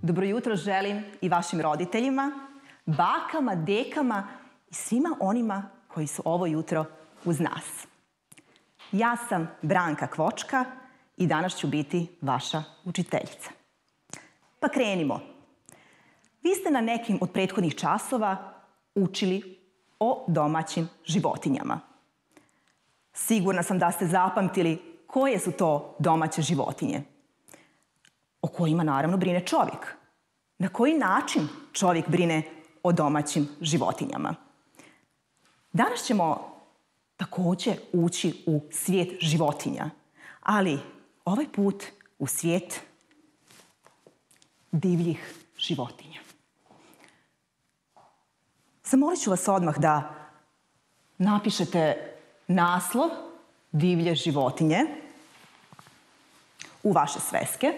dobro jutro želim i vašim roditeljima, bakama, dekama i svima onima koji su ovo jutro uz nas. Ja sam Branka Kvočka i danas ću biti vaša učiteljica. Pa krenimo. Vi ste na nekim od prethodnih časova učili o domaćim životinjama. Sigurna sam da ste zapamtili koje su to domaće životinje, o kojima naravno brine čovjek. Na koji način čovjek brine o domaćim životinjama? Danas ćemo također ući u svijet životinja, ali ovaj put u svijet divljih životinja. Zamolit ću vas odmah da napišete naslov divlje životinje u vaše sveske.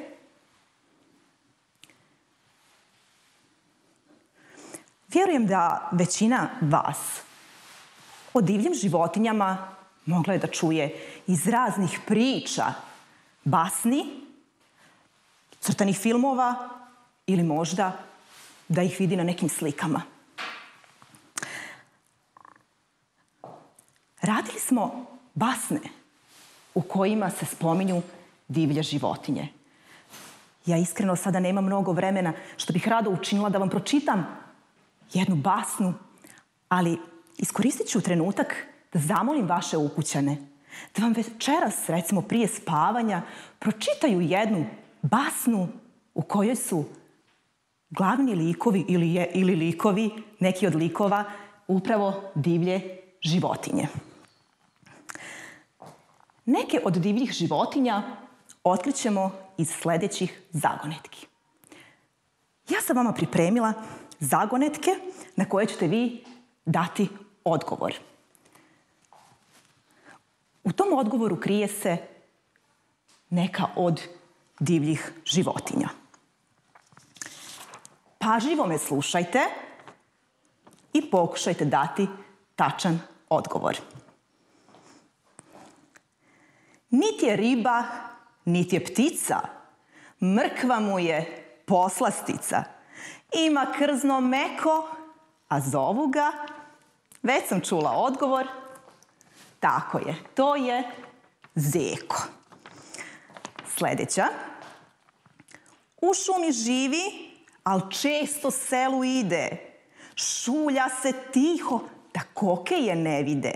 Vjerujem da većina vas o divljim životinjama mogla je da čuje iz raznih priča, basni, crtanih filmova ili možda da ih vidi na nekim slikama. Radili smo basne u kojima se spominju divlje životinje. Ja iskreno sada nemam mnogo vremena, što bih rado učinila da vam pročitam jednu basnu, ali iskoristit ću trenutak da zamolim vaše ukućane da vam večeras, recimo prije spavanja, pročitaju jednu basnu u kojoj su glavni likovi ili likovi, neki od likova, upravo divlje životinje. Neke od divljih životinja otkrićemo iz sljedećih zagonetki. Ja sam vama pripremila zagonetke na koje ćete vi dati odgovor. U tom odgovoru krije se neka od divljih životinja. Pažljivo me slušajte i pokušajte dati tačan odgovor. Niti je riba, niti je ptica, mrkva mu je poslastica. Ima krzno meko, a zovu ga, već sam čula odgovor, tako je, to je zeko. Sljedeća. U šumi živi, al često selu ide. Šulja se tiho, da koke je ne vide.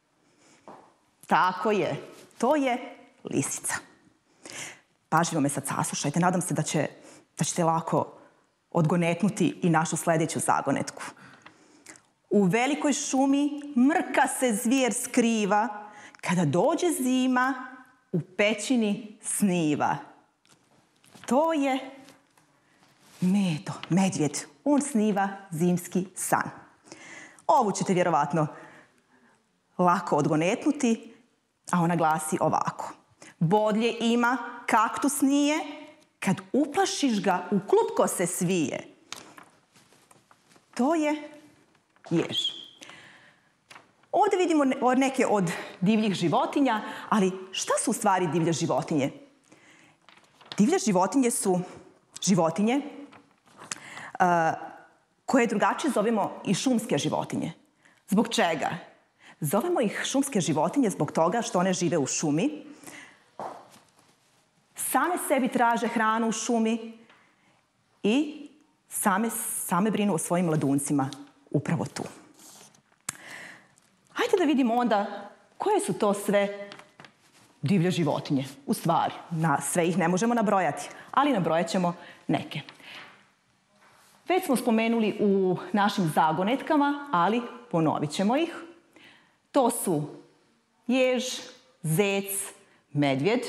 Tako je, to je lisica. Pažljivo me sad saslušajte, nadam se da ćete lako odgonetnuti i našu sljedeću zagonetku. U velikoj šumi mrka se zvijer skriva, kada dođe zima u pećini sniva. To je Medo, medvjed. On sniva zimski san. Ovu ćete vjerovatno lako odgonetnuti, a ona glasi ovako. Bodlje ima, kaktus nije, kad uplašiš ga, u klupko se svije. To je jež. Ovdje vidimo neke od divljih životinja, ali šta su u stvari divlje životinje? Divlje životinje su životinje koje drugačije zovemo i šumske životinje. Zbog čega? Zovemo ih šumske životinje zbog toga što one žive u šumi, same sebi traže hranu u šumi i same brinu o svojim mladuncima upravo tu. Hajde da vidimo onda koje su to sve divlje životinje. U stvari, na sve ih ne možemo nabrojati, ali nabrojat ćemo neke. Već smo spomenuli u našim zagonetkama, ali ponovit ćemo ih. To su jež, zec, medvjed,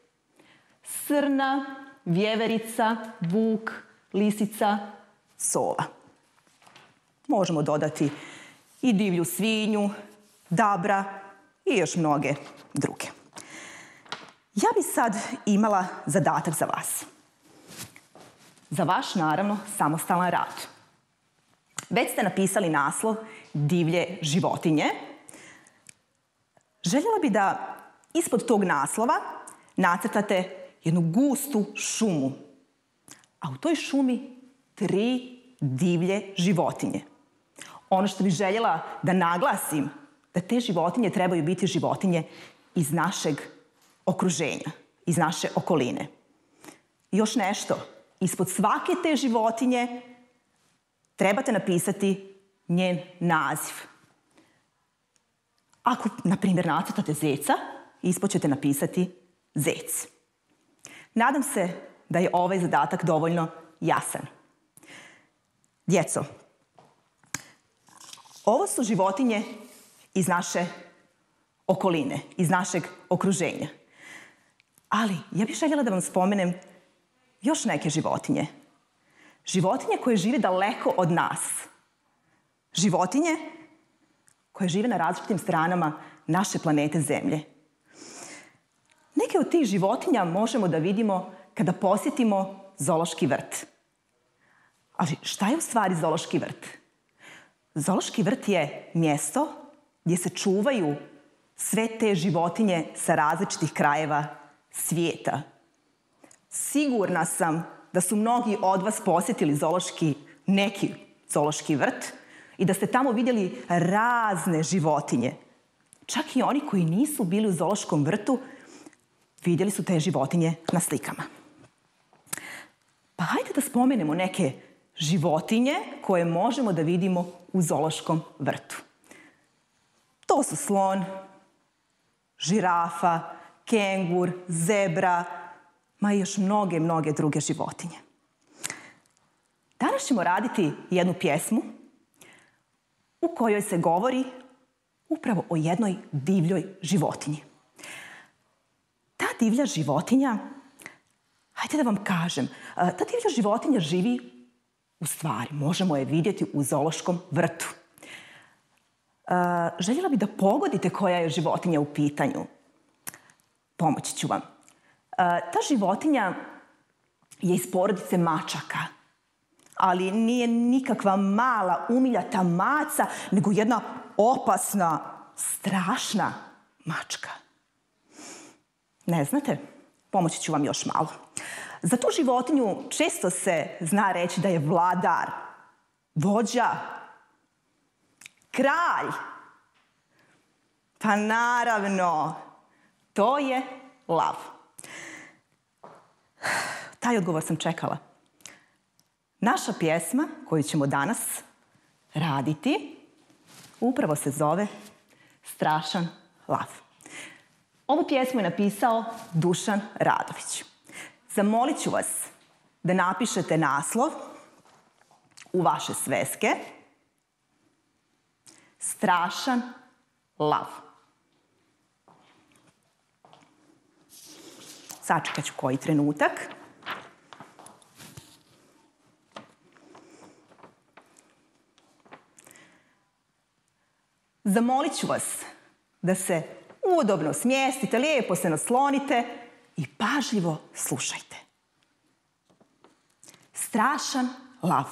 srna, vjeverica, vuk, lisica, sova. Možemo dodati i divlju svinju, dabra i još mnoge druge. Ja bi sad imala zadatak za vas. Za vaš, naravno, samostalan rad. Već ste napisali naslov divlje životinje. Željela bi da ispod tog naslova nacrtate jednu gustu šumu. A u toj šumi 3 divlje životinje. Ono što bih željela da naglasim, da te životinje trebaju biti životinje iz našeg okruženja, iz naše okoline. I još nešto, ispod svake te životinje trebate napisati njen naziv. Ako, na primjer, nacrtate zeca, ispod ćete napisati zec. Nadam se da je ovaj zadatak dovoljno jasan. Djeco, ovo su životinje iz naše okoline, iz našeg okruženja. Ali ja bih željela da vam spomenem još neke životinje. Životinje koje žive daleko od nas. Životinje koje žive na različitim stranama naše planete Zemlje. Neke od tih životinja možemo da vidimo kada posjetimo zoološki vrt. Ali šta je u stvari zoološki vrt? Zoološki vrt je mjesto gdje se čuvaju sve te životinje sa različitih krajeva svijeta. Sigurna sam da su mnogi od vas posjetili neki zoološki vrt i da ste tamo vidjeli razne životinje. Čak i oni koji nisu bili u zoološkom vrtu vidjeli su te životinje na slikama. Pa hajde da spomenemo neke životinje koje možemo da vidimo u zoološkom vrtu. To su slon, žirafa, kengur, zebra, ma i još mnoge druge životinje. Danas ćemo raditi jednu pjesmu u kojoj se govori upravo o jednoj divljoj životinji. Ta divlja životinja, hajde da vam kažem, ta divlja životinja živi, u stvari, možemo je vidjeti u zoološkom vrtu. Željela bih da pogodite koja je životinja u pitanju. Pomoći ću vam. Ta životinja je iz porodice mačaka, ali nije nikakva mala, umiljata maca, nego jedna opasna, strašna mačka. Ne znate? Pomoći ću vam još malo. Za tu životinju često se zna reći da je vladar, vođa, kralj. Pa naravno, to je lav. Taj odgovor sam čekala. Naša pjesma koju ćemo danas raditi upravo se zove Strašan lav. Ovu pjesmu je napisao Dušan Radović. Zamolit ću vas da napišete naslov u vaše sveske. Strašan lav. Sačekat ću koji trenutak. Zamolit ću vas da se udobno smjestite, lijepo se naslonite i pažljivo slušajte. Strašan lav.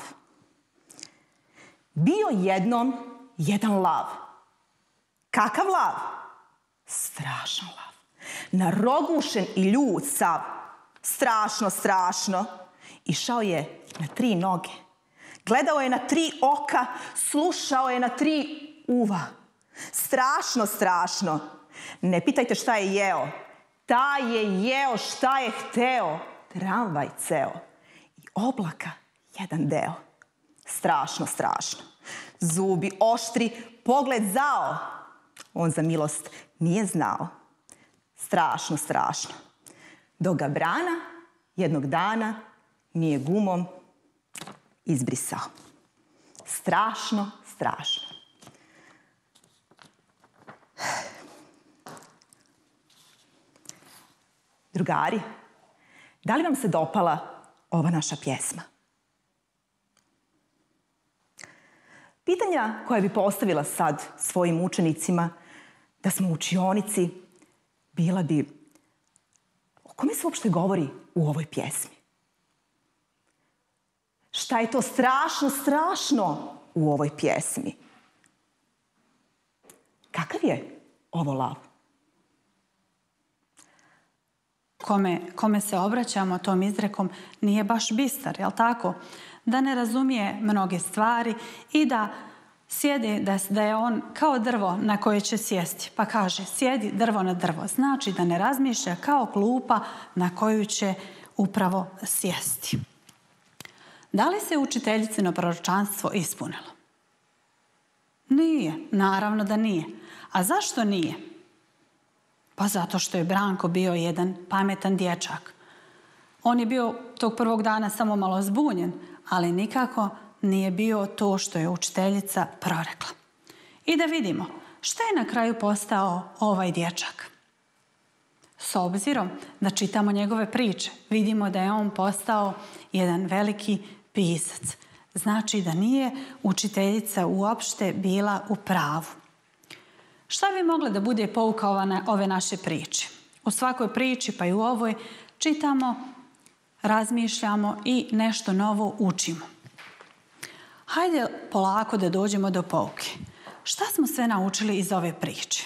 Bio jednom jedan lav. Kakav lav? Strašan lav. Narogušen i ljut sav. Strašno, strašno. Išao je na 3 noge. Gledao je na 3 oka. Slušao je na 3 uva. Strašno, strašno. Ne pitajte šta je jeo. Taj je jeo šta je hteo. Tramvaj ceo. I oblaka jedan deo. Strašno, strašno. Zubi oštri, pogled zao. On za milost nije znao. Strašno, strašno. Dok ga brana jednog dana nije gumom izbrisao. Strašno, strašno. Drugari, da li vam se dopala ova naša pjesma? Pitanja koja bi postavila sad svojim učenicima da smo u učionici bila bi: o kome se uopšte govori u ovoj pjesmi? Šta je to strašno, strašno u ovoj pjesmi? Kakav je ovo lav? kome se obraćamo tom izrekom nije baš bistar, jel tako? Da ne razumije mnoge stvari i da sjedi, da je on kao drvo na koje će sjesti. Pa kaže, sjedi drvo na drvo. Znači da ne razmišlja kao klupa na koju će upravo sjesti. Da li se učiteljicino proročanstvo ispunilo? Nije, naravno da nije. A zašto nije? Pa zato što je Branko bio jedan pametan dječak. On je bio tog prvog dana samo malo zbunjen, ali nikako nije bio to što je učiteljica prorekla. I da vidimo šta je na kraju postao ovaj dječak. S obzirom da čitamo njegove priče, vidimo da je on postao jedan veliki pisac. Znači da nije učiteljica uopšte bila u pravu. Šta bi mogla da bude pouka ove naše priče? U svakoj priči, pa i u ovoj, čitamo, razmišljamo i nešto novo učimo. Hajde polako da dođemo do pouke. Šta smo sve naučili iz ove priče?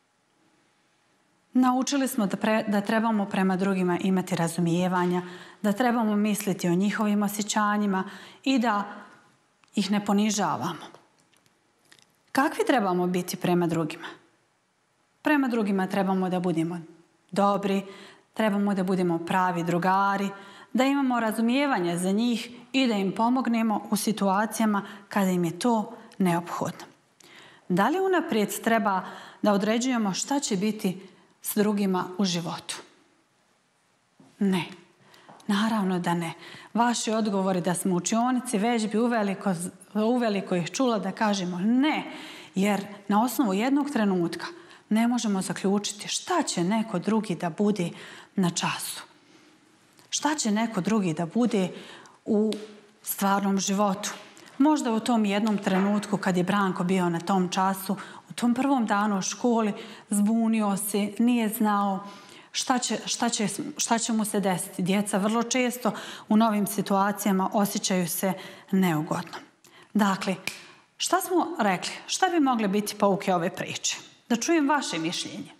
Naučili smo da trebamo prema drugima imati razumijevanja, da trebamo misliti o njihovim osjećanjima i da ih ne ponižavamo. Kakvi trebamo biti prema drugima? Prema drugima trebamo da budemo dobri, trebamo da budemo pravi drugari, da imamo razumijevanje za njih i da im pomognemo u situacijama kada im je to neophodno. Da li unaprijed treba da određujemo šta će biti s drugima u životu? Ne. Naravno da ne. Vaši odgovori da smo u učionici već bi uveliko ih čula da kažemo ne, jer na osnovu jednog trenutka ne možemo zaključiti šta će neko drugi da bude na času. Šta će neko drugi da bude u stvarnom životu. Možda u tom jednom trenutku kad je Branko bio na tom času, u tom prvom danu u školi, zbunio se, nije znao šta će mu se desiti. Djeca vrlo često u novim situacijama osjećaju se neugodno. Dakle, šta smo rekli? Šta bi mogle biti pouke ove priče? Da čujem vaše mišljenje.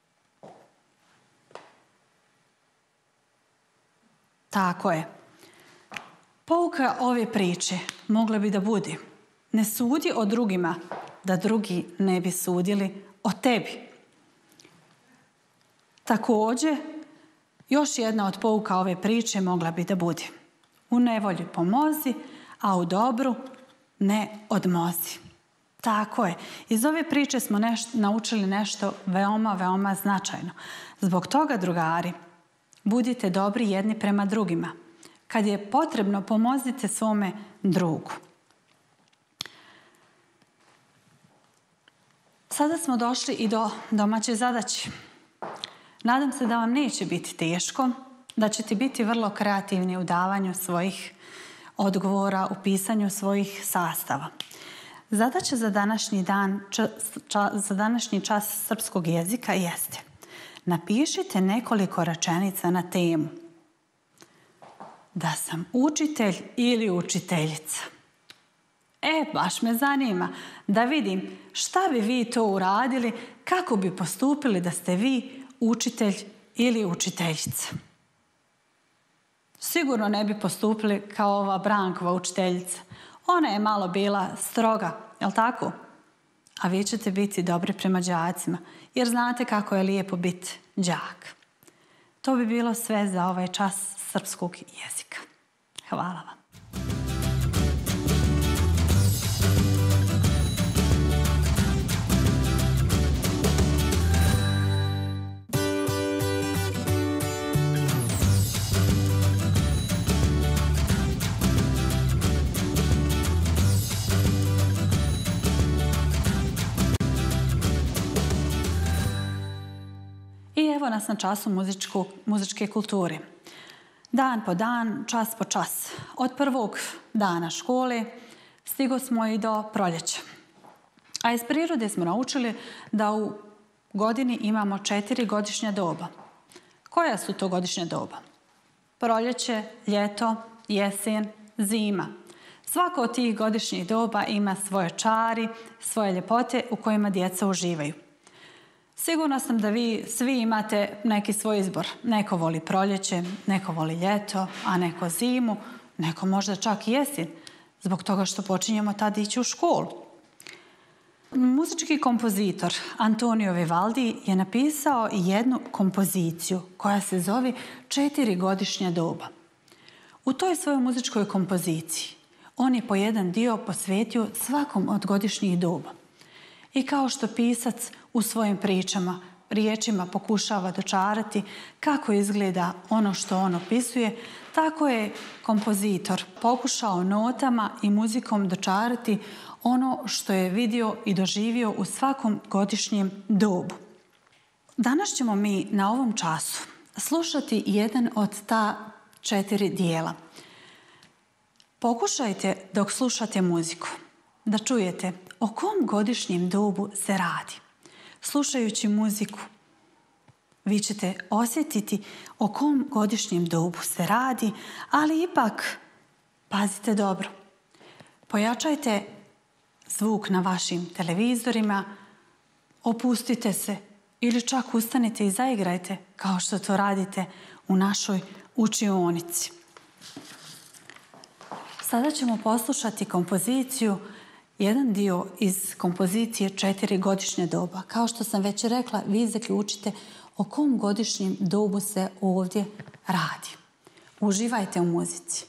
Tako je. Pouka ove priče mogla bi da bude: ne sudi o drugima da drugi ne bi sudili o tebi. Također, još jedna od pouka ove priče mogla bi da bude: u nevolji pomozi, a u dobru ne odmozi. Tako je. Iz ove priče smo naučili nešto veoma, veoma značajno. Zbog toga, drugari, budite dobri jedni prema drugima. Kad je potrebno, pomozite svome drugu. Sada smo došli i do domaće zadaće. Nadam se da vam neće biti teško, da ćete biti vrlo kreativni u davanju svojih odgovora, u pisanju svojih sastava. Zadaća za današnji čas srpskog jezika jeste: napišite nekoliko rečenica na temu da sam učitelj ili učiteljica. Baš me zanima da vidim šta bi vi to uradili, kako bi postupili da ste vi učitelj ili učiteljica. Sigurno ne bi postupili kao ova Brankova učiteljica. Ona je malo bila stroga, jel' tako? A vi ćete biti dobri prema đacima, jer znate kako je lijepo biti đak. To bi bilo sve za ovaj čas srpskog jezika. Hvala vam. I evo nas na času muzičke kulture. Dan po dan, čas po čas. Od prvog dana škole stigo smo i do proljeća. A iz prirode smo naučili da u godini imamo 4 godišnja doba. Koja su to godišnja doba? Proljeće, ljeto, jesen, zima. Svako od tih godišnjih doba ima svoje čari, svoje ljepote u kojima djeca uživaju. Sigurna sam da vi svi imate neki svoj izbor. Neko voli proljeće, neko voli ljeto, a neko zimu, neko možda čak i jesen, zbog toga što počinjemo tad ići u školu. Muzički kompozitor Antonio Vivaldi je napisao jednu kompoziciju koja se zove 4 godišnja doba. U toj svojoj muzičkoj kompoziciji on je po jedan dio posvetio svakom od godišnjih doba. I kao što pisac u svojim pričama, riječima pokušava dočarati kako izgleda ono što on opisuje, tako je kompozitor pokušao notama i muzikom dočarati ono što je vidio i doživio u svakom godišnjem dobu. Danas ćemo mi na ovom času slušati jedan od ta 4 dijela. Pokušajte dok slušate muziku da čujete o kom godišnjem dobu se radi. Slušajući muziku, vi ćete osjetiti o kom godišnjem dobu se radi, ali ipak pazite dobro. Pojačajte zvuk na vašim televizorima, opustite se ili čak ustanite i zaigrajte kao što to radite u našoj učionici. Sada ćemo poslušati kompoziciju, jedan dio iz kompozicije 4 godišnje doba. Kao što sam već rekla, vi zaključite o kom godišnjem dobu se ovdje radi. Uživajte u muzici.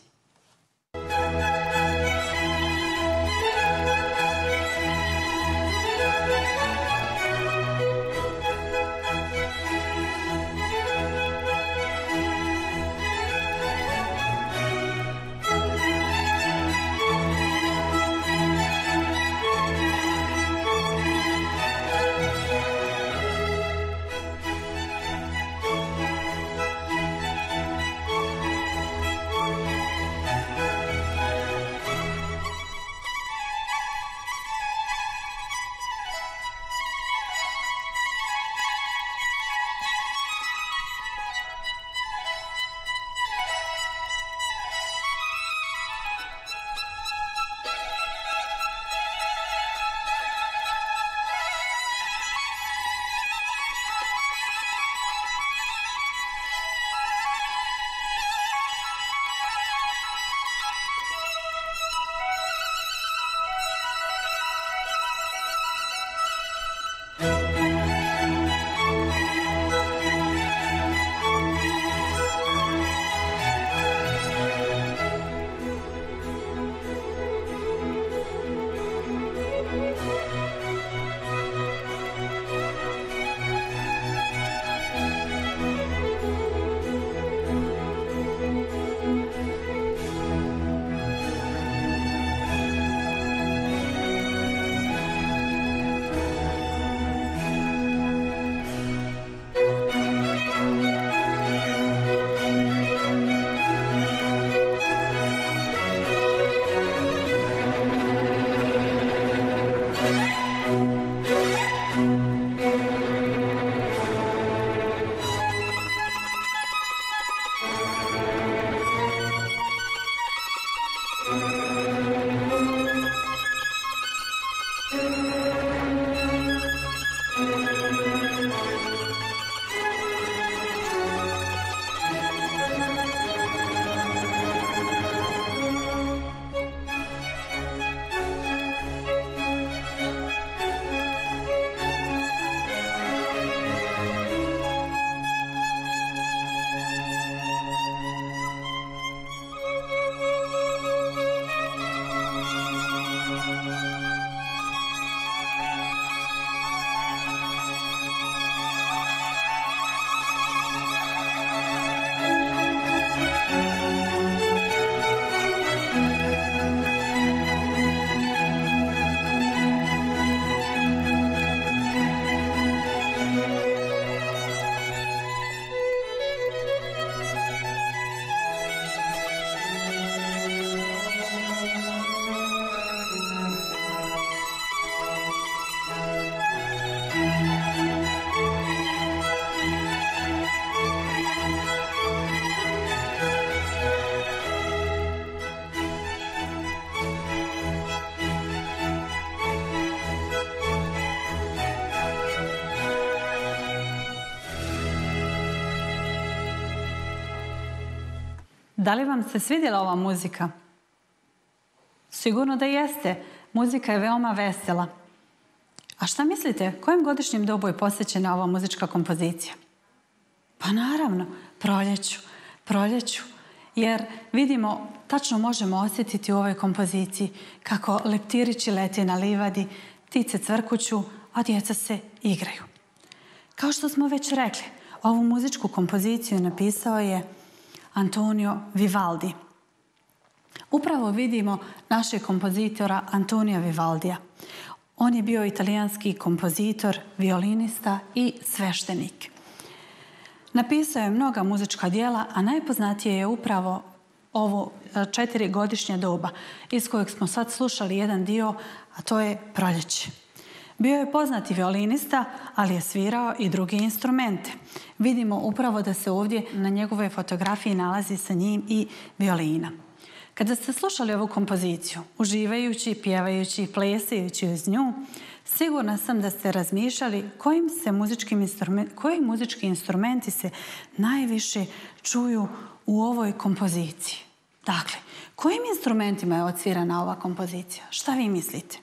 Da li vam se svidjela ova muzika? Sigurno da jeste. Muzika je veoma vesela. A šta mislite, kojem godišnjem dobu je posvećena ova muzička kompozicija? Pa naravno, proljeću. Jer vidimo, tačno možemo osjetiti u ovoj kompoziciji kako leptirići lete na livadi, ptice cvrkuću, a djeca se igraju. Kao što smo već rekli, ovu muzičku kompoziciju napisao je Antonio Vivaldi. Upravo vidimo našeg kompozitora Antonija Vivaldija. On je bio italijanski kompozitor, violinista i sveštenik. Napisao je mnoga muzička djela, a najpoznatije je upravo ovo 4-godišnje doba iz kojeg smo sad slušali jedan dio, a to je Proljeće. Bio je poznati violinista, ali je svirao i druge instrumente. Vidimo upravo da se ovdje na njegovoj fotografiji nalazi sa njim i violina. Kada ste slušali ovu kompoziciju, uživajući, pjevajući, plesajući uz nju, sigurna sam da ste razmišljali koji muzički instrumenti se najviše čuju u ovoj kompoziciji. Dakle, kojim instrumentima je odsvirana ova kompozicija? Šta vi mislite?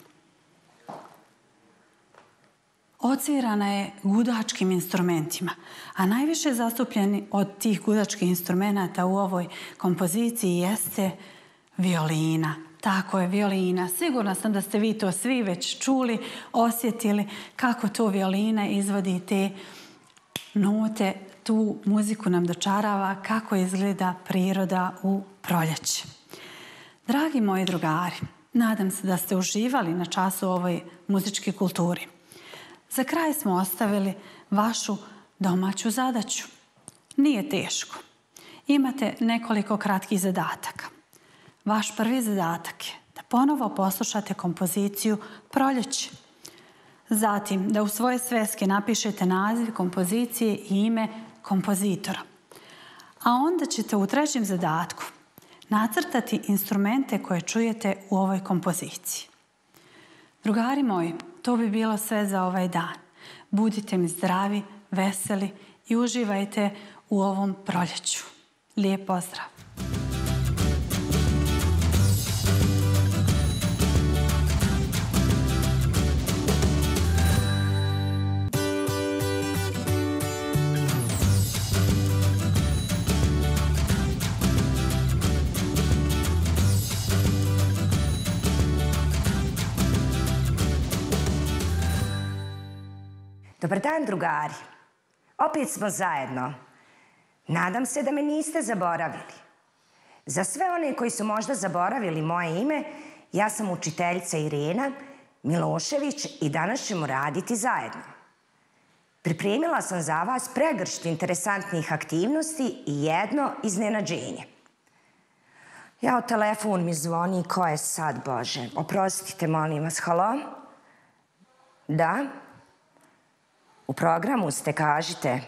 Odsvirana je gudačkim instrumentima, a najviše zastupljeni od tih gudačkih instrumenta u ovoj kompoziciji jeste violina. Tako je, violina. Sigurna sam da ste vi to svi već čuli, osjetili kako to violina izvodi te note, tu muziku nam dočarava, kako izgleda priroda u proljeće. Dragi moji drugari, nadam se da ste uživali na času ovoj muzičkoj kulturi. Za kraj smo ostavili vašu domaću zadaću. Nije teško. Imate nekoliko kratkih zadataka. Vaš prvi zadatak je da ponovo poslušate kompoziciju Proljeće. Zatim da u svoje sveske napišete naziv kompozicije i ime kompozitora. A onda ćete u trećem zadatku nacrtati instrumente koje čujete u ovoj kompoziciji. Drugari moji, to bi bilo sve za ovaj dan. Budite mi zdravi, veseli i uživajte u ovom proljeću. Lijep pozdrav! Dobar dan, drugari. Opet smo zajedno. Nadam se da me niste zaboravili. Za sve one koji su možda zaboravili moje ime, ja sam učiteljica Irena Milošević i danas ćemo raditi zajedno. Pripremila sam za vas pregršt interesantnih aktivnosti i jedno iznenađenje. Jao, telefon mi zvoni, ko je sad, Bože? Oprostite, molim vas, halo? Da? U programu ste, kažite.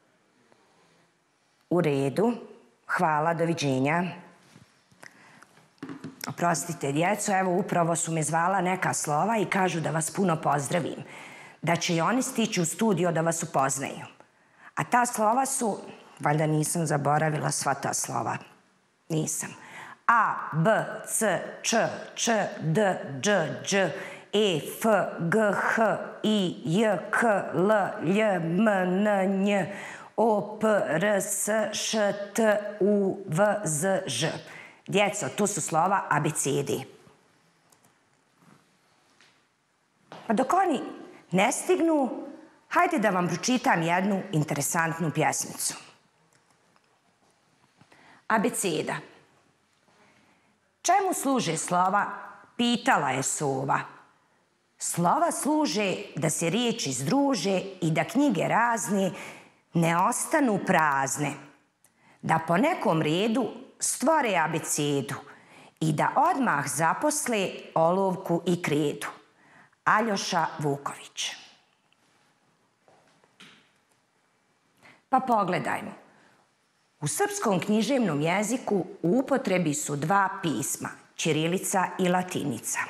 U redu. Hvala, doviđenja. Oprostite, djeco, evo upravo su me zvala neka slova i kažu da vas puno pozdravim. Da će i oni stići u studio da vas upoznaju. A ta slova su, valjda nisam zaboravila sva ta slova. Nisam. A, B, C, Č, Č, D, Đ, Đ, E, F, G, H, I, J, K, L, J, M, N, Nj, O, P, R, S, Š, T, U, V, Z, Ž. Djeco, tu su slova abecede. Pa dok oni ne stignu, hajde da vam pročitam jednu interesantnu pjesmicu. Abeceda. Čemu služe slova? Pitala je sova. Slova služe da se riječi združe i da knjige razne ne ostanu prazne. Da po nekom redu stvore abecedu i da odmah zaposle olovku i kredu. Aljoša Vuković. Pa pogledajmo. U srpskom književnom jeziku u upotrebi su dva pisma, ćirilica i latinica.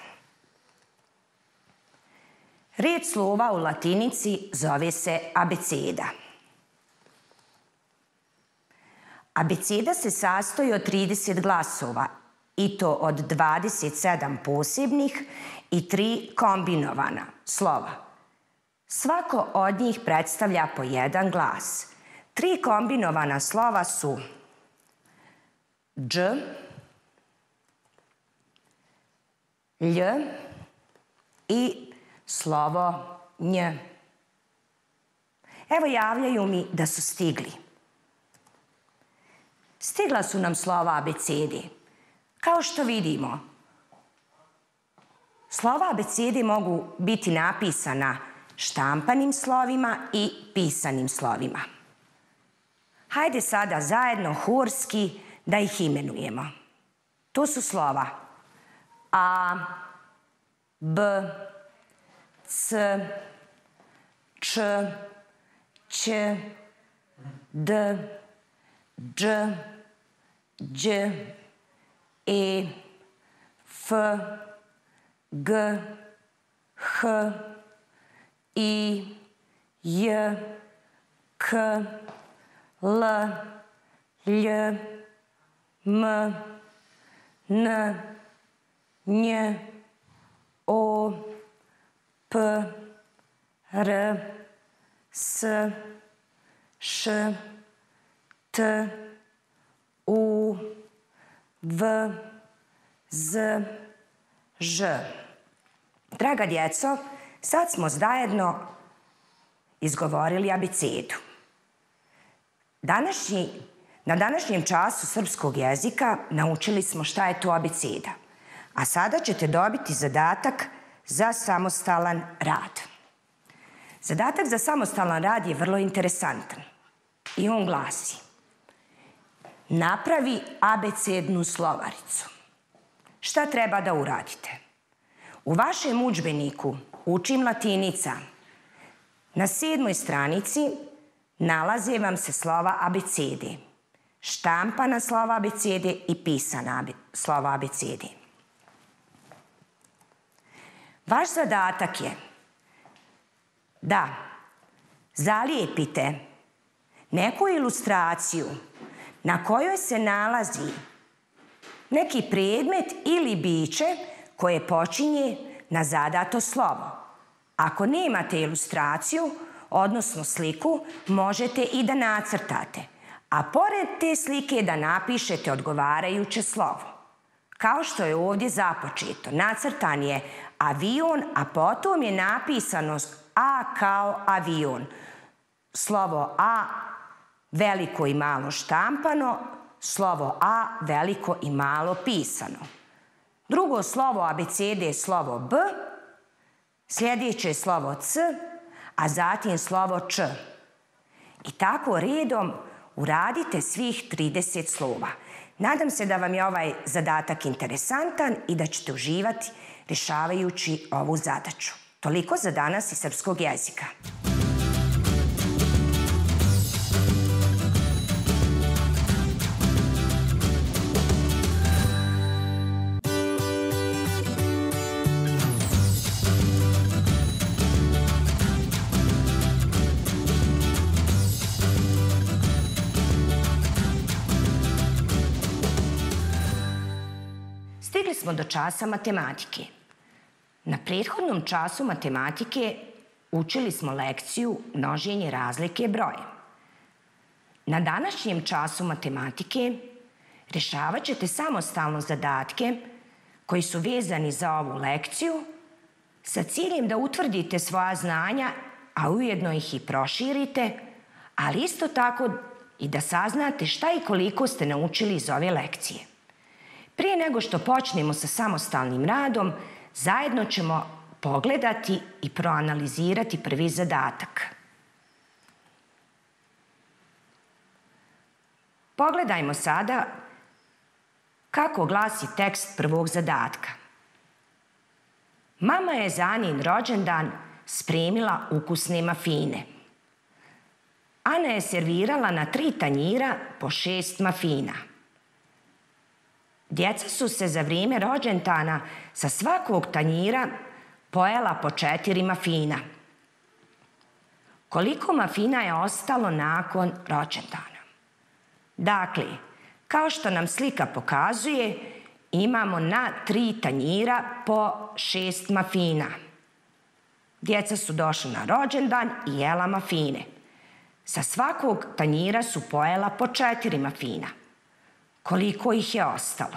Red slova u latinici zove se abeceda. Abeceda se sastoji od 30 glasova, i to od 27 posebnih i 3 kombinovana slova. Svako od njih predstavlja po jedan glas. 3 kombinovana slova su dž, lj i slovo nj. Evo, javljaju mi da su stigli. Stigla su nam slova abecede. Kao što vidimo, slova abecede mogu biti napisana štampanim slovima i pisanim slovima. Hajde sada zajedno horski da ih imenujemo. To su slova A, B, C, Č, Ć, D, Dž, Đ, E, F, G, H, I, J, K, L, Lj, M, N, Nj, O, P, R, S, Š, T, U, V, Z, Ž. Draga djeco, sad smo zajedno izgovorili abecedu. Na današnjem času srpskog jezika naučili smo šta je to abeceda, a sada ćete dobiti zadatak za samostalan rad. Zadatak za samostalan rad je vrlo interesantan i on glasi: napravi abecednu slovaricu. Šta treba da uradite? U vašem udžbeniku Učim latinica na 7. stranici nalaze vam se slova abecede, štampana slova abecede i pisana slova abecede. Vaš zadatak je da zalijepite neku ilustraciju na kojoj se nalazi neki predmet ili biće koje počinje na zadato slovo. Ako nemate ilustraciju, odnosno sliku, možete i da nacrtate, a pored te slike da napišete odgovarajuće slovo. Kao što je ovdje započeto, nacrtan je avion, a potom je napisano A kao avion. Slovo A veliko i malo štampano, slovo A veliko i malo pisano. Drugo slovo abecede je slovo B, sljedeće je slovo C, a zatim slovo Č. I tako redom uradite svih 30 slova. Nadam se da vam je ovaj zadatak interesantan i da ćete uživati rješavajući ovu zadaću. Toliko za danas iz srpskog jezika. Stigli smo do časa matematike. Na prethodnom času matematike učili smo lekciju množenje razlike broja. Na današnjem času matematike rješavat ćete samostalno zadatke koji su vezani za ovu lekciju sa ciljem da utvrdite svoja znanja, a ujedno ih i proširite, ali isto tako i da saznate šta i koliko ste naučili iz ove lekcije. Prije nego što počnemo sa samostalnim radom, zajedno ćemo pogledati i proanalizirati prvi zadatak. Pogledajmo sada kako glasi tekst prvog zadatka. Mama je za njen rođendan spremila ukusne mafine. Ana je servirala na 3 tanjira po 6 mafina. Djeca su se za vrijeme rođendana sa svakog tanjira pojela po 4 mafina. Koliko mafina je ostalo nakon rođendana? Dakle, kao što nam slika pokazuje, imamo na 3 tanjira po 6 mafina. Djeca su došla na rođendan i jela mafine. Sa svakog tanjira su pojela po 4 mafina. Koliko ih je ostalo?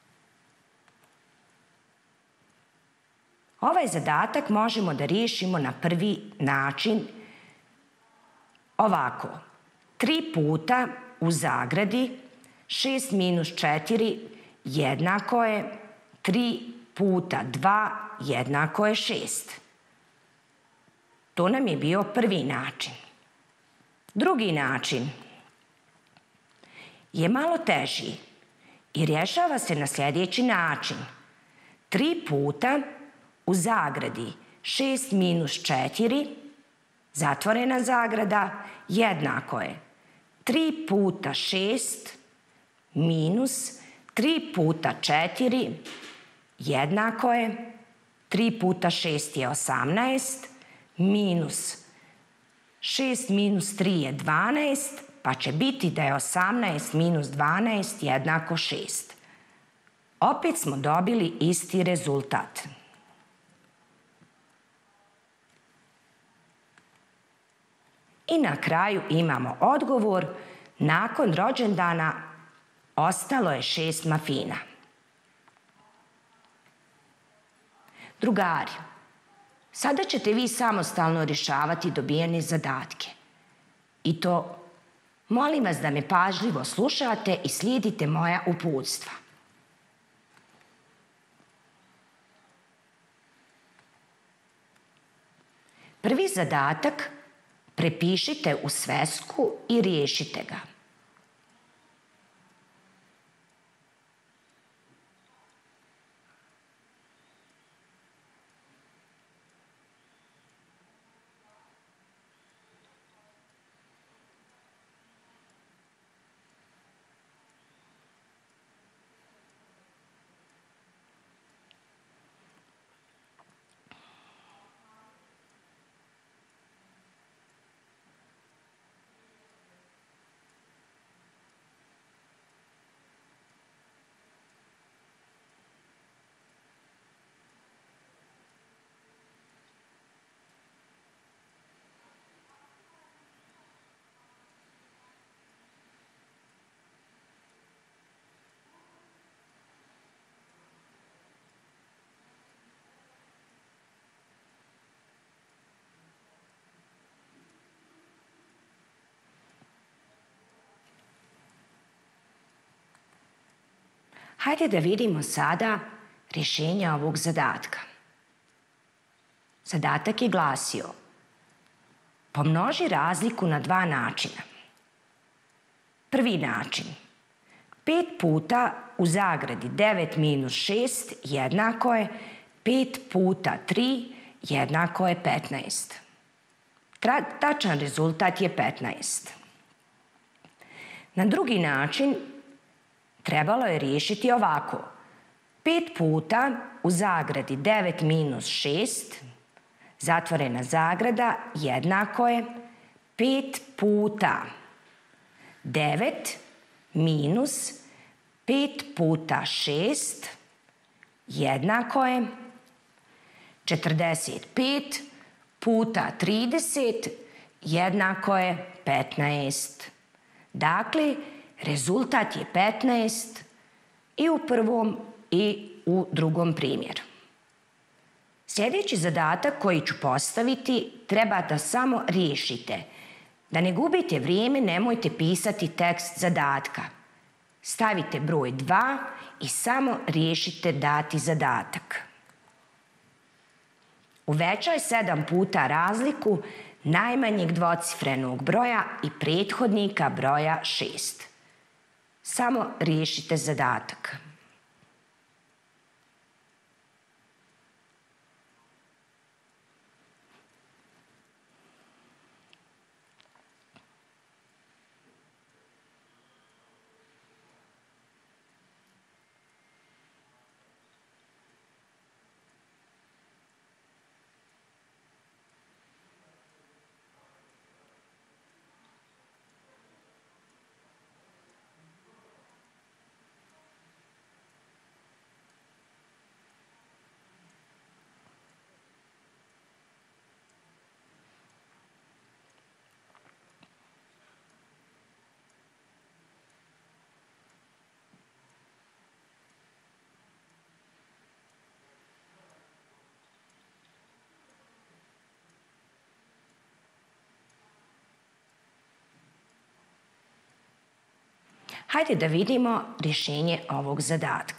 Ovaj zadatak možemo da riješimo na prvi način ovako. 3 puta u zagradi 6 minus 4 jednako je 3 puta 2 jednako je 6. To nam je bio prvi način. Drugi način je malo teži i rješava se na sljedeći način. 3 puta u zagradi 6 minus 4, zatvorena zagrada, jednako je 3 puta 6 minus 3 puta 4, jednako je 3 puta 6 je 18, minus 6 minus 3 je 12, pa će biti da je 18 minus 12 jednako 6. Opet smo dobili isti rezultat. I na kraju imamo odgovor. Nakon rođendana ostalo je 6 mafina. Drugari, sada ćete vi samostalno rješavati dobijene zadatke. I to molim vas da me pažljivo slušate i slijedite moja uputstva. Prvi zadatak prepišite u svesku i riješite ga. Hajde da vidimo sada rješenje ovog zadatka. Zadatak je glasio: pomnoži razliku na 2 načina. Prvi način. 5 puta u zagradi 9 minus 6 jednako je 5 puta 3 jednako je 15. Tačan rezultat je 15. Na drugi način trebalo je riješiti ovako. 5 puta u zagradi 9 minus 6, zatvorena zagrada, jednako je 5 puta 9 minus 5 puta 6, jednako je 45 puta 30, jednako je 15. Dakle, rezultat je 15 i u prvom i u drugom primjeru. Sljedeći zadatak koji ću postaviti treba da samo riješite. Da ne gubite vrijeme, nemojte pisati tekst zadatka. Stavite broj 2 i samo riješite dati zadatak. Uvećaj 7 puta razliku najmanjeg dvocifrenog broja i prethodnika broja 6. Samo riješite zadatak. Hajde da vidimo rješenje ovog zadatka.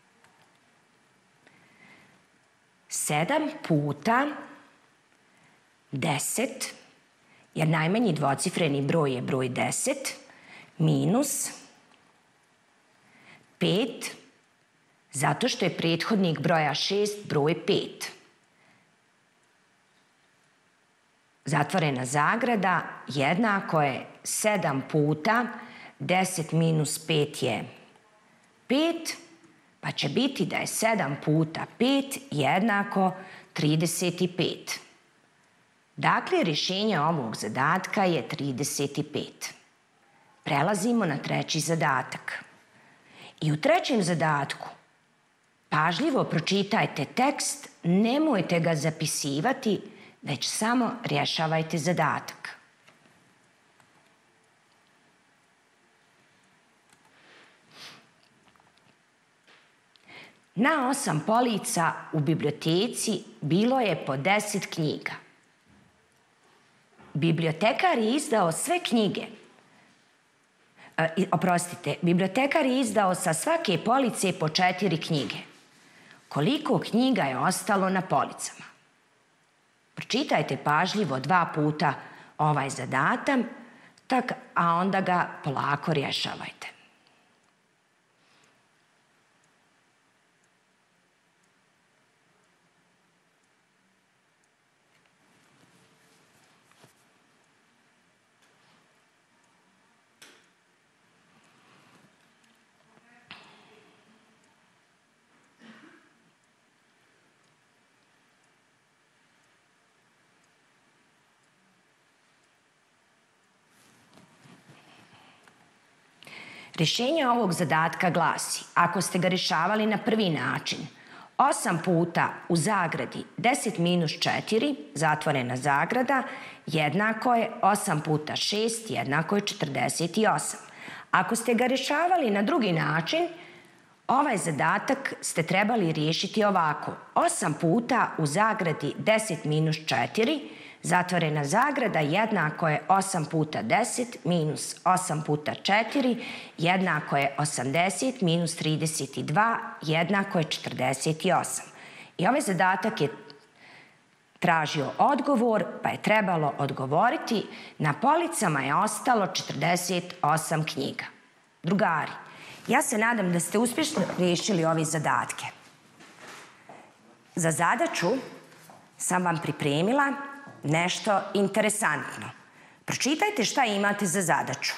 7 puta 10, jer najmanji dvocifreni broj je broj 10, minus 5, zato što je prethodnik broja 6 broj 5. Zatvorena zagrada jednako je 7 puta 10 minus 5 je 5, pa će biti da je 7 puta 5 jednako 35. Dakle, rješenje ovog zadatka je 35. Prelazimo na treći zadatak. I u trećem zadatku pažljivo pročitajte tekst, nemojte ga zapisivati, već samo rješavajte zadatak. Na 8 polica u biblioteci bilo je po 10 knjiga. Bibliotekar je izdao sve knjige. Bibliotekar je izdao sa svake police po 4 knjige. Koliko knjiga je ostalo na policama? Pročitajte pažljivo 2 puta ovaj zadatak, a onda ga polako rješavajte. Rješenje ovog zadatka glasi, ako ste ga rješavali na prvi način, 8 puta u zagradi 10 minus 4, zatvorena zagrada, jednako je 8 puta 6, jednako je 48. Ako ste ga rješavali na drugi način, ovaj zadatak ste trebali riješiti ovako. 8 puta u zagradi 10 minus 4, zatvorena zagrada jednako je 8 puta 10 minus 8 puta 4, jednako je 80 minus 32, jednako je 48. I ovaj zadatak je tražio odgovor, pa je trebalo odgovoriti. Na policama je ostalo 48 knjiga. Drugari, ja se nadam da ste uspješno riješili ove zadatke. Za zadaću sam vam pripremila nešto interesantno. Pročitajte šta imate za zadaću.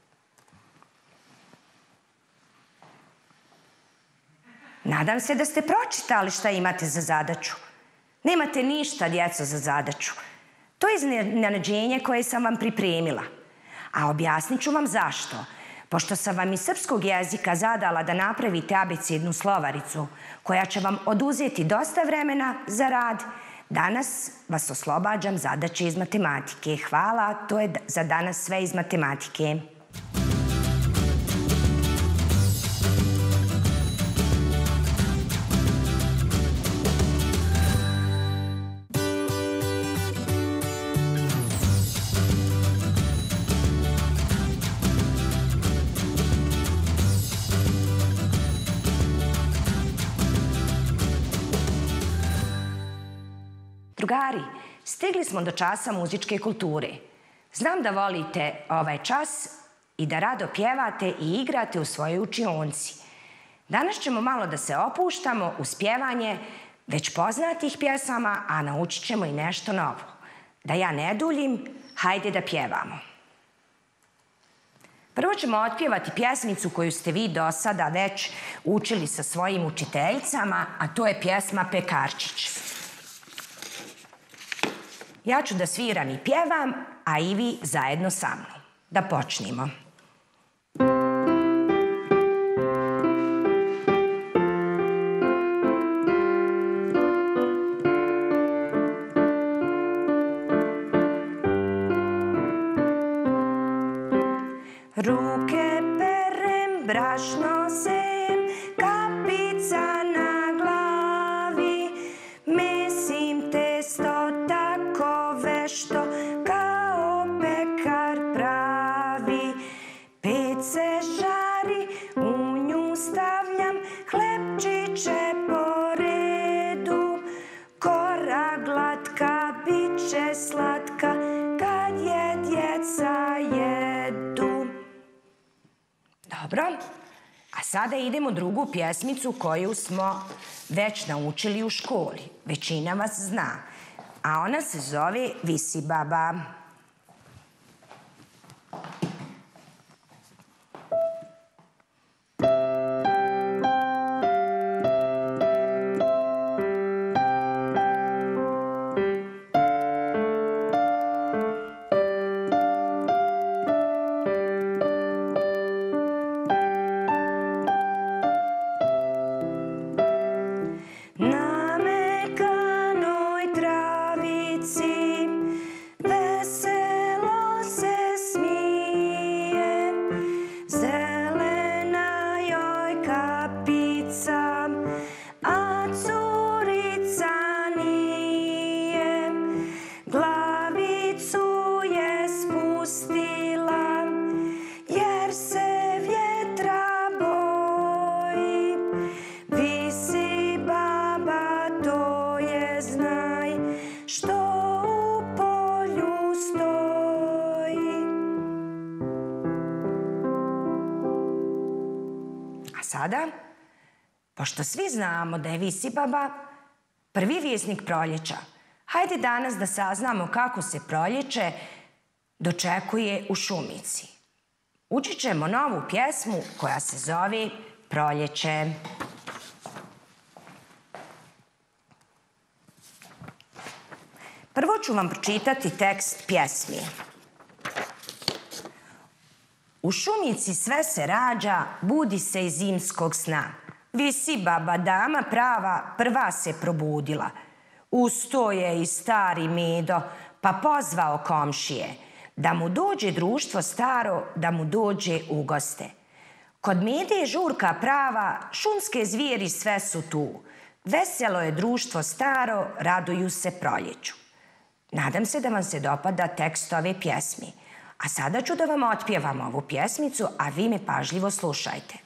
Nadam se da ste pročitali šta imate za zadaću. Nemate ništa, djeco, za zadaću. To je iznenađenje koje sam vam pripremila. A objasnit ću vam zašto. Pošto sam vam iz srpskog jezika zadala da napravite abecednu slovaricu, koja će vam oduzeti dosta vremena za rad, danas vas oslobađam zadaće iz matematike. Hvala, to je za danas sve iz matematike. Drugari, stigli smo do časa muzičke kulture. Znam da volite ovaj čas i da rado pjevate i igrate u svojoj učionci. Danas ćemo malo da se opuštamo uz pjevanje već poznatih pjesama, a naučit ćemo i nešto novo. Da ja ne duljim, hajde da pjevamo. Prvo ćemo otpjevati pjesmicu koju ste vi do sada već učili sa svojim učiteljicama, a to je pjesma Pekarčić. Ja ću da sviram i pjevam, a i vi zajedno sa mnom. Da počnimo. Ruke perem, brašno sejem, kapica na glavi, mesim testo tako vešto, kao pekar pravi. Pece žar stvari, u nju stavljam hlebčiće po redu. Kora glatka, bit će slatka, kad je djeca jedu. Dobro, a sada idemo drugu pjesmicu koju smo već naučili u školi. Većina vas zna, a ona se zove Visi baba. Sada, pošto svi znamo da je visibaba prvi vjesnik proljeća, hajde danas da saznamo kako se proljeće dočekuje u Šumici. Učit ćemo novu pjesmu koja se zove Proljeće. Prvo ću vam pročitati tekst pjesmi. U Šumici sve se rađa, budi se iz zimskog sna. Visi baba dama prava, prva se probudila. Ustao je i stari Medo, pa pozvao komšije, da mu dođe društvo staro, da mu dođe u goste. Kod Mede je žurka prava, šumske zvijeri sve su tu. Veselo je društvo staro, raduju se proljeću. Nadam se da vam se dopada tekst ove pjesmi. A sada ću da vam otpjevam ovu pjesmicu, a vi me pažljivo slušajte.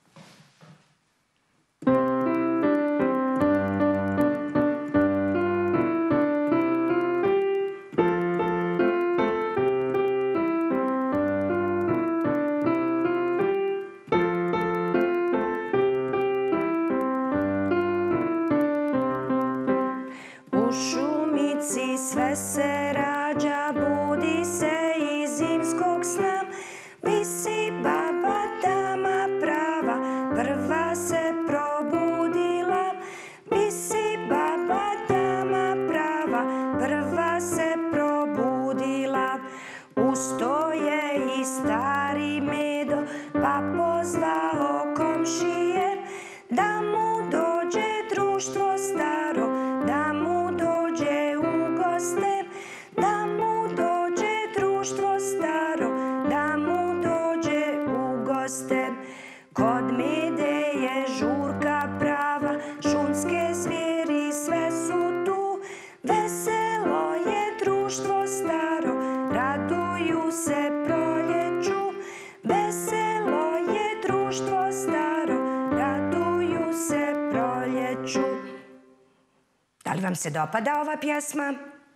U Šumici sve se rađa, budi se iz zimskog sna. Visi baba dama prava, prva se probudila. Visi baba dama prava, prva se probudila. Ustao je i stari Medo, pa pozvao komšije, da mu dođe društvo staro, da mu dođe u goste, da mu dođe društvo staro, da mu dođe u goste. Kod Mede je žurka prava, šumske zvijeri sve su tu. Veselo je društvo staro, raduju se proljeću. Veselo je društvo staro, raduju se proljeću. Da li vam se dopada ova pjesma?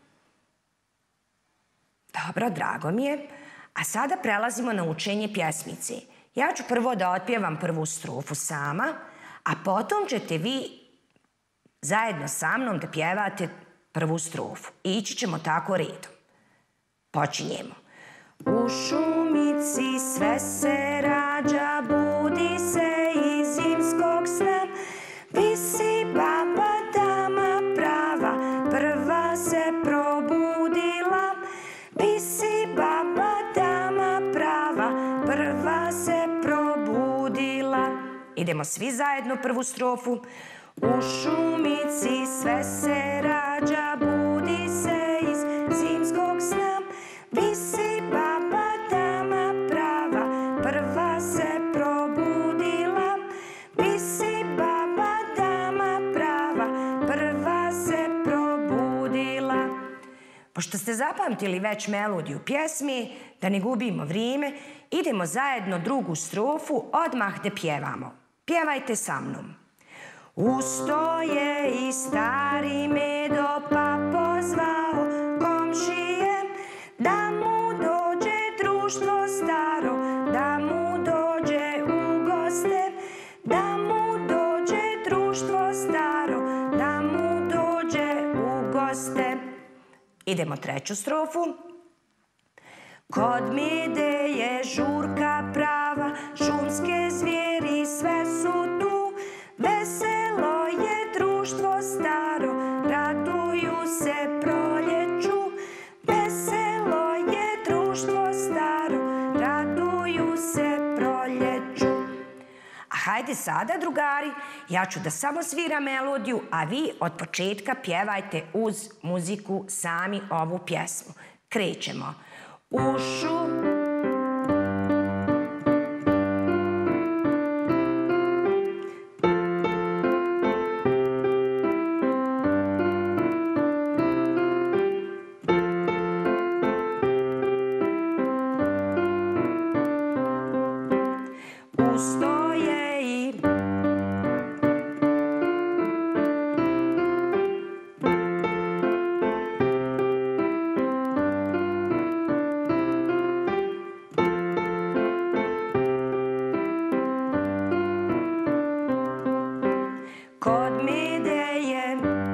Dobro, drago mi je. A sada prelazimo na učenje pjesmice. Ja ću prvo da otpjevam prvu strofu sama, a potom ćete vi zajedno sa mnom da pjevate prvu strofu. Ići ćemo tako redom. Počinjemo. U Šumici sve se rađa, budi se iz zimskog sna. Visi baba dama prava, prva se probudila. Visi baba dama prava, prva se probudila. Idemo svi zajedno prvu strofu. U Šumici sve se rađa, budi se iz zimskog sna. Visi baba dama prava, prva se probudila. Visi baba dama prava, prva se probudila. Pošto ste zapamtili već melodiju pjesmi, da ne gubimo vrijeme, idemo zajedno drugu strofu odmah da pjevamo. Pjevajte sa mnom. Ustoje i stari medo pa pozvao komšije da mu dođe društvo staro, da mu dođe u goste, da mu dođe društvo staro, da mu dođe u goste. Idemo treću strofu. Kod mide je žurka prava, šumske zvijeri sve su tu, veselo je društvo staro, raduju se proljeću. Veselo je društvo staro, raduju se proljeću. A hajde sada, drugari, ja ću da samo sviram melodiju, a vi od početka pjevajte uz muziku sami ovu pjesmu. Krećemo. Ušu ustoje i kod mide je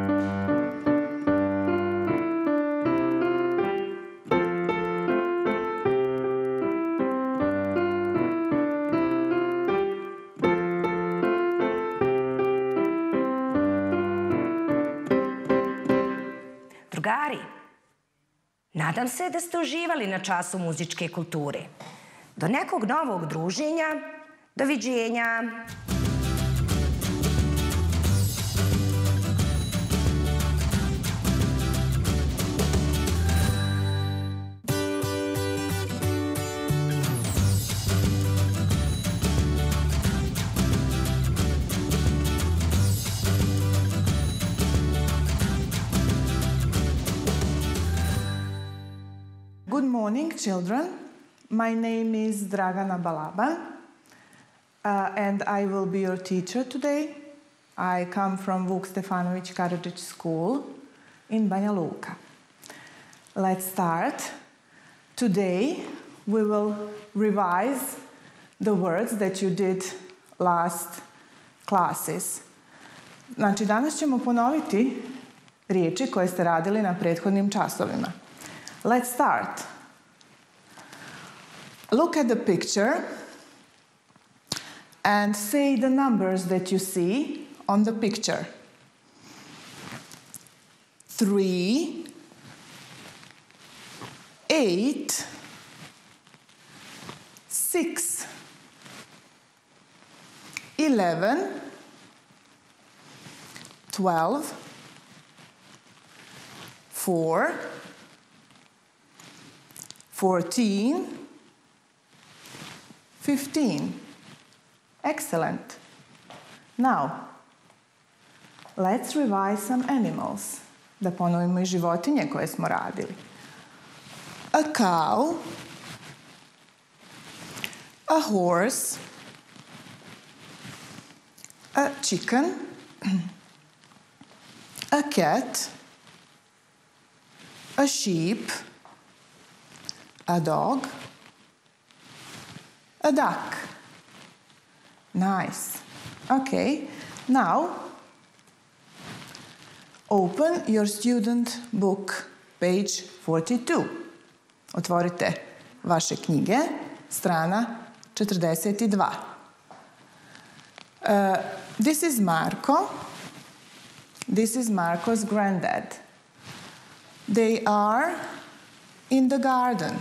drugari, nadam se da ste uživali na času muzičke kulture. Do nekog novog druženja, doviđenja. Good morning, children. My name is Dragana Balaban, and I will be your teacher today. I come from Vuk Stefanović Karadžić School in Banja Luka. Let's start. Today we will revise the words that you did last classes. Znači, danas ćemo ponoviti riječi koje ste radili na prethodnim časovima. Let's start. Look at the picture and say the numbers that you see on the picture. 3, 8, 6, 11, 12, 4, 14, 15. Excellent. Now, let's revise some animals. Da ponovimo i životinje koje smo radili. A cow, a horse, a chicken, a cat, a sheep, a dog, a duck. Nice. Okay, now open your student book, page 42. Otvorite vaše knjige, strana 42. This is Marko. This is Marko's granddad. They are in the garden.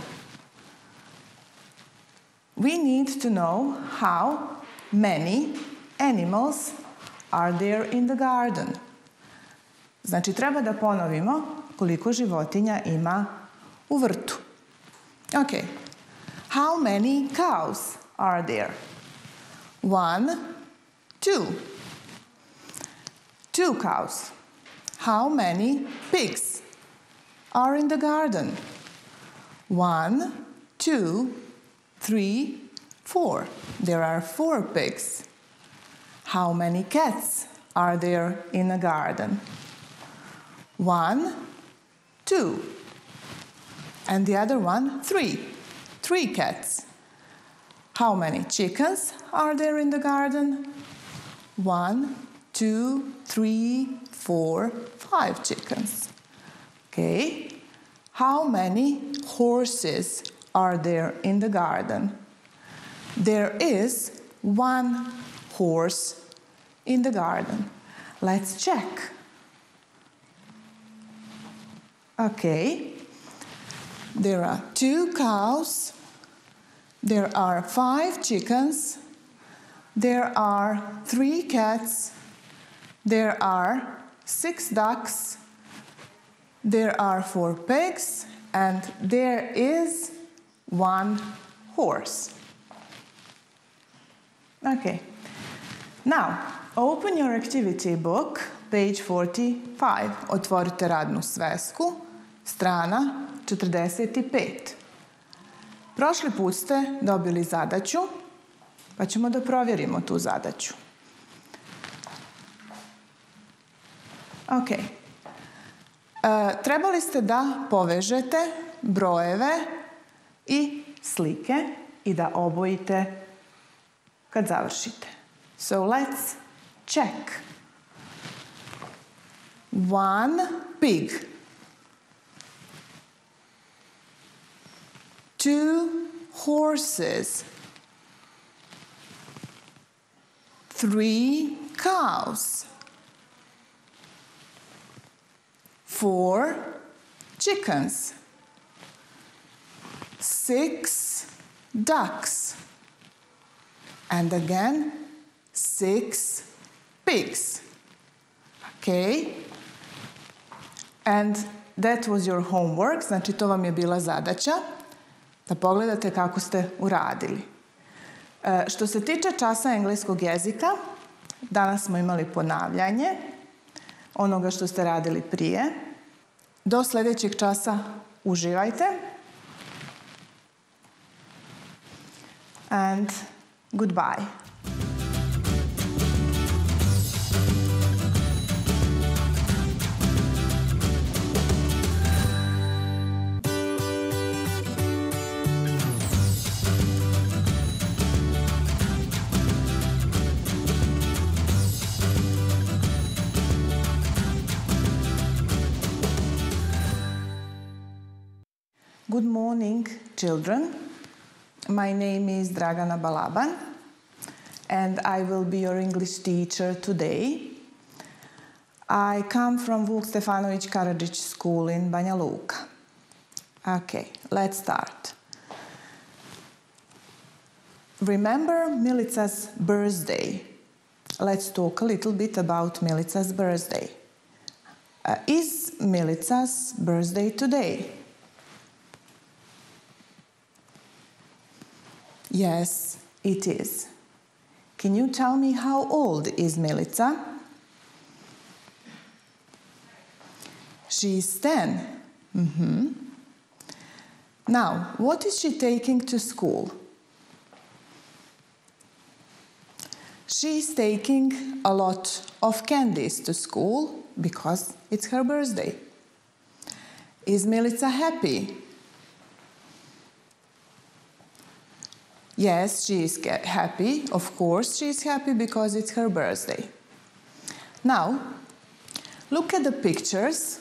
We need to know how many animals are there in the garden. Znači, treba da ponovimo koliko životinja ima u vrtu. Okay. How many cows are there? 1, 2. 2 cows. How many pigs are in the garden? 1, 2, 3, 4. There are 4 pigs. How many cats are there in a garden? 1, 2. And the other one, 3. 3 cats. How many chickens are there in the garden? 1, 2, 3, 4, 5 chickens. Okay. How many horses are there in the garden? There is 1 horse in the garden. Let's check. Okay. There are 2 cows. There are 5 chickens. There are 3 cats. There are 6 ducks. There are 4 pigs. And there is 1 horse. Okay. Now, open your activity book, page 45. Otvorite radnu svesku, strana 45. Prošli put ste dobili zadaću, pa ćemo da provjerimo tu zadaću. Ok. Trebali ste da povežete brojeve i slike i da obojite kad završite. So let's check. 1 pig. 2 horses. 3 cows. 4 chickens. 6 ducks. And again, 6 pigs. Okay? And that was your homework. Znači, to vam je bila zadaća da pogledate kako ste uradili. Što se tiče časa engleskog jezika, danas smo imali ponavljanje onoga što ste radili prije. Do sljedećeg časa uživajte. And goodbye. Good morning, children. My name is Dragana Balaban, and I will be your English teacher today. I come from Vuk Stefanović Karadžić School in Banja Luka. Okay, let's start. Remember Milica's birthday. Let's talk a little bit about Milica's birthday. Is Milica's birthday today? Yes, it is. Can you tell me how old is Milica? She is 10. Mm-hmm. Now, what is she taking to school? She is taking a lot of candies to school because it's her birthday. Is Milica happy? Yes, she is happy. Of course, she is happy because it's her birthday. Now, look at the pictures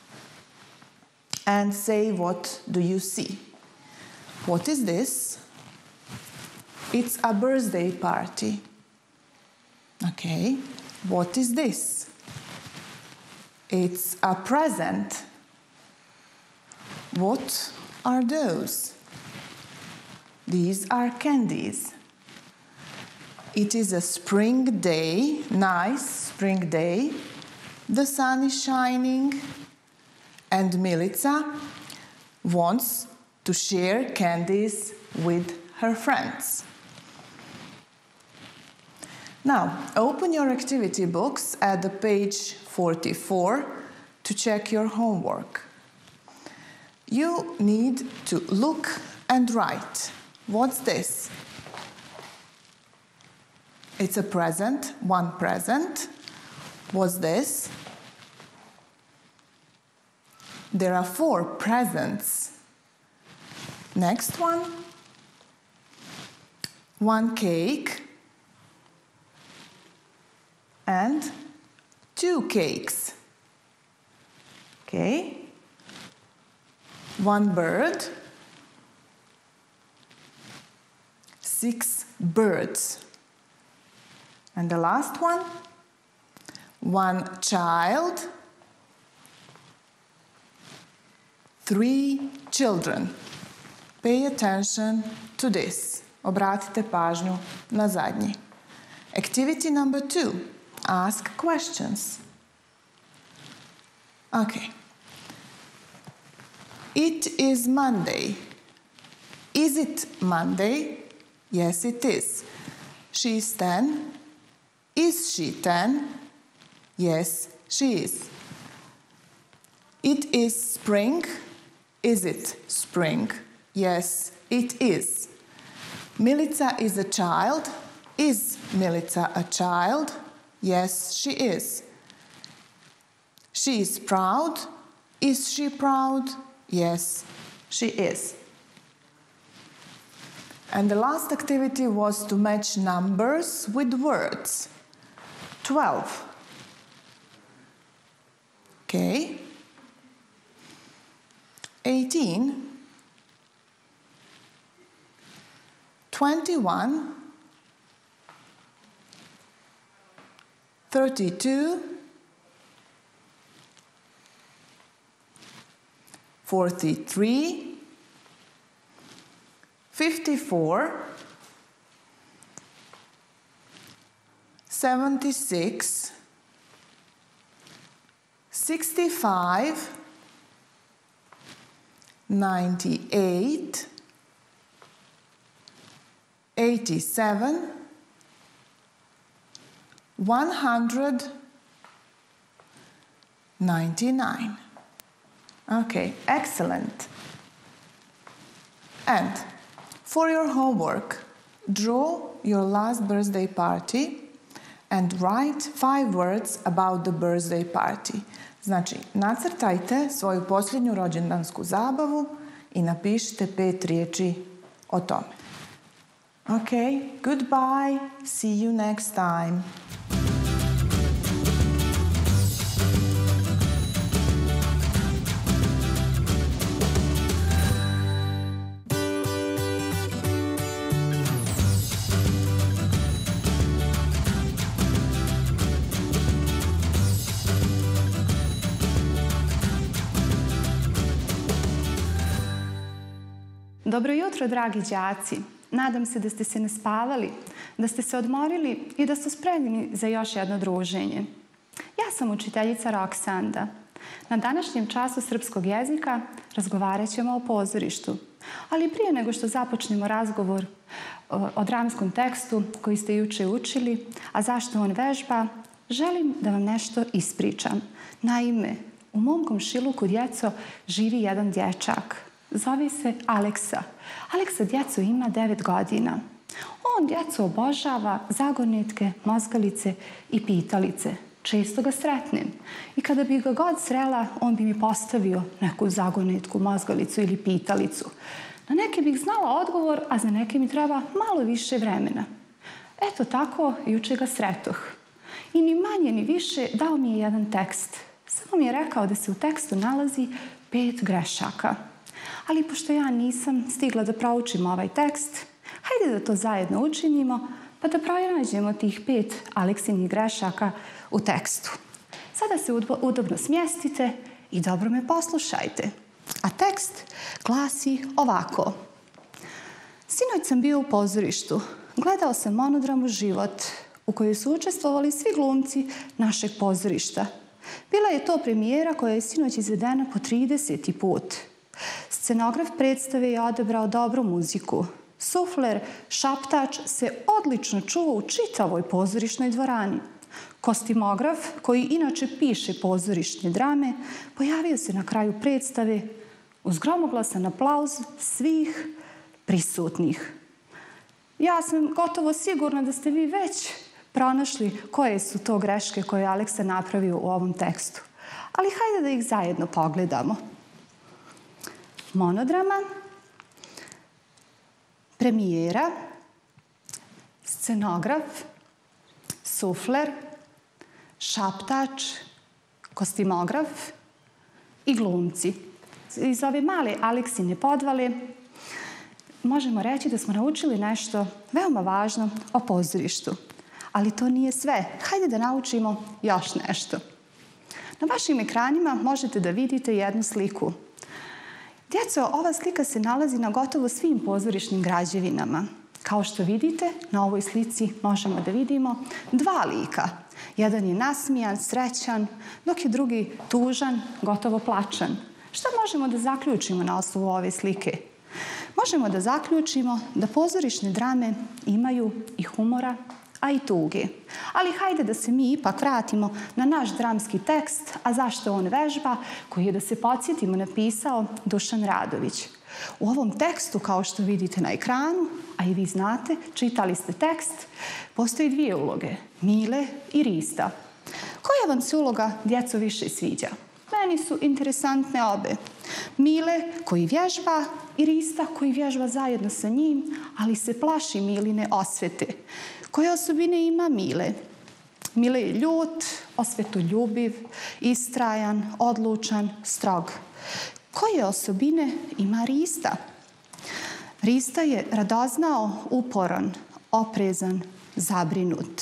and say, what do you see? What is this? It's a birthday party. Okay. What is this? It's a present. What are those? These are candies. It is a spring day, nice spring day. The sun is shining, and Milica wants to share candies with her friends. Now, open your activity books at the page 44 to check your homework. You need to look and write. What's this? It's a present, one present. What's this? There are 4 presents. Next one. 1 cake and 2 cakes. Okay. 1 bird. 6 birds. And the last one. 1 child. 3 children. Pay attention to this. Obratite pažnju na zadnji. Activity number 2. Ask questions. Okay. It is Monday. Is it Monday? Yes, it is. She is 10. Is she 10? Yes, she is. It is spring. Is it spring? Yes, it is. Milica is a child. Is Milica a child? Yes, she is. She is proud. Is she proud? Yes, she is. And the last activity was to match numbers with words. 12. Okay. 18. 21. 32. 43. 54. 76. 65. 98. 87. 199. Okay, excellent. And for your homework, draw your last birthday party and write 5 words about the birthday party. Znači, nacrtajte svoju posljednju rođendansku zabavu i napišite 5 riječi o tome. Okay, goodbye. See you next time. Dobro jutro, dragi đaci. Nadam se da ste se naspavali, da ste se odmorili i da ste spremni za još jedno druženje. Ja sam učiteljica Roksanda. Na današnjem času srpskog jezika razgovarat ćemo o pozorištu. Ali prije nego što započnemo razgovor o dramskom tekstu koji ste juče učili, a zašto on vežba, želim da vam nešto ispričam. Naime, u mom komšiluku, djeco, živi jedan dječak. Zove se Aleksa. Aleksa, djeco, ima 9 godina. On, djeco, obožava zagonetke, mozgalice i pitalice. Često ga sretnem. I kada bi ga god srela, on bi mi postavio neku zagonetku, mozgalicu ili pitalicu. Na neke bih znala odgovor, a za neke mi treba malo više vremena. Eto tako, juče ga sretoh. I ni manje ni više dao mi je jedan tekst. Samo mi je rekao da se u tekstu nalazi 5 grešaka. Ali pošto ja nisam stigla da proučim ovaj tekst, hajde da to zajedno učinimo, pa da pronađemo tih 5 Aleksinih grešaka u tekstu. Sada se udobno smjestite i dobro me poslušajte. A tekst glasi ovako. Sinoć sam bio u pozorištu. Gledao sam monodramu Život, u kojoj su učestvovali svi glumci našeg pozorišta. Bila je to premijera koja je sinoć izvedena po 30. put. Scenograf predstave je odabrao dobru muziku. Sufler, šaptač se odlično čuva u čitavoj pozorišnoj dvorani. Kostimograf, koji inače piše pozorišne drame, pojavio se na kraju predstave uz gromoglasan aplauz svih prisutnih. Ja sam gotovo sigurna da ste vi već pronašli koje su to greške koje je Aleksa napravio u ovom tekstu. Ali hajde da ih zajedno pogledamo. Monodrama, premijera, scenograf, sufler, šaptač, kostimograf i glumci. Iz ove male Aleksine podvale možemo reći da smo naučili nešto veoma važno o pozorištu. Ali to nije sve. Hajde da naučimo još nešto. Na vašim ekranima možete da vidite jednu sliku. Djeco, ova slika se nalazi na gotovo svim pozorišnim građevinama. Kao što vidite, na ovoj slici možemo da vidimo dva lika. Jedan je nasmijan, srećan, dok je drugi tužan, gotovo plačan. Šta možemo da zaključimo na osnovu ove slike? Možemo da zaključimo da pozorišne drame imaju i humora, a i tuge. Ali hajde da se mi ipak vratimo na naš dramski tekst, a zašto on vežba, koji je, da se podsjetimo, napisao Dušan Radović. U ovom tekstu, kao što vidite na ekranu, a i vi znate, čitali ste tekst, postoji dvije uloge, Mile i Rista. Koja vam se uloga, djeco, više sviđa? Meni su interesantne obe. Mile koji vježba i Rista koji vježba zajedno sa njim, ali se plaši Miline osvete. Koje osobine ima Mile? Mile je ljut, osvetoljubiv, istrajan, odlučan, strog. Koje osobine ima Rista? Rista je radoznao, uporan, oprezan, zabrinut.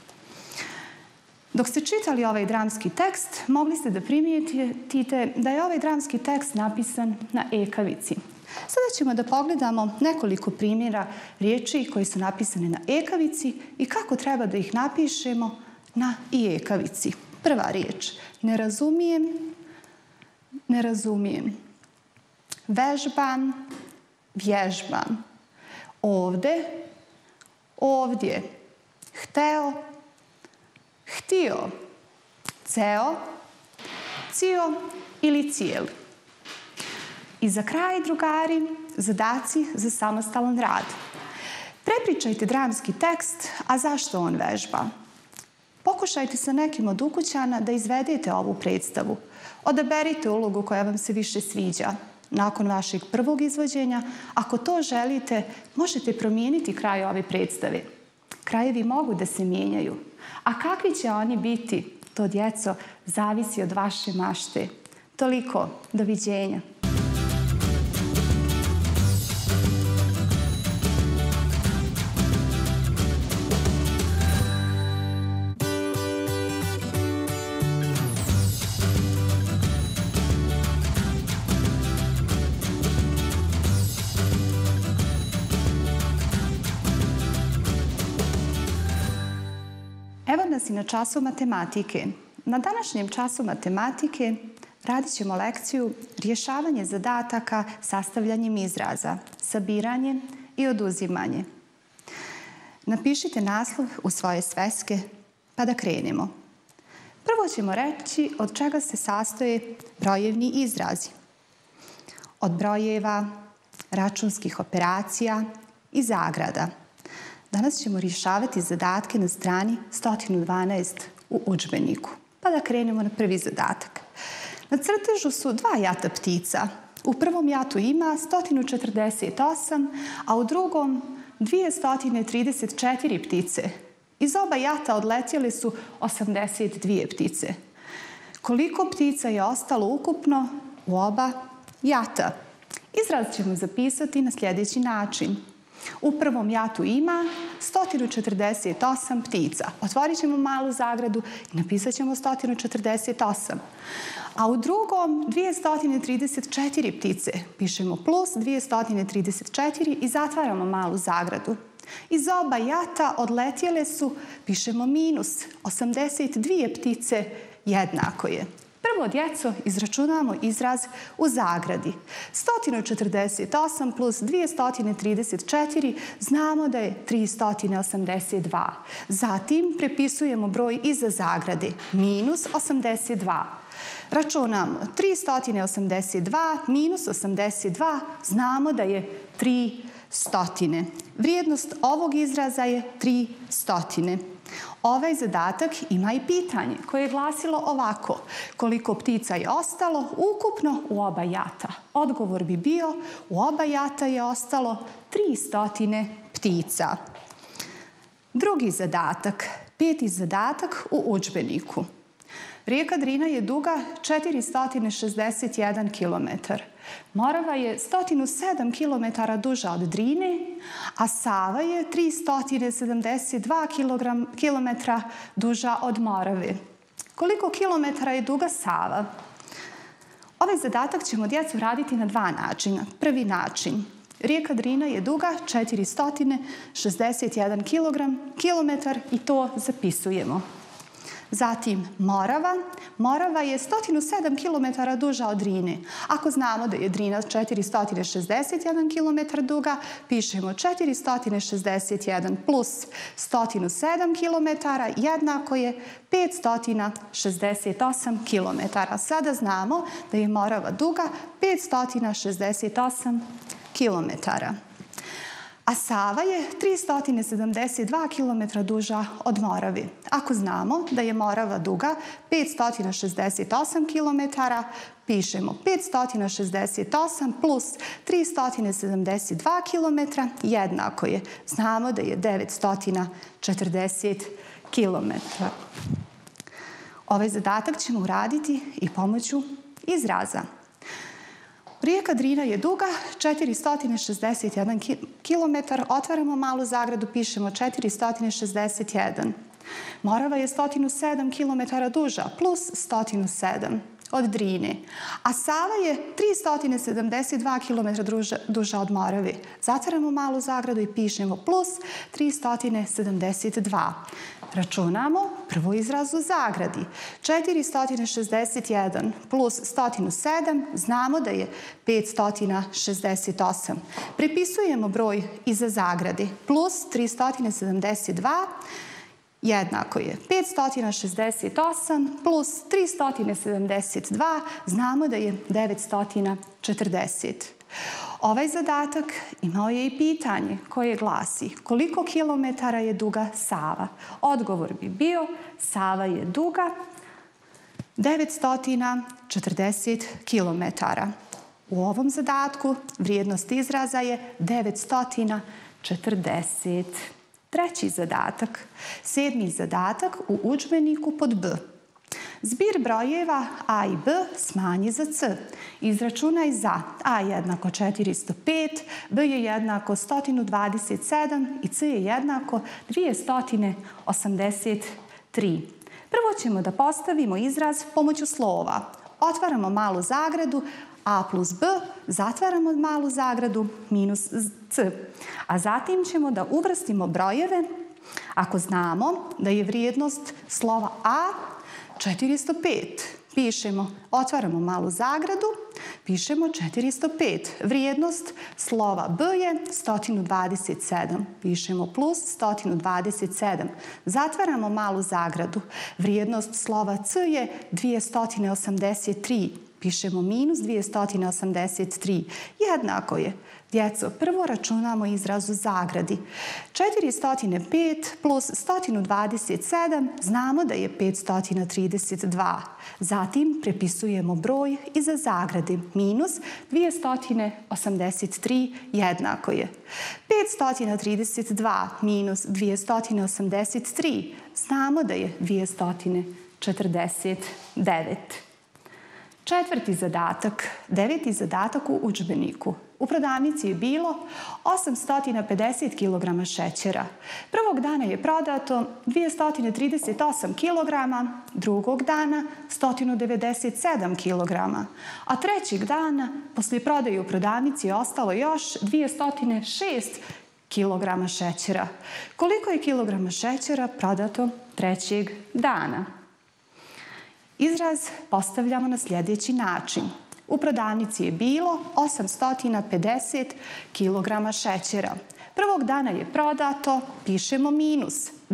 Dok ste čitali ovaj dramski tekst, mogli ste da primijetite da je ovaj dramski tekst napisan na ekavici. Sada ćemo da pogledamo nekoliko primjera riječi koje su napisane na ekavici i kako treba da ih napišemo na i ekavici. Prva riječ, ne razumijem, ne razumijem. Vežbam, vježbam. Ovde, ovdje. Hteo, htio. Ceo, cio ili cijeli. I za kraj, drugari, zadaci za samostalan rad. Prepričajte dramski tekst, a zašto on vežba? Pokušajte sa nekim od ukućana da izvedete ovu predstavu. Odaberite ulogu koja vam se više sviđa. Nakon vašeg prvog izvođenja, ako to želite, možete promijeniti kraj ove predstave. Krajevi mogu da se mijenjaju. A kakvi će oni biti, to, djeco, zavisi od vaše mašte. Toliko. Doviđenja. Evo nas i na času matematike. Na današnjem času matematike radit ćemo lekciju rješavanje zadataka sastavljanjem izraza, sabiranje i oduzimanje. Napišite naslov u svoje sveske pa da krenemo. Prvo ćemo reći od čega se sastoje brojevni izrazi. Od brojeva, računskih operacija i zagrada. Danas ćemo rješavati zadatke na strani 112 u udžbeniku. Pa da krenemo na prvi zadatak. Na crtežu su dva jata ptica. U prvom jatu ima 148, a u drugom 234 ptice. Iz oba jata odletjele su 82 ptice. Koliko ptica je ostalo ukupno u oba jata? Izraz ćemo zapisati na sljedeći način. U prvom jatu ima 148 ptica. Otvorit ćemo malu zagradu i napisat ćemo 148. A u drugom 234 ptice. Pišemo plus 234 i zatvaramo malu zagradu. Iz oba jata odletjele su, pišemo minus, 82 ptice jednako je. Prvo, djeco, izračunamo izraz u zagradi. 148 plus 234 znamo da je 382. Zatim prepisujemo broj iza zagrade, minus 82. Računamo 382 minus 82, znamo da je 3 stotine. Vrijednost ovog izraza je 300. Ovaj zadatak ima i pitanje koje je glasilo ovako. Koliko ptica je ostalo ukupno u oba jata? Odgovor bi bio u oba jata je ostalo 300 ptica. Drugi zadatak, 5. zadatak u udžbeniku. Rijeka Drina je duga 461 km. Morava je 107 km duža od Drine, a Sava je 372 km duža od Morave. Koliko kilometara je duga Sava? Ovaj zadatak ćemo, djecu, raditi na 2 načina. Prvi način. Rijeka Drina je duga 461 km i to zapisujemo. Zatim Morava. Morava je 107 km duža od Drine. Ako znamo da je Drina 461 km duga, pišemo 461 plus 107 km jednako je 568 km. Sada znamo da je Morava duga 568 km. A Sava je 372 km duža od Morave. Ako znamo da je Morava duga 568 km, pišemo 568 plus 372 km jednako je. Znamo da je 940 km. Ovaj zadatak ćemo uraditi i pomoću izraza. Rijeka Drina je duga 461 km, otvaramo malu zagradu, pišemo 461. Morava je 107 km duža, plus 107 od Drine. A Sava je 372 km duža od Morave. Zatvaramo malu zagradu i pišemo plus 372. Računamo prvo izraz u zagradi. 461 plus 107, znamo da je 568. Prepisujemo broj iza zagrade. Plus 372 jednako je 568 plus 372, znamo da je 940. Ovaj zadatak imao je i pitanje koje glasi koliko kilometara je duga Sava. Odgovor bi bio Sava je duga 940 kilometara. U ovom zadatku vrijednost izraza je 940. Treći zadatak, 7. zadatak u udžbeniku pod B. Zbir brojeva A i B smanji za C. Izračunaj za A jednako 405, B je jednako 127 i C je jednako 283. Prvo ćemo da postavimo izraz pomoću slova. Otvaramo malu zagradu, A plus B, zatvaramo malu zagradu, minus C. A zatim ćemo da uvrstimo brojeve ako znamo da je vrijednost slova A 405. Pišemo, otvaramo malu zagradu, pišemo 405. Vrijednost slova B je 127. Pišemo plus 127. Zatvaramo malu zagradu. Vrijednost slova C je 283. Pišemo minus 283. Jednako je. Djeco, prvo računamo izraz u zagradi. 405 plus 127, znamo da je 532. Zatim prepisujemo broj iza zagrade. Minus 283 jednako je. 532 minus 283, znamo da je 249. Četvrti zadatak, 9. zadatak u udžbeniku. U prodavnici je bilo 850 kg šećera. Prvog dana je prodato 238 kg, drugog dana 197 kg, a trećeg dana, poslije prodaje u prodavnici, je ostalo još 206 kg šećera. Koliko je kilograma šećera prodato trećeg dana? Izraz postavljamo na sljedeći način. U prodavnici je bilo 850 kg šećera. Prvog dana je prodato, pišemo minus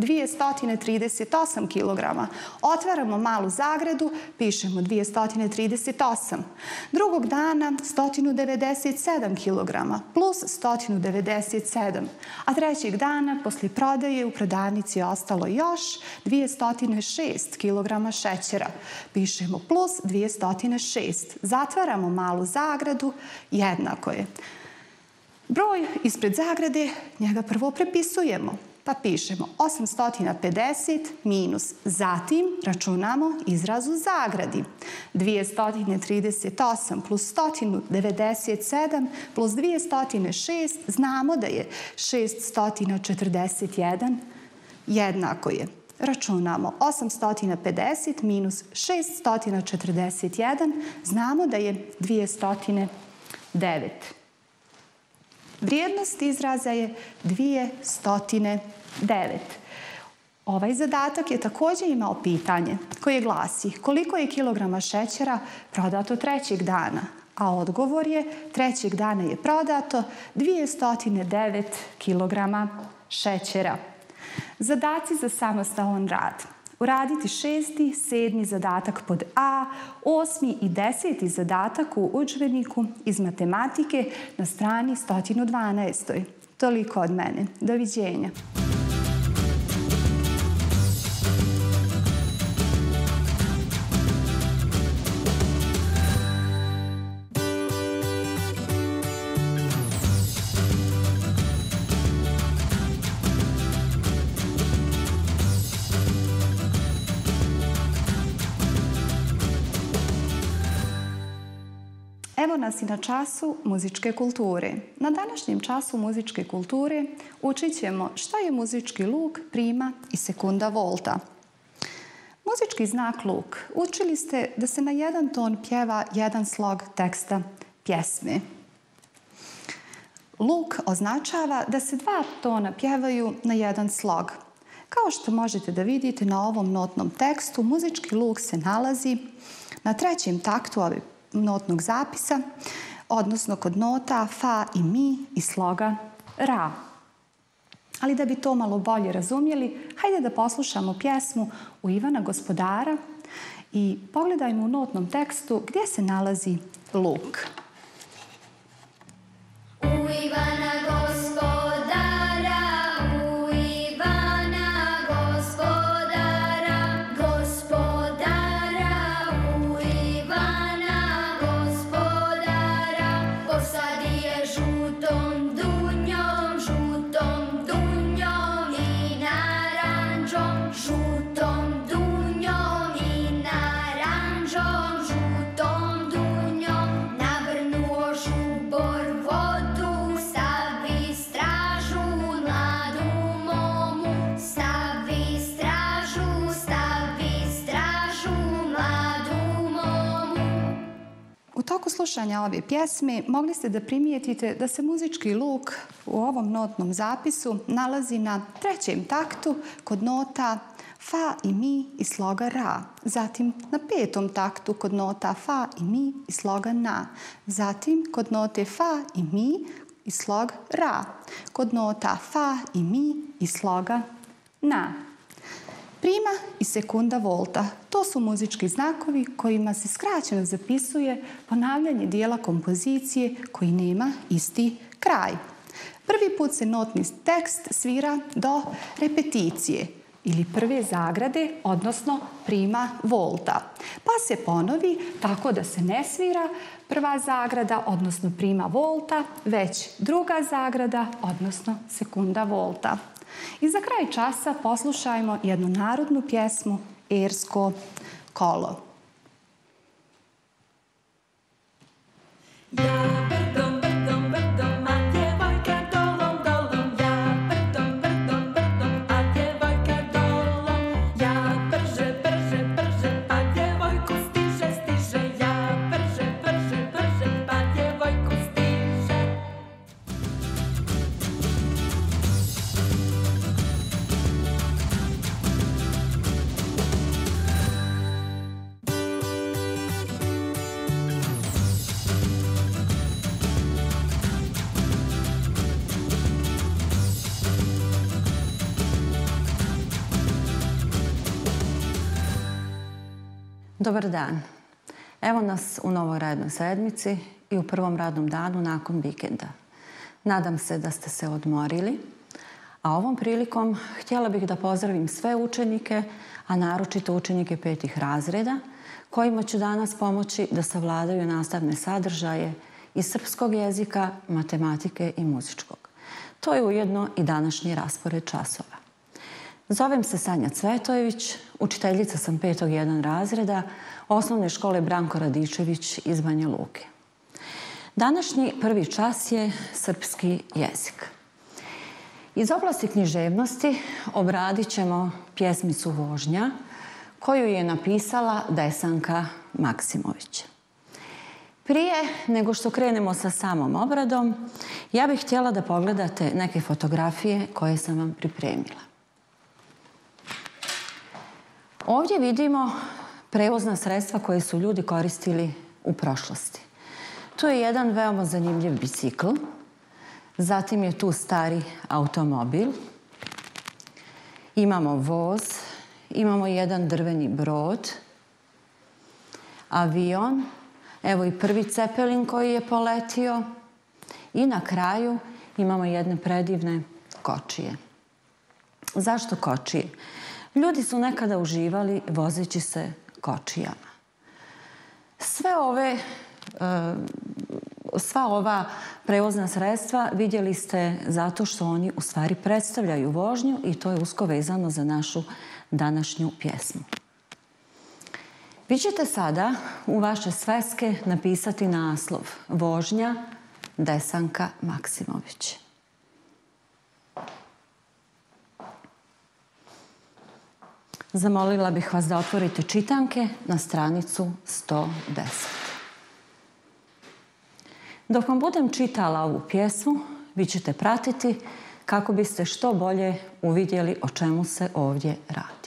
238 kg. Otvaramo malu zagradu, pišemo 238. Drugog dana 197 kg plus 197. A trećeg dana poslije prodaje u prodavnici je ostalo još 206 kg šećera. Pišemo plus 206. Zatvaramo malu zagradu, jednako je. Broj ispred zagrade, njega prvo prepisujemo, pa pišemo 850 minus, zatim računamo izraz u zagradi. 238 plus 197 plus 206, znamo da je 641, jednako je. Računamo 850 minus 641, znamo da je 209. Vrijednost izraza je 209. Ovaj zadatak je također imao pitanje koje glasi koliko je kilograma šećera prodato trećeg dana, a odgovor je trećeg dana je prodato 209 kilograma šećera. Zadaci za samostalan rad. Uraditi 6., 7. zadatak pod A, 8. i 10. zadatak u udžbeniku iz matematike na strani 112. Toliko od mene. Doviđenja. Evo nas i na času muzičke kulture. Na današnjem času muzičke kulture učit ćemo šta je muzički luk, prima i sekunda volta. Muzički znak luk. Učili ste da se na jedan ton pjeva jedan slog teksta pjesme. Luk označava da se dva tona pjevaju na jedan slog. Kao što možete da vidite na ovom notnom tekstu, muzički luk se nalazi na trećem taktu ove notnog zapisa, odnosno kod nota fa i mi i sloga ra. Ali da bi to malo bolje razumjeli, hajde da poslušamo pjesmu u Ivana Gospodara i pogledajmo u notnom tekstu gdje se nalazi luk. U Ivana Gospodara, u Ivana Gospodara, Gospodara, u Ivana Gospodara, posadi je žutom dunjom, žutom dunjom i naranđom, žutom dunjom i naranđom, žutom dunjom, navrnuo žubor vodu, stavi stražu mladu momu, stavi stražu mladu momu. U toku slušanja ove pjesme mogli ste da primijetite da se muzički luk u ovom notnom zapisu nalazi na trećem taktu kod nota fa i mi i sloga ra. Zatim na petom taktu kod nota fa i mi i sloga na. Zatim kod note fa i mi i slog ra. Kod nota fa i mi i sloga na. Prima i sekunda volta. To su muzički znakovi kojima se skraćeno zapisuje ponavljanje dijela kompozicije koji nema isti kraj. Prvi put se notni tekst svira do repeticije ili prve zagrade, odnosno prima volta. Pa se ponovi tako da se ne svira prva zagrada, odnosno prima volta, već druga zagrada, odnosno sekunda volta. I za kraj časa poslušajmo jednu narodnu pjesmu Ersko kolo. Ja brdom, brdom, brdom, a djevojka dolom, dolom. Ja brdom, brdom, brdom, a djevojka dolom. Ja brže, brže, brže, pa djevojku stiže, stiže. Ja brže, brže, brže, pa djevojku stiže. Dobar dan. Evo nas u novoj radnoj sedmici i u prvom radnom danu nakon vikenda. Nadam se da ste se odmorili, a ovom prilikom htjela bih da pozdravim sve učenike, a naročito učenike 5. razreda, kojima ću danas pomoći da savladaju nastavne sadržaje iz srpskog jezika, matematike i muzičkog. To je ujedno i današnji raspored časova. Zovem se Sanja Cvetojević, učiteljica sam 5. 1. razreda osnovne škole Branko Radičević iz Banja Luke. Današnji prvi čas je srpski jezik. Iz oblasti književnosti obradit ćemo pjesmicu Vožnja, koju je napisala Desanka Maksimović. Prije nego što krenemo sa samom obradom, ja bih htjela da pogledate neke fotografije koje sam vam pripremila. Ovdje vidimo prevozna sredstva koje su ljudi koristili u prošlosti. Tu je jedan veoma zanimljiv bicikl, zatim je tu stari automobil, imamo voz, imamo jedan drveni brod, avion, evo i prvi cepelin koji je poletio i na kraju imamo jedne predivne kočije. Zašto kočije? Ljudi su nekada uživali vozeći se kočijama. Sva ova prevozna sredstva vidjeli ste zato što oni u stvari predstavljaju vožnju i to je usko vezano za našu današnju pjesmu. Vi ćete sada u vaše sveske napisati naslov Vožnja Desanka Maksimović. Zamolila bih vas da otvorite čitanke na stranicu 110. Dok vam budem čitala ovu pjesmu, vi ćete pratiti kako biste što bolje uvidjeli o čemu se ovdje radi.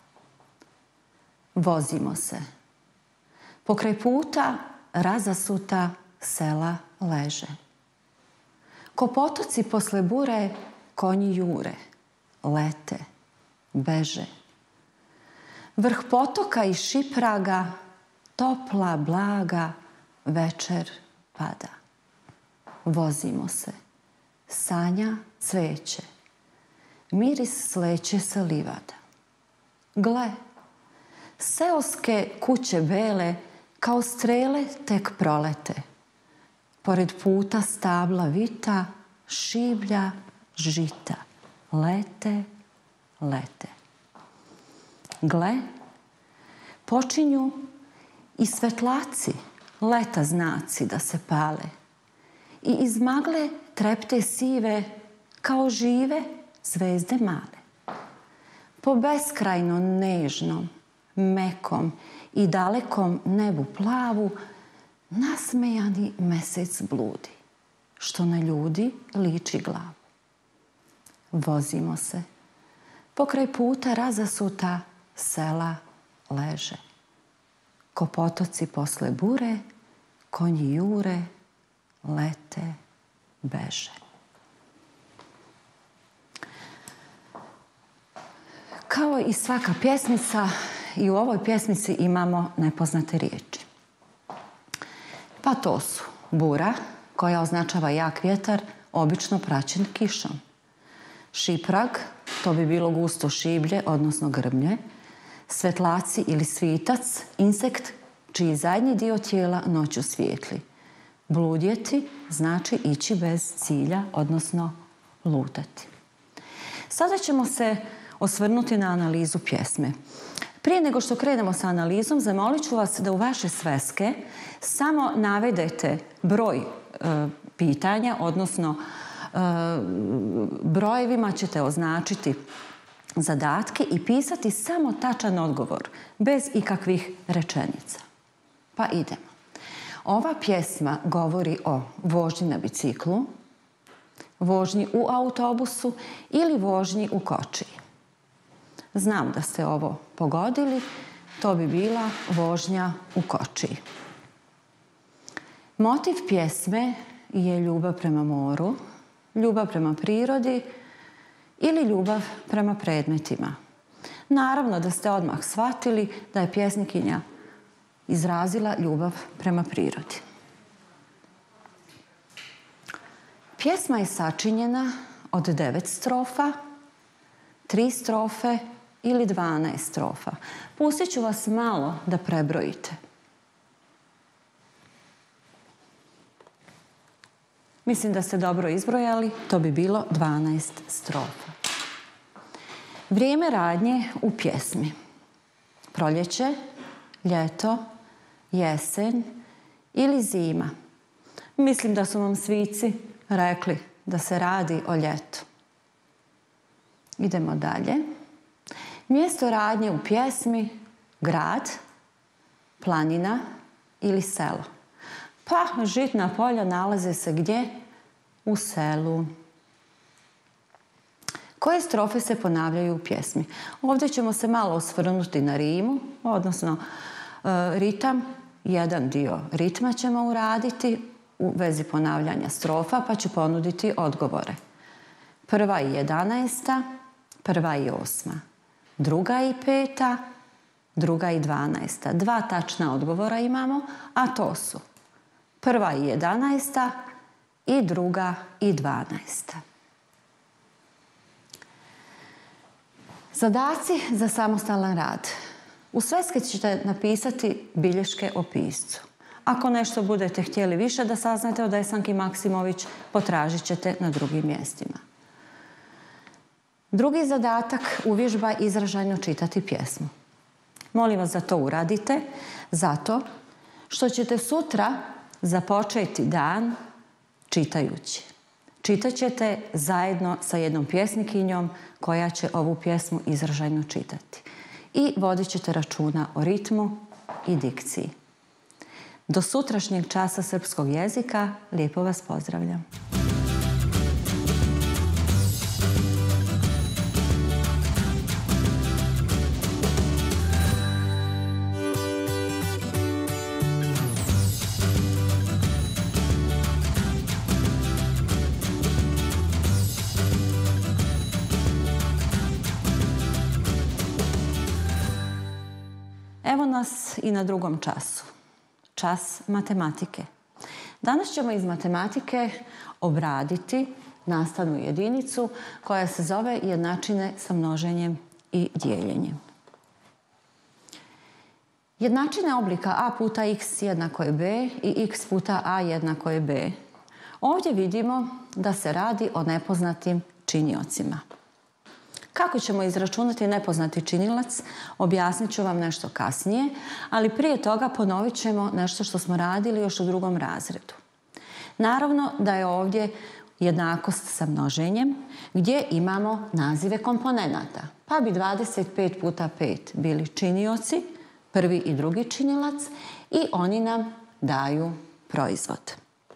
Vozimo se. Pokraj puta razasuta sela leže. Ko potoci posle bure, konji jure, lete, beže. Vrh potoka i šipraga, topla, blaga, večer pada. Vozimo se. Sanja cveće. Miris sleće sa livada. Gle, seoske kuće bele kao strele tek prolete. Pored puta stabla vita, šiblja, žita. Lete, lete. Gle, počinju i svetlaci, leta znaci da se pale. I iz magle trepte sive, kao žive zvezde male. Po beskrajno nežnom, mekom i dalekom nebu plavu, nasmejani mesec bludi, što na ljudi liči glavu. Vozimo se. Pokraj puta razasuta sela leže. Ko potoci posle bure, konji jure, lete, beže. Kao i svaka pjesmica, i u ovoj pjesmici imamo nepoznate riječi. Pa to su bura, koja označava jak vjetar, obično praćen kišom. Šiprag, to bi bilo gusto šiblje, odnosno grmlje. Svetlaci ili svitac, insekt čiji zadnji dio tijela noću svijetli. Bludjeti znači ići bez cilja, odnosno lutati. Sada ćemo se osvrnuti na analizu pjesme. Prije nego što krenemo sa analizom, zamolit ću vas da u vaše sveske samo navedete broj pitanja, odnosno brojevima ćete označiti zadatke i pisati samo tačan odgovor, bez ikakvih rečenica. Pa idemo. Ova pjesma govori o vožnji na biciklu, vožnji u autobusu ili vožnji u kočiji. Znam da ste ovo pogodili, to bi bila vožnja u kočiji. Motiv pjesme je ljubav prema moru, ljubav prema prirodi ili ljubav prema predmetima. Naravno da ste odmah shvatili da je pjesnikinja izrazila ljubav prema prirodi. Pjesma je sačinjena od 9 strofa, 3 strofe ili 12 strofa. Pustit ću vas malo da prebrojite. Mislim da ste dobro izbrojali, to bi bilo 12 strofa. Vrijeme radnje u pjesmi. Proljeće, ljeto, jesen ili zima. Mislim da su vam svici rekli da se radi o ljetu. Idemo dalje. Mjesto radnje u pjesmi, grad, planina ili selo. Pa žitna polja nalaze se gdje? U selu. Koje strofe se ponavljaju u pjesmi? Ovdje ćemo se malo osvrnuti na rimu, odnosno ritam. Jedan dio ritma ćemo uraditi u vezi ponavljanja strofa, pa ću ponuditi odgovore. 1. i 11., 1. i 8., 2. i 5., 2. i 12. 2 tačna odgovora imamo, a to su 1. i 11. i 2. i 12. Zadaci za samostalan rad. U sveske ćete napisati bilješke o piscu. Ako nešto budete htjeli više da saznate o Desanki Maksimović, potražit ćete na drugim mjestima. Drugi zadatak, uvježba izražajno čitati pjesmu. Molim vas da to uradite, zato što ćete sutra započeti dan čitajući. Čitat ćete zajedno sa jednom pjesnikinjom koja će ovu pjesmu izražajno čitati. I vodit ćete računa o ritmu i dikciji. Do sutrašnjeg časa srpskog jezika lijepo vas pozdravljam. Evo nas i na drugom času. Čas matematike. Danas ćemo iz matematike obraditi nastavnu jedinicu koja se zove jednačine sa množenjem i dijeljenjem. Jednačine oblika a puta x jednako je b i x puta a jednako je b. Ovdje vidimo da se radi o nepoznatim činiocima. Kako ćemo izračunati nepoznati činilac, objasnit ću vam nešto kasnije, ali prije toga ponovit ćemo nešto što smo radili još u 2. razredu. Naravno da je ovdje jednakost sa množenjem, gdje imamo nazive komponenata. Pa bi 25 puta 5 bili činioci, prvi i drugi činilac, i oni nam daju proizvod.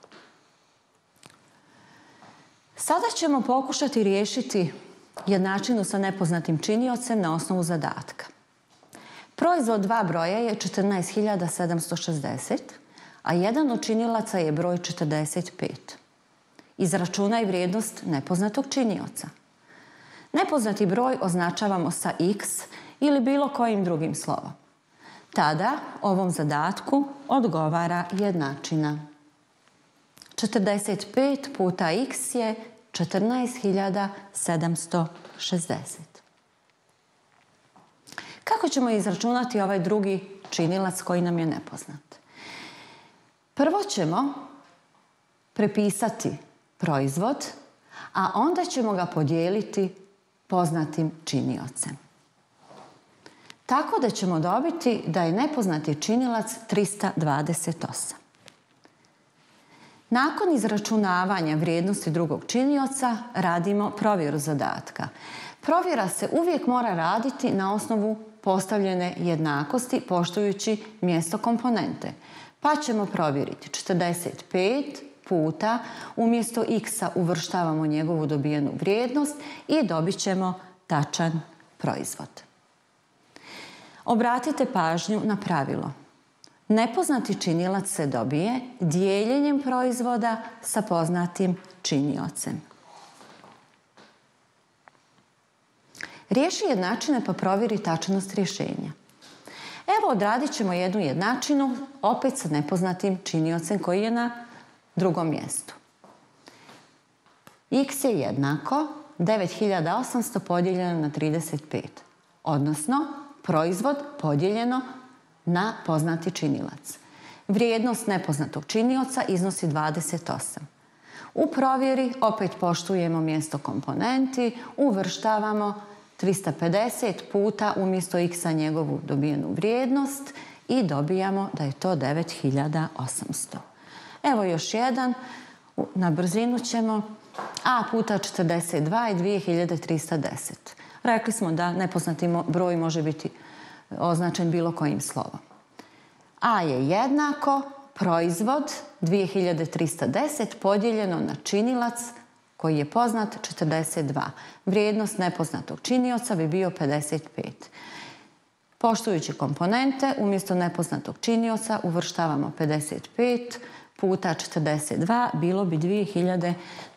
Sada ćemo pokušati riješiti jednačinu sa nepoznatim činiocem na osnovu zadatka. Proizvod 2 broja je 14.760, a jedan od činilaca je broj 45. Izračunaj vrijednost nepoznatog činioca. Nepoznati broj označavamo sa x ili bilo kojim drugim slovom. Tada ovom zadatku odgovara jednačina. 45 puta x je 14.760. Kako ćemo izračunati ovaj drugi činilac koji nam je nepoznat? Prvo ćemo prepisati proizvod, a onda ćemo ga podijeliti poznatim činiocem. Tako da ćemo dobiti da je nepoznati činilac 328. Nakon izračunavanja vrijednosti drugog činioca radimo provjeru zadatka. Provjera se uvijek mora raditi na osnovu postavljene jednakosti poštujući mjesto komponente. Pa ćemo provjeriti 45 puta, umjesto x-a uvrštavamo njegovu dobijenu vrijednost i dobit ćemo tačan proizvod. Obratite pažnju na pravilo. Nepoznati činilac se dobije dijeljenjem proizvoda sa poznatim činiocem. Riješi jednačine pa provjeri tačnost rješenja. Evo, odradit ćemo jednu jednačinu, opet sa nepoznatim činiocem koji je na drugom mjestu. X je jednako 9800 podijeljeno na 35, odnosno proizvod podijeljeno na poznati činilac. Vrijednost nepoznatog činioca iznosi 28. U provjeri opet poštujemo mjesto komponenti, uvrštavamo 350 puta umjesto x-a njegovu dobijenu vrijednost i dobijamo da je to 9800. Evo još jedan, na brzinu ćemo a puta 42 je 2310. Rekli smo da nepoznati broj može biti označen bilo kojim slovom. A je jednako proizvod 2310 podijeljeno na činilac koji je poznat 42. Vrijednost nepoznatog činioca bi bio 55. Poštujući komponente, umjesto nepoznatog činioca uvrštavamo 55 puta 42, bilo bi 2310.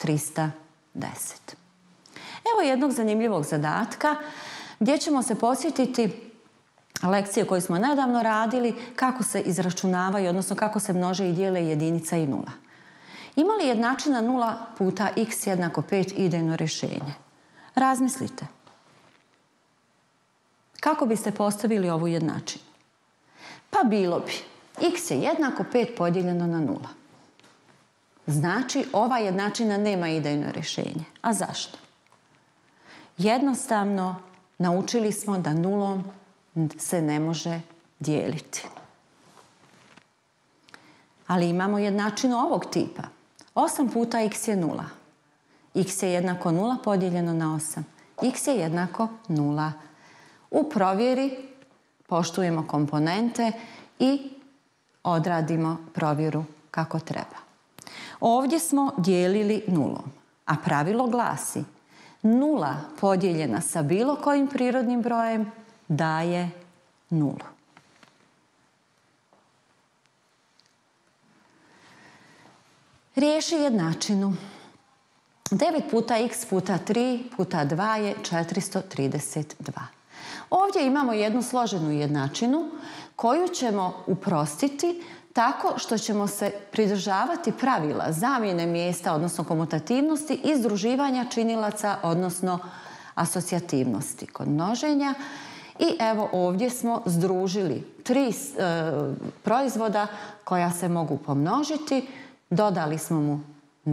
Evo jednog zanimljivog zadatka gdje ćemo se podsjetiti lekcije koje smo nedavno radili, kako se izračunavaju, odnosno kako se množe i dijele jedinica i nula. Ima li jednačina 0 puta x jednako 5 idejno rješenje? Razmislite. Kako biste postavili ovu jednačinu? Pa bilo bi x je jednako 5 podijeljeno na 0. Znači, ova jednačina nema idejno rješenje. A zašto? Jednostavno, naučili smo da nulom se ne može dijeliti. Ali imamo jednačinu ovog tipa. 8 puta x je 0. X je jednako 0 podijeljeno na 8. X je jednako 0. U provjeri poštujemo komponente i odradimo provjeru kako treba. Ovdje smo dijelili nulom, a pravilo glasi 0 podijeljena sa bilo kojim prirodnim brojem daje 0. Riješi jednačinu. 9 puta x puta 3 puta 2 je 432. Ovdje imamo jednu složenu jednačinu koju ćemo uprostiti tako što ćemo se pridržavati pravila zamjene mjesta, odnosno komutativnosti i združivanja činilaca, odnosno asocijativnosti kod množenja. I evo ovdje smo združili 3 proizvoda koja se mogu pomnožiti. Dodali smo mu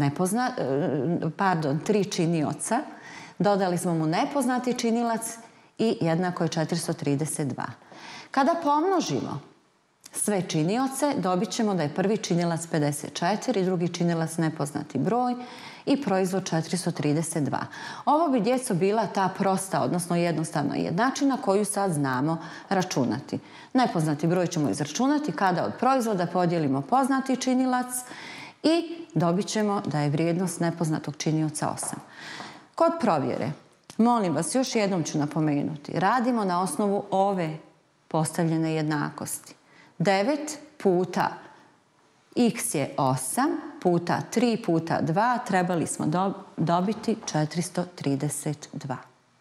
3 činioca. Dodali smo mu nepoznati činilac i jednako je 432. Kada pomnožimo sve činioce, dobit ćemo da je prvi činilac 54 i drugi činilac nepoznati broj i proizvod 432. Ovo bi, djeco, bila ta prosta, odnosno jednostavna jednačina koju sad znamo računati. Nepoznati broj ćemo izračunati kada od proizvoda podijelimo poznati činilac i dobit ćemo da je vrijednost nepoznatog činioca 8. Kod provjere, molim vas, još jednom ću napomenuti, radimo na osnovu ove postavljene jednakosti. 9 puta x je 8 puta 3 puta 2 trebali smo dobiti 432.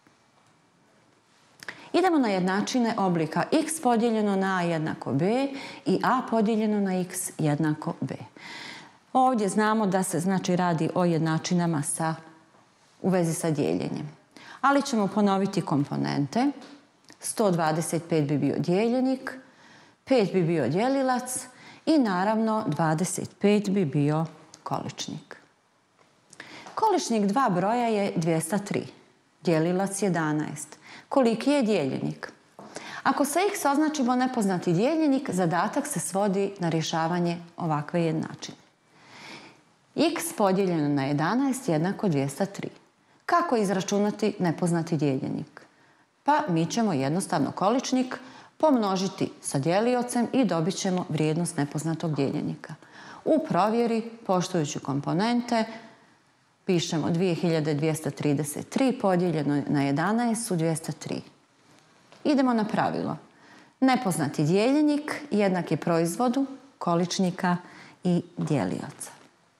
Idemo na jednačine oblika x podijeljeno na a jednako b i a podijeljeno na x jednako b. Ovdje znamo da se radi o jednačinama u vezi sa dijeljenjem. Ali ćemo ponoviti komponente. 125 bi bio dijeljenik, 5 bi bio dijelilac i naravno 25 bi bio količnik. Količnik dva broja je 203, dijelilac 11. Koliki je dijeljenik? Ako sa x označimo nepoznati dijeljenik, zadatak se svodi na rješavanje ovakve jednačine. X podijeljeno na 11 jednako 203. Kako izračunati nepoznati dijeljenik? Pa mi ćemo jednostavno količnik pomnožiti sa dijeliocem i dobit ćemo vrijednost nepoznatog dijeljenika. U provjeri, poštujući komponente, pišemo 2233 podijeljeno na 11 su 203. Idemo na pravilo. Nepoznati dijeljenik jednak je proizvodu količnika i dijelioca.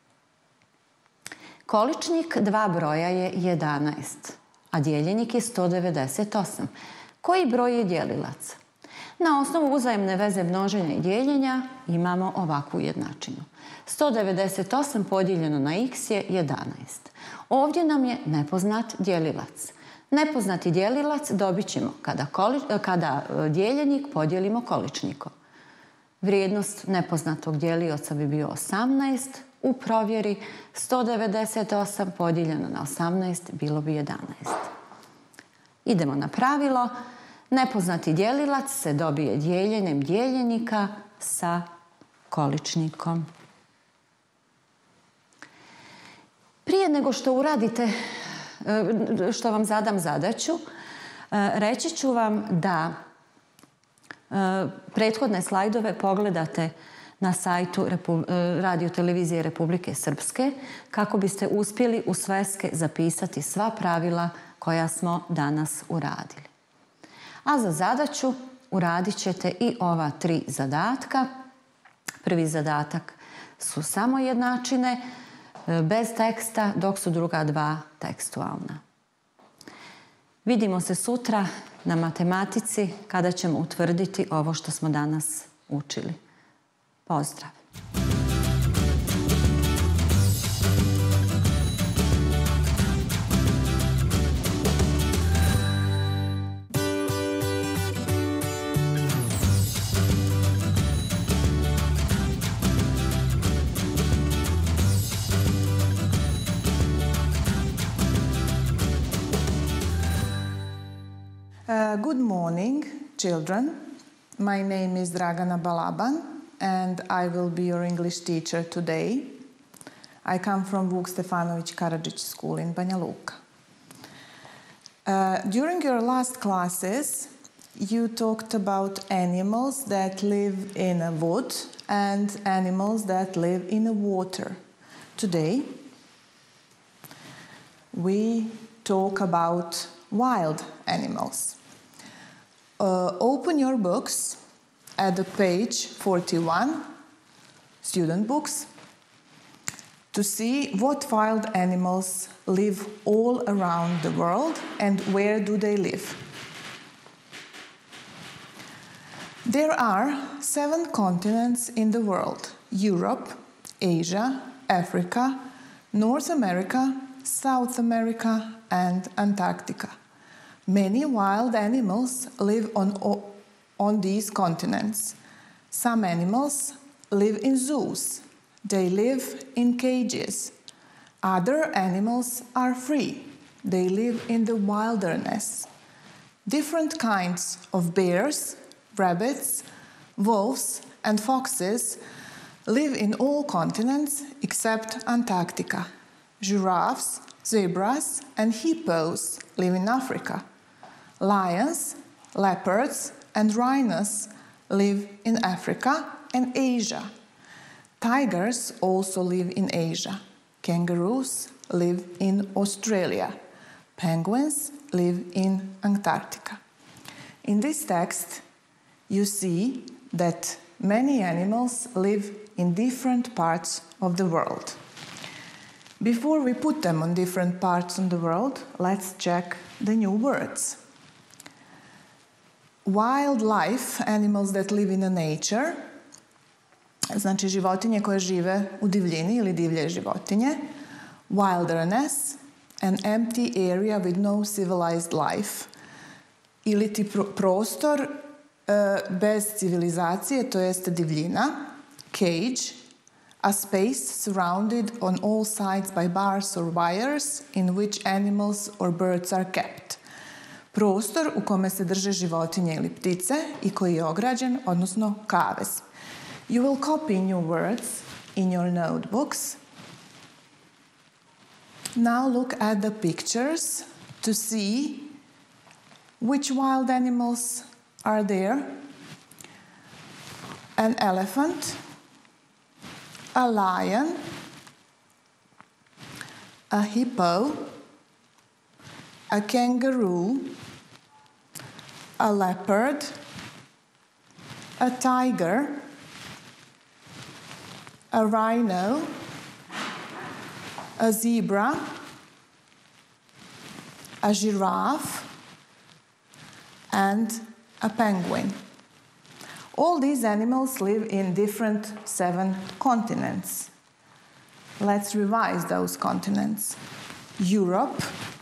Količnik dva broja je 11, a dijeljenik je 198. Koji broj je dijelilac? Na osnovu uzajemne veze množenja i dijeljenja imamo ovakvu jednačinu. 198 podijeljeno na x je 11. Ovdje nam je nepoznat dijelilac. Nepoznati dijelilac dobit ćemo kada dijeljenik podijelimo količnikom. Vrijednost nepoznatog dijelioca bi bio 18. U provjeri 198 podijeljeno na 18 bilo bi 11. Idemo na pravilo. Nepoznati dijelilac se dobije dijeljenjem dijeljenika sa količnikom. Prije nego što uradite, što vam zadam zadaću, reći ću vam da prethodne slajdove pogledate na sajtu Radio-televizije Republike Srpske kako biste uspjeli u sveske zapisati sva pravila koja smo danas uradili. A za zadaću uradit ćete i ova 3 zadatka. Prvi zadatak su samo jednačine, bez teksta, dok su druga 2 tekstualna. Vidimo se sutra na matematici kada ćemo utvrditi ovo što smo danas učili. Pozdrav! Good morning, children. My name is Dragana Balaban, and I will be your English teacher today. I come from Vuk Stefanović Karadžić School in Banja Luka. During your last classes, you talked about animals that live in a wood and animals that live in a water. Today, we talk about wild animals. Open your books at the page 41, student books, to see what wild animals live all around the world and where do they live. There are 7 continents in the world: Europe, Asia, Africa, North America, South America, and Antarctica. Many wild animals live on these continents. Some animals live in zoos. They live in cages. Other animals are free. They live in the wilderness. Different kinds of bears, rabbits, wolves, and foxes live in all continents except Antarctica. Giraffes, zebras, and hippos live in Africa. Lions, leopards, and rhinos live in Africa and Asia. Tigers also live in Asia. Kangaroos live in Australia. Penguins live in Antarctica. In this text, you see that many animals live in different parts of the world. Before we put them on different parts of the world, let's check the new words. Wildlife, animals that live in nature, znači životinje koje žive u divljini ili divlje životinje. Wilderness, an empty area with no civilized life, ili ti prostor bez civilizacije, to jest divljina. Cage, a space surrounded on all sides by bars or wires in which animals or birds are kept. Prostor u kome se drže životinje ili ptice i koji je ograđen, odnosno kavez. You will copy new words in your notebooks. Now look at the pictures to see which wild animals are there. An elephant, a lion, a hippo, a kangaroo, a leopard, a tiger, a rhino, a zebra, a giraffe, and a penguin. All these animals live in different 7 continents. Let's revise those continents. Europe,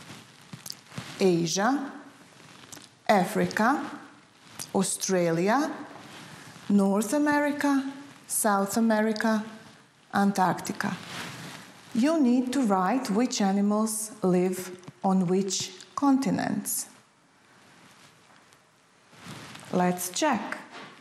Asia, Africa, Australia, North America, South America, Antarctica. You need to write which animals live on which continents. Let's check.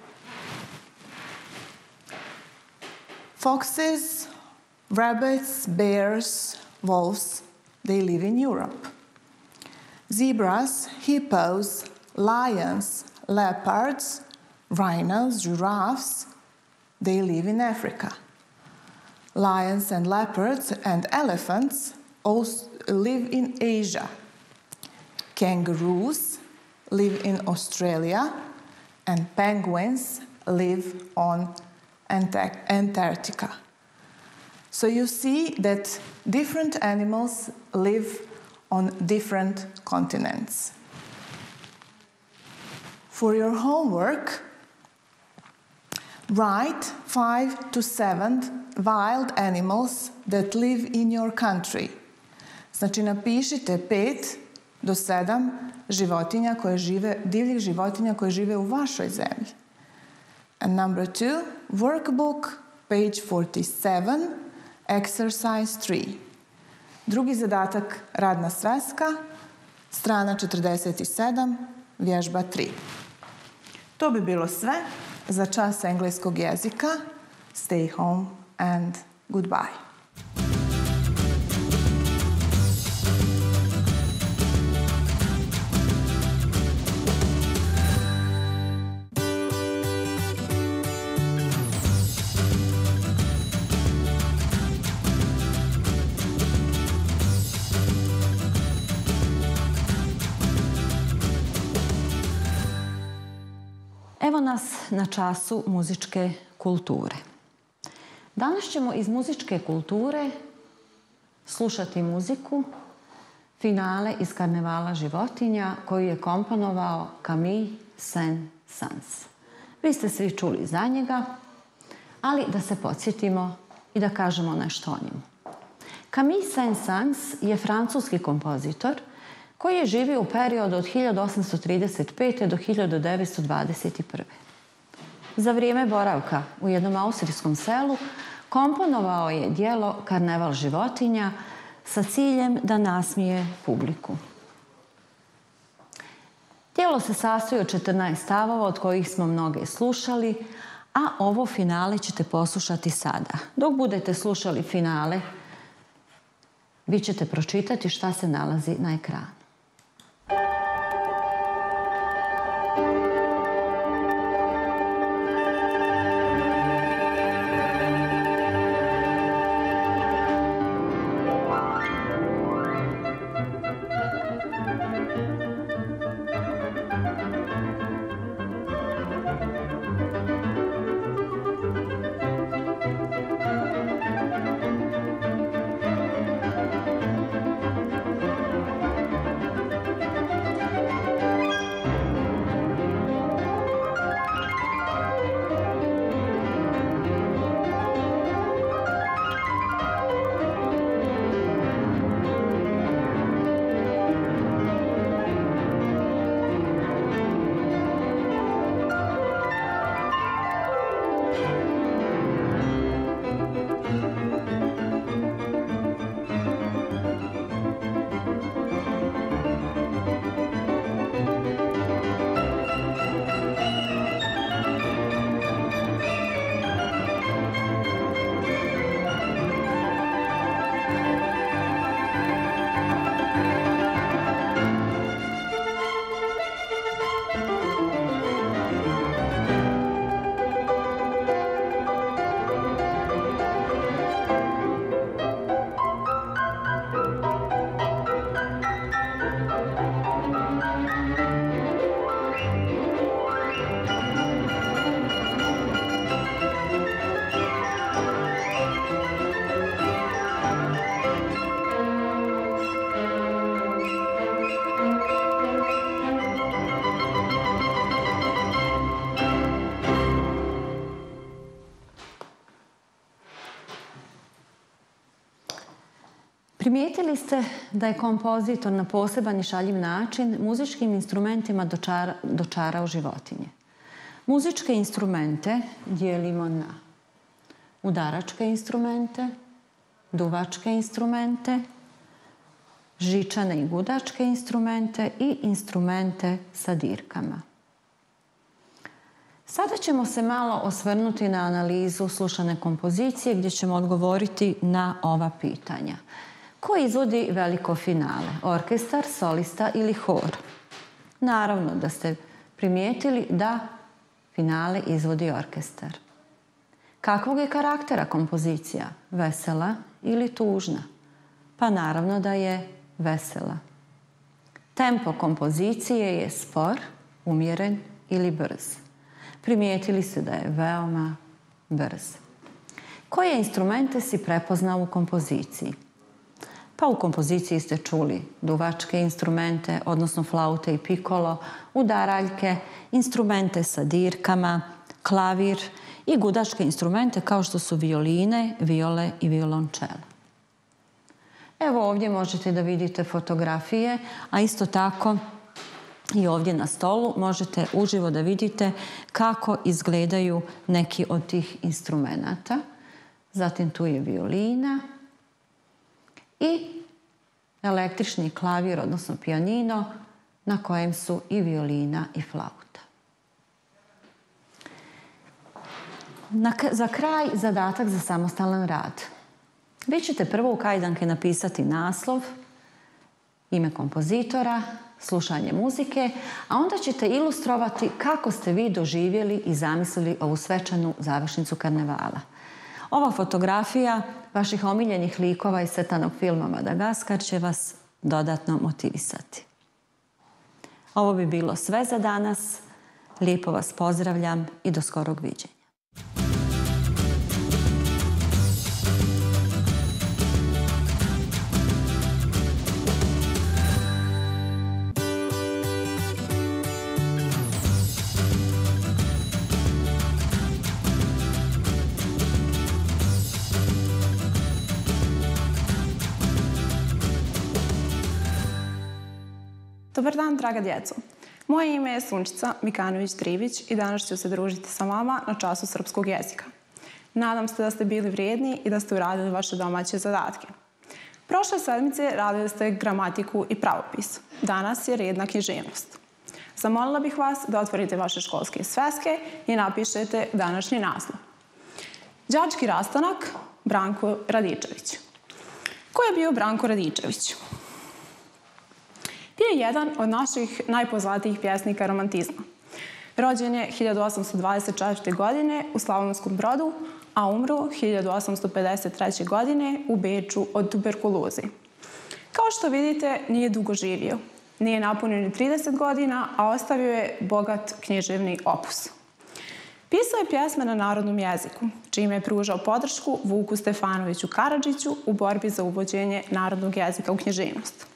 Foxes, rabbits, bears, wolves, they live in Europe. Zebras, hippos, lions, leopards, rhinos, giraffes, they live in Africa. Lions and leopards and elephants also live in Asia. Kangaroos live in Australia, and penguins live on Antarctica. So you see that different animals live on different continents. For your homework, write 5 to 7 wild animals that live in your country. Znači napišite 5 do 7 životinja koje žive, divljih životinja koje žive u vašoj zemlji. And number 2, workbook, page 47, exercise 3. Drugi zadatak, radna sveska, strana 47, vježba 3. To bi bilo sve za čas engleskog jezika. Stay home and goodbye. Evo nas na času muzičke kulture. Danas ćemo iz muzičke kulture slušati muziku finale iz Karnevala životinja koju je komponovao Camille Saint-Saëns. Vi ste svi čuli za njega, ali da se podsjetimo i da kažemo nešto o njemu. Camille Saint-Saëns je francuski kompozitor koji je živio u periodu od 1835. do 1921. Za vrijeme boravka u jednom austrijskom selu komponovao je djelo Karneval životinja sa ciljem da nasmije publiku. Djelo se sastoji od 14 stavova od kojih smo mnoge slušali, a ovo finale ćete poslušati sada. Dok budete slušali finale, vi ćete pročitati šta se nalazi na ekranu. Primijetili ste da je kompozitor na poseban i šaljiv način muzičkim instrumentima dočarao životinje. Muzičke instrumente dijelimo na udaračke instrumente, duvačke instrumente, žičane i gudačke instrumente i instrumente sa dirkama. Sada ćemo se malo osvrnuti na analizu slušane kompozicije gdje ćemo odgovoriti na ova pitanja. Ko izvodi veliko finale? Orkestar, solista ili hor? Naravno da ste primijetili da finale izvodi orkestar. Kakvog je karaktera kompozicija? Vesela ili tužna? Pa naravno da je vesela. Tempo kompozicije je spor, umjeren ili brz. Primijetili ste da je veoma brz. Koje instrumente si prepoznao u kompoziciji? Pa u kompoziciji ste čuli duvačke instrumente, odnosno flaute i pikolo, udaraljke, instrumente sa dirkama, klavir i gudačke instrumente kao što su violine, viole i violončele. Evo ovdje možete da vidite fotografije, a isto tako i ovdje na stolu možete uživo da vidite kako izgledaju neki od tih instrumenata. Zatim tu je violina i električni klavir, odnosno pijanino, na kojem su i violina i flauta. Za kraj zadatak za samostalan rad. Vi ćete prvo u kajdanke napisati naslov, ime kompozitora, slušanje muzike, a onda ćete ilustrovati kako ste vi doživjeli i zamislili ovu svečanu završnicu karnevala. Ova fotografija vaših omiljenih likova iz crtanog filma Madagaskar će vas dodatno motivisati. Ovo bi bilo sve za danas. Lijepo vas pozdravljam i do skorog viđenja. Dobar dan, draga djeco. Moje ime je Sunčica Mikanović-Trivić i danas ću se družiti sa vama na času srpskog jezika. Nadam se da ste bili vrijedni i da ste uradili vaše domaće zadatke. Prošle sedmice radili ste gramatiku i pravopis. Danas je red na književnost. Zamolila bih vas da otvorite vaše školske sveske i napišete današnji naslov. Đački rastanak, Branko Radičević. Ko je bio Branko Radičević? Bio je jedan od naših najpoznatijih pjesnika romantizma. Rođen je 1824. godine u Slavonskom Brodu, a umro 1853. godine u Beču od tuberkuloze. Kao što vidite, nije dugo živio. Nije napunio ni 30 godina, a ostavio je bogat književni opus. Pisao je pjesme na narodnom jeziku, čime je pružao podršku Vuku Stefanoviću Karadžiću u borbi za uvođenje narodnog jezika u književnost.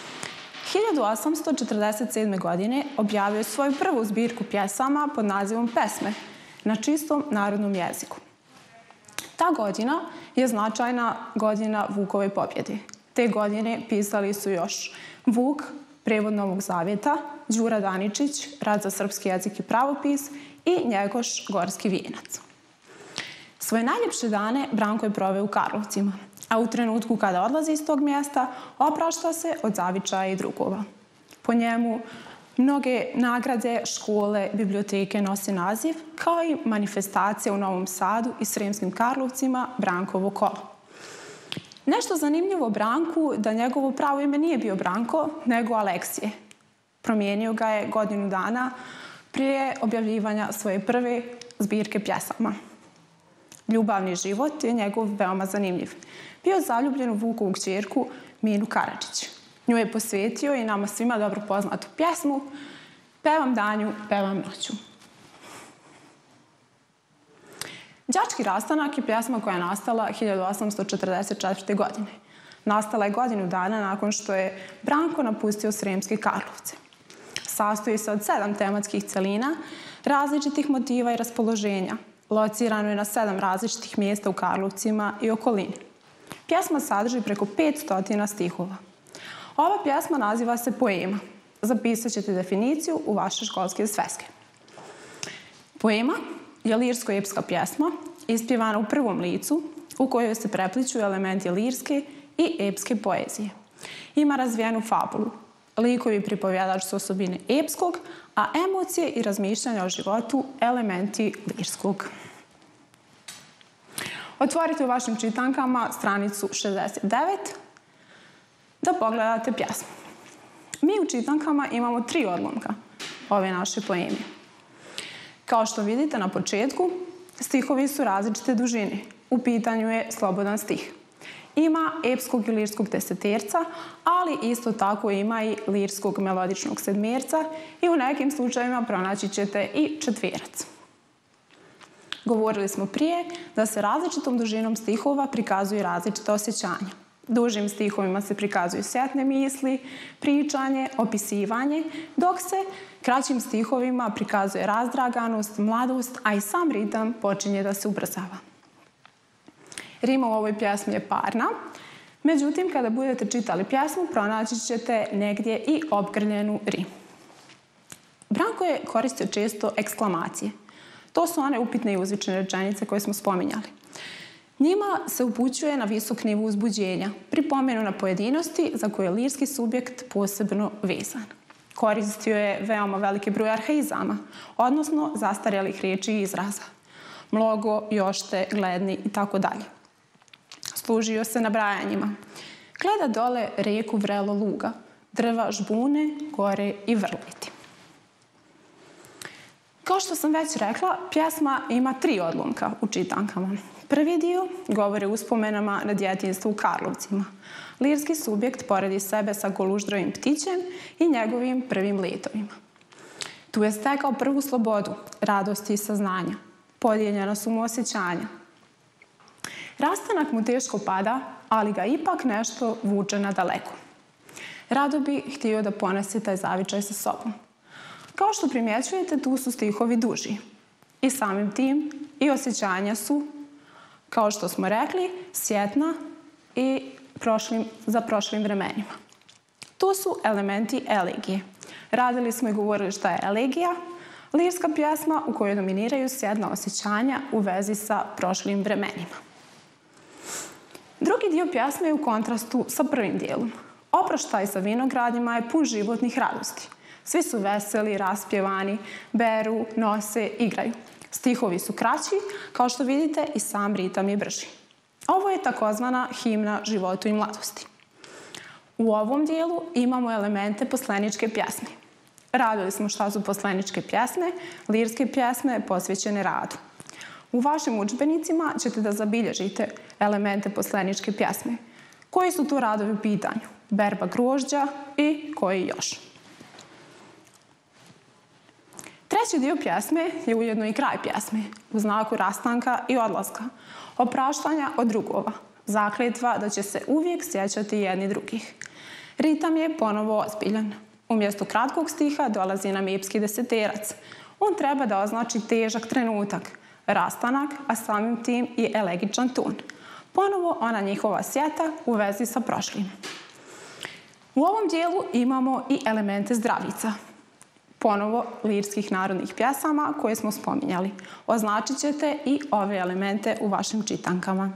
1847. godine objavio je svoju prvu zbirku pjesama pod nazivom Pesme na čistom narodnom jeziku. Ta godina je značajna godina Vukove pobjede. Te godine pisali su još Vuk, Prevod Novog Zavjeta, Đura Daničić, Rad za srpski jezik i pravopis i Njegoš Gorski vijenac. Svoje najljepše dane Branko je proveo u Karlovcima, a u trenutku kada odlazi iz tog mjesta oprašta se od zavičaja i drugova. Po njemu mnoge nagrade, škole, biblioteke nose naziv, kao i manifestacija u Novom Sadu i Sremskim Karlovcima Brankovo kolo. Nešto zanimljivo o Branku da njegovo pravo ime nije bio Branko, nego Aleksije. Promijenio ga je godinu dana prije objavljivanja svoje prve zbirke pjesama. Ljubavni život je njegov veoma zanimljiv. Bio zaljubljen u Vukovu kćerku Minu Karadžić. Nju je posvetio i nama svima dobro poznatu pjesmu Pevam danju, pevam noću. Đački rastanak je pjesma koja je nastala 1844. godine. Nastala je godinu dana nakon što je Branko napustio Sremske Karlovce. Sastoji se od 7 tematskih celina, različitih motiva i raspoloženja. Locirano je na 7 različitih mjesta u Karlovcima i okolini. Pjesma sadrži preko 500 stihova. Ova pjesma naziva se poema. Zapisat ćete definiciju u vaše školske sveske. Poema je lirsko-epska pjesma ispjevana u prvom licu u kojoj se prepliću elementi lirske i epske poezije. Ima razvijenu fabulu. Likovi i pripovjedač su osobine epskog, a emocije i razmišljanja o životu elementi lirskog. Otvorite u vašim čitankama stranicu 69 da pogledate pjesmu. Mi u čitankama imamo 3 odlomka ove naše poeme. Kao što vidite na početku, stihovi su različite dužine. U pitanju je slobodan stih. Ima epskog i lirskog deseterca, ali isto tako ima i lirskog melodičnog sedmerca i u nekim slučajevima pronaći ćete i četverac. Govorili smo prije da se različitom dužinom stihova prikazuju različite osjećanja. Dužim stihovima se prikazuju sjetne misli, pričanje, opisivanje, dok se kraćim stihovima prikazuje razdraganost, mladost, a i sam ritam počinje da se ubrzava. Rima u ovoj pjesmi je parna, međutim, kada budete čitali pjesmu, pronaći ćete negdje i opgrljenu rimu. Branko je koristio često eksklamacije. To su one upitne i uzvične rečenice koje smo spominjali. Njima se upućuje na visok nivo uzbuđenja, pri pomenu na pojedinosti za koje je lirski subjekt posebno vezan. Koristio je veoma veliki broj arheizama, odnosno zastarjelih riječi i izraza. Mlogo, jošte, gledni i tako dalje. Služio se nabrajanjima. Gleda dole rijeku vrelo luga, drva žbune, gore i vrliti. Kao što sam već rekla, pjesma ima 3 odlomka u čitankama. Prvi dio govori o uspomenama na djetinjstvu u Karlovcima. Lirski subjekt poredi sebe sa goluždrovim ptićem i njegovim prvim letovima. Tu je stekao prvu slobodu, radosti i saznanja. Podijeljena su mu osjećanja. Rastanak mu teško pada, ali ga ipak nešto vuče nadaleko. Rado bi htio da ponese taj zavičaj sa sobom. Kao što primjećujete, tu su stihovi duži. I samim tim i osjećanja su, kao što smo rekli, sjetna i za prošlim vremenima. To su elementi elegije. Radili smo i govorili šta je elegija, lirska pjesma u kojoj dominiraju sjetna osjećanja u vezi sa prošlim vremenima. Drugi dio pjesme je u kontrastu sa prvim dijelom. Oproštaj sa vinogradima je pun životnih radosti. Svi su veseli, raspjevani, beru, nose, igraju. Stihovi su kraći, kao što vidite i sam ritam je brži. Ovo je takozvana himna životu i mladosti. U ovom dijelu imamo elemente posleničke pjesme. Radili smo šta su posleničke pjesme, lirske pjesme posvećene radu. U vašim udžbenicima ćete da zabilježite elemente posleničke pjesme. Koji su tu radovi u pitanju? Berba grožđa i koji još? Treći dio pjesme je ujedno i kraj pjesme, u znaku rastanka i odlaska, opraštanja od drugova, zakletva da će se uvijek sjećati jedni drugih. Ritam je ponovo ozbiljan. Umjesto kratkog stiha dolazi nam epski deseterac. On treba da označi težak trenutak, rastanak, a samim tim i elegičan ton. Ponovo ona njihova sjeta u vezi sa prošlim. U ovom dijelu imamo i elemente zdravica. Ponovo lirskih narodnih pjesama koje smo spominjali. Označit ćete i ove elemente u vašim čitankama.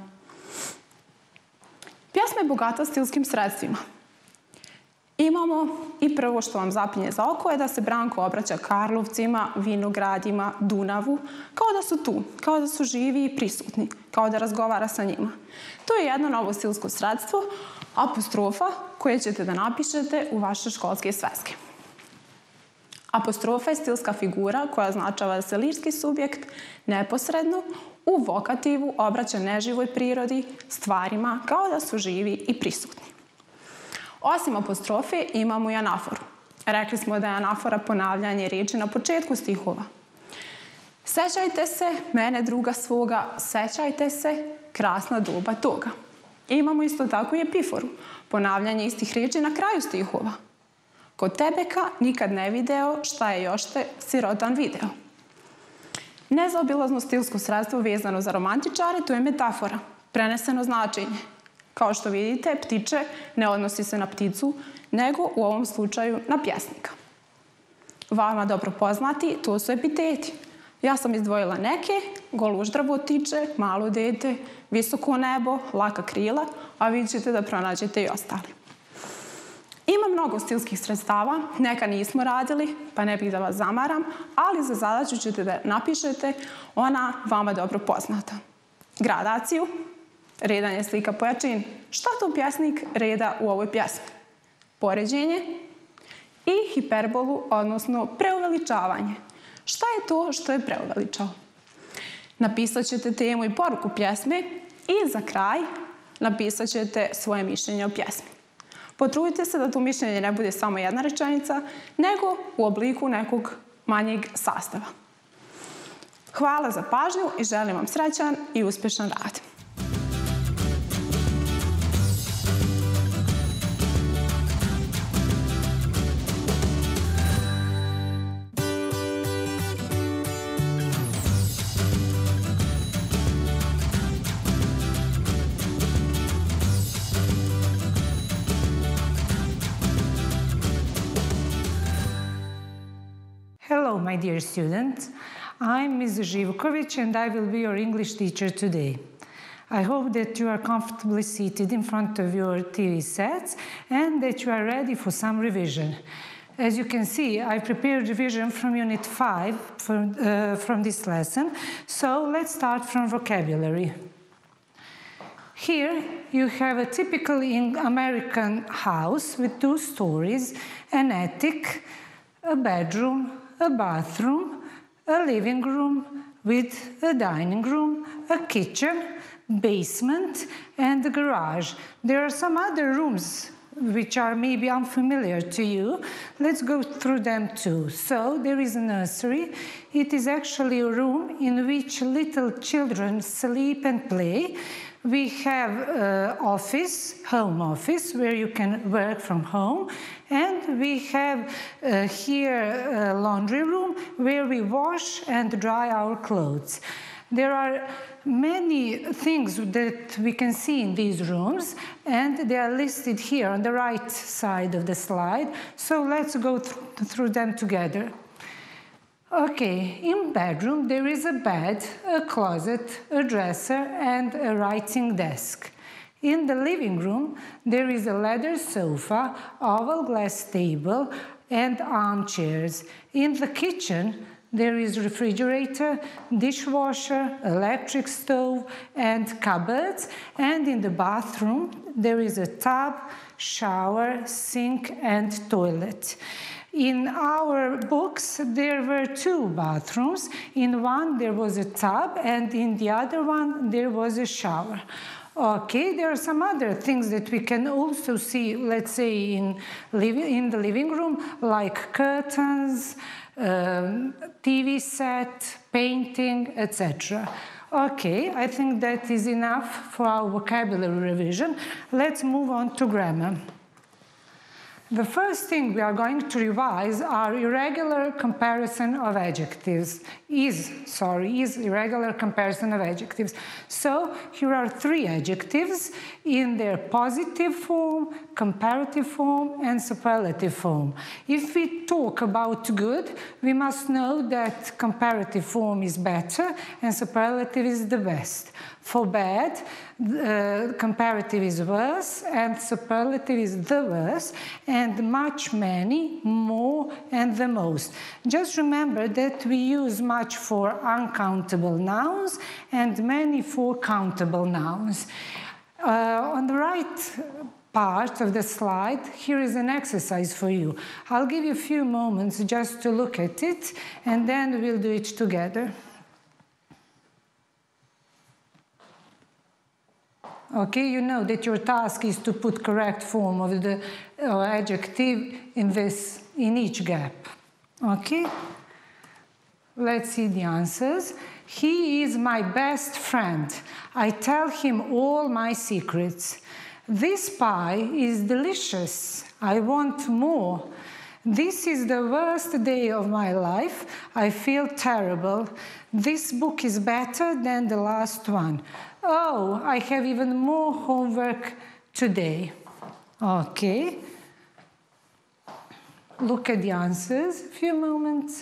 Pjesma je bogata stilskim sredstvima. Imamo i prvo što vam zapinje za oko je da se Branko obraća Karlovcima, vinogradima, Dunavu, kao da su tu, kao da su živi i prisutni, kao da razgovara sa njima. To je jedno novo stilsko sredstvo, apostrofa, koje ćete da napišete u vaše školske sveske. Apostrofa je stilska figura koja označava da se lirski subjekt neposredno u vokativu obraća neživoj prirodi, stvarima, kao da su živi i prisutni. Osim apostrofe imamo i anaforu. Rekli smo da je anafora ponavljanje riječi na početku stihova. Sećajte se mene druga svoga, sećajte se krasna doba toga. Imamo isto tako i epiforu, ponavljanje istih riječi na kraju stihova. Kod tebeka nikad ne video, šta je još te sirotan video. Nezaobilazno stilsko sredstvo vezano za romantičare, to je metafora, preneseno značenje. Kao što vidite, ptiče ne odnosi se na pticu, nego u ovom slučaju na pjesnika. Vama dobro poznati, to su epiteti. Ja sam izdvojila neke: goluždravo tiče, malo dete, visoko nebo, laka krila, a vi ćete da pronađete i ostali. Ima mnogo stilskih sredstava, neka nismo radili, pa ne bih da vas zamaram, ali za zadaću ćete da napišete ona vama dobro poznata. Gradaciju, redanje slika po jačini. Šta to pjesnik reda u ovoj pjesmi? Poređenje i hiperbolu, odnosno preuveličavanje. Šta je to što je preuveličao? Napisat ćete temu i poruku pjesme i za kraj napisat ćete svoje mišljenje o pjesmi. Potrudite se da to mišljenje ne bude samo jedna rečenica, nego u obliku nekog manjeg sastava. Hvala za pažnju i želim vam srećan i uspješan rad. Hello, my dear students. I'm Ms. Živković and I will be your English teacher today. I hope that you are comfortably seated in front of your TV sets and that you are ready for some revision. As you can see, I prepared revision from Unit 5 from this lesson, so let's start from vocabulary. Here you have a typical American house with 2 stories, an attic, a bedroom, a bathroom, a living room with a dining room, a kitchen, basement, and a garage. There are some other rooms which are maybe unfamiliar to you. Let's go through them too. So there is a nursery. It is actually a room in which little children sleep and play. We have office, home office, where you can work from home. And we have here a laundry room where we wash and dry our clothes. There are many things that we can see in these rooms, and they are listed here on the right side of the slide. So let's go through them together. Okay, in bedroom there is a bed, a closet, a dresser, and a writing desk. In the living room there is a leather sofa, oval glass table, and armchairs. In the kitchen there is refrigerator, dishwasher, electric stove, and cupboards. And in the bathroom there is a tub, shower, sink, and toilet. In our books, there were 2 bathrooms. In one, there was a tub, and in the other one, there was a shower. Okay, there are some other things that we can also see, let's say, in the living room, like curtains, TV set, painting, etc. Okay, I think that is enough for our vocabulary revision. Let's move on to grammar. The first thing we are going to revise are irregular comparison of adjectives. Is irregular comparison of adjectives. So here are 3 adjectives in their positive form, comparative form, and superlative form. If we talk about good, we must know that comparative form is better and superlative is the best. For bad, comparative is worse and superlative is the worst, and much, many, more, and the most. Just remember that we use much for uncountable nouns and many for countable nouns. On the right part of the slide, here is an exercise for you. I'll give you a few moments just to look at it, and then we'll do it together. Okay, you know that your task is to put correct form of the adjective in each gap. Okay? Let's see the answers. He is my best friend. I tell him all my secrets. This pie is delicious. I want more. This is the worst day of my life. I feel terrible. This book is better than the last one. Oh, I have even more homework today. Okay. Look at the answers. A few moments.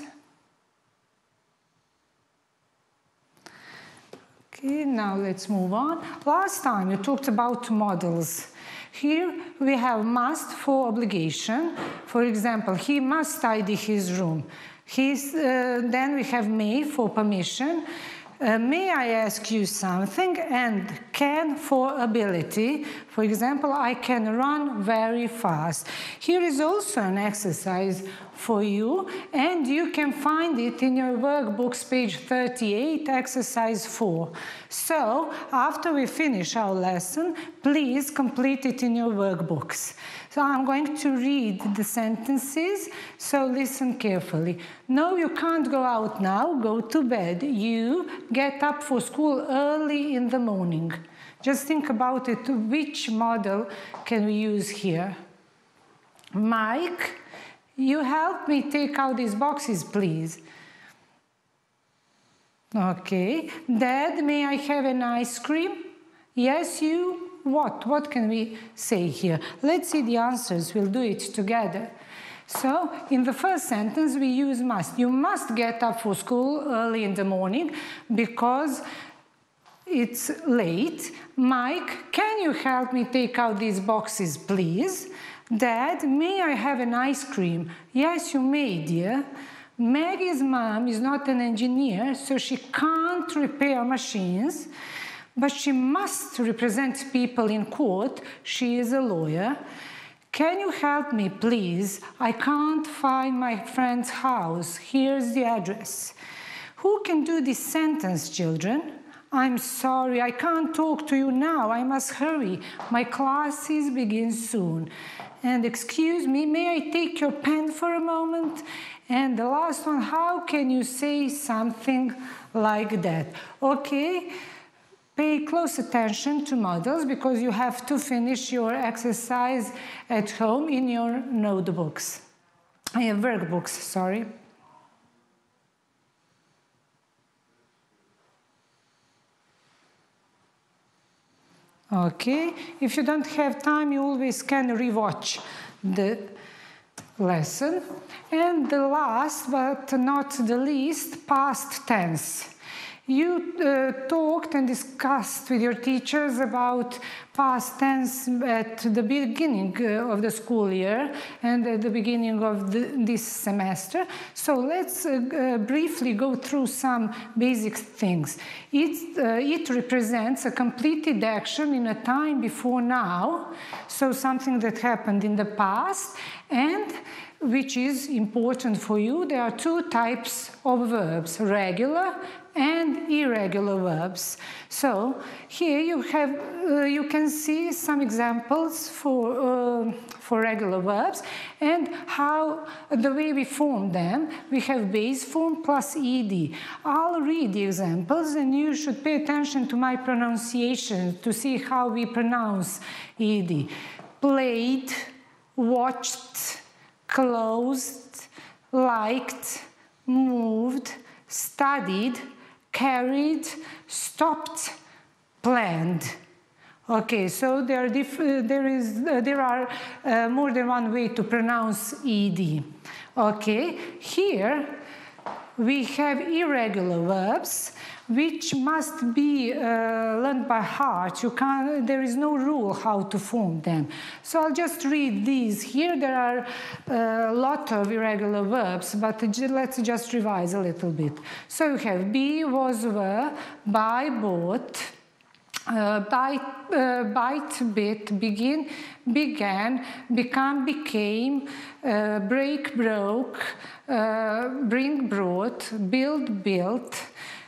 Okay, now let's move on. Last time you talked about models. Here we have must for obligation. For example, he must tidy his room. Then we have may for permission. May I ask you something? And can for ability. For example, I can run very fast. Here is also an exercise for you, and you can find it in your workbooks, page 38, exercise 4. So, after we finish our lesson, please complete it in your workbooks. So I'm going to read the sentences, so listen carefully. No, you can't go out now, go to bed. You get up for school early in the morning. Just think about it, which model can we use here? Mike, you help me take out these boxes, please. Okay. Dad, may I have an ice cream? Yes, you. What can we say here? Let's see the answers. We'll do it together. So, in the first sentence, we use must. You must get up for school early in the morning because it's late. Mike, can you help me take out these boxes, please? Dad, may I have an ice cream? Yes, you may, dear. Maggie's mom is not an engineer, so she can't repair machines, but she must represent people in court. She is a lawyer. Can you help me, please? I can't find my friend's house. Here's the address. Who can do this sentence, children? I'm sorry, I can't talk to you now. I must hurry. My classes begin soon. And excuse me, may I take your pen for a moment? And the last one, how can you say something like that? Okay, pay close attention to models because you have to finish your exercise at home in your notebooks. Workbooks, sorry. Okay, if you don't have time, you always can rewatch the lesson. And the last but not the least, past tense. You talked and discussed with your teachers about past tense at the beginning of the school year and at the beginning of this semester. So let's briefly go through some basic things. It represents a completed action in a time before now, so something that happened in the past, and which is important for you. There are two types of verbs, regular and irregular verbs. So here you can see some examples for regular verbs and how the way we form them. We have base form plus ed. I'll read the examples and you should pay attention to my pronunciation to see how we pronounce ed. Played, watched, closed, liked, moved, studied, carried, stopped, planned. Okay, so there are more than one way to pronounce ed. Okay, here we have irregular verbs which must be learned by heart. There is no rule how to form them. So I'll just read these. Here there are a lot of irregular verbs, but let's just revise a little bit. So you have be, was, were, buy, bought, bite, bit, begin, began, become, became, break, broke, bring, brought, build, built,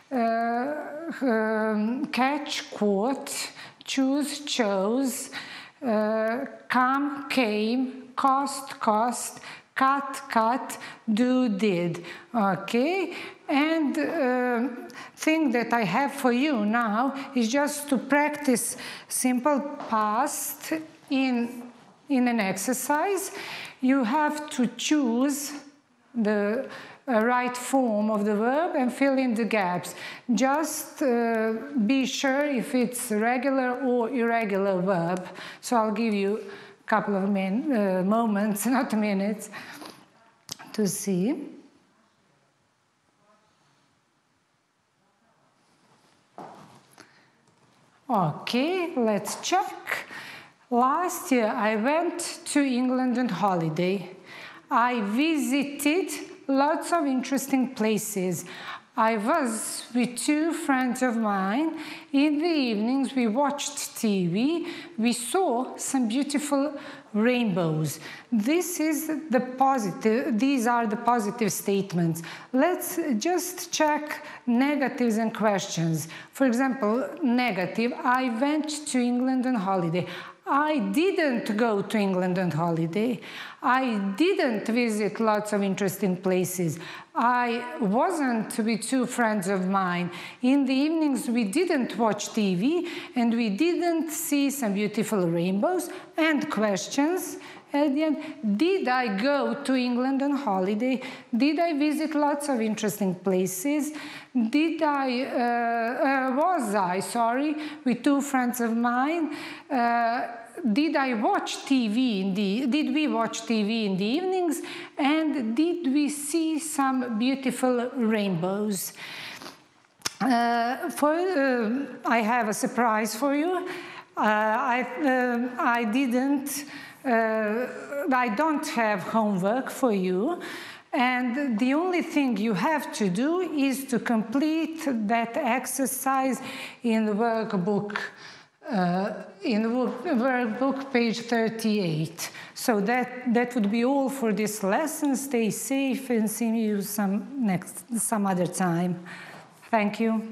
catch, caught, choose, chose, come, came, cost, cost, cut, cut, do, did. Okay, and thing that I have for you now is just to practice simple past in an exercise. You have to choose the right form of the verb and fill in the gaps. Just be sure if it's regular or irregular verb. So I'll give you a couple of moments, not minutes, to see. Okay, let's check. Last year I went to England on holiday. I visited lots of interesting places. I was with 2 friends of mine. In the evenings we watched TV. We saw some beautiful rainbows. These are the positive statements. Let's just check negatives and questions. For example, negative, I went to England on holiday. I didn't go to England on holiday. I didn't visit lots of interesting places. I wasn't with 2 friends of mine. In the evenings, we didn't watch TV, and we didn't see some beautiful rainbows. And questions at the end. Did I go to England on holiday? Did I visit lots of interesting places? Was I with 2 friends of mine? Did we watch TV in the evenings? And did we see some beautiful rainbows? I have a surprise for you. I don't have homework for you. And the only thing you have to do is to complete that exercise in the workbook. Workbook page 38. So that would be all for this lesson. Stay safe and see you some other time. Thank you.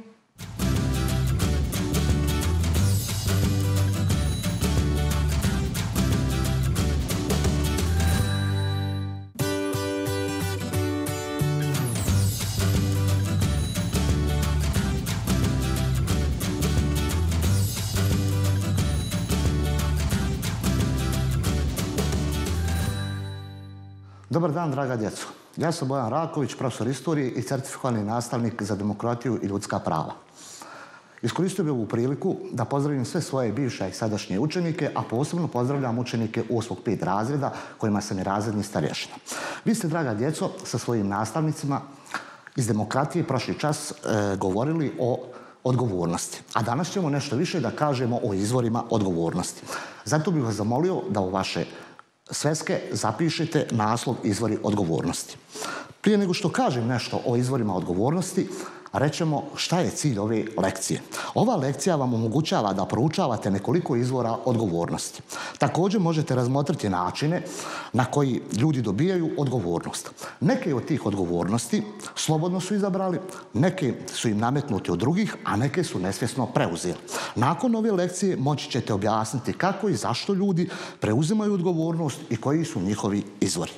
Dobar dan, draga djeco. Ja sam Bojan Raković, profesor istorije i certifikovani nastavnik za demokratiju i ljudska prava. Iskoristio bih ovu priliku da pozdravim sve svoje bivše i sadašnje učenike, a posebno pozdravljam učenike 8. 5. razreda kojima sam i razredni starješina. Vi ste, draga djeco, sa svojim nastavnicima iz demokratije prošli čas govorili o odgovornosti. A danas ćemo nešto više da kažemo o izvorima odgovornosti. Zato bih vas zamolio da u vaše sveske zapišete naslov izvori odgovornosti. Prije nego što kažem nešto o izvorima odgovornosti, rećemo šta je cilj ove lekcije. Ova lekcija vam omogućava da proučavate nekoliko izvora odgovornosti. Također možete razmotriti načine na koji ljudi dobijaju odgovornost. Neke od tih odgovornosti slobodno su izabrali, neke su im nametnuti od drugih, a neke su nesvjesno preuzeli. Nakon ove lekcije moći ćete objasniti kako i zašto ljudi preuzimaju odgovornost i koji su njihovi izvori.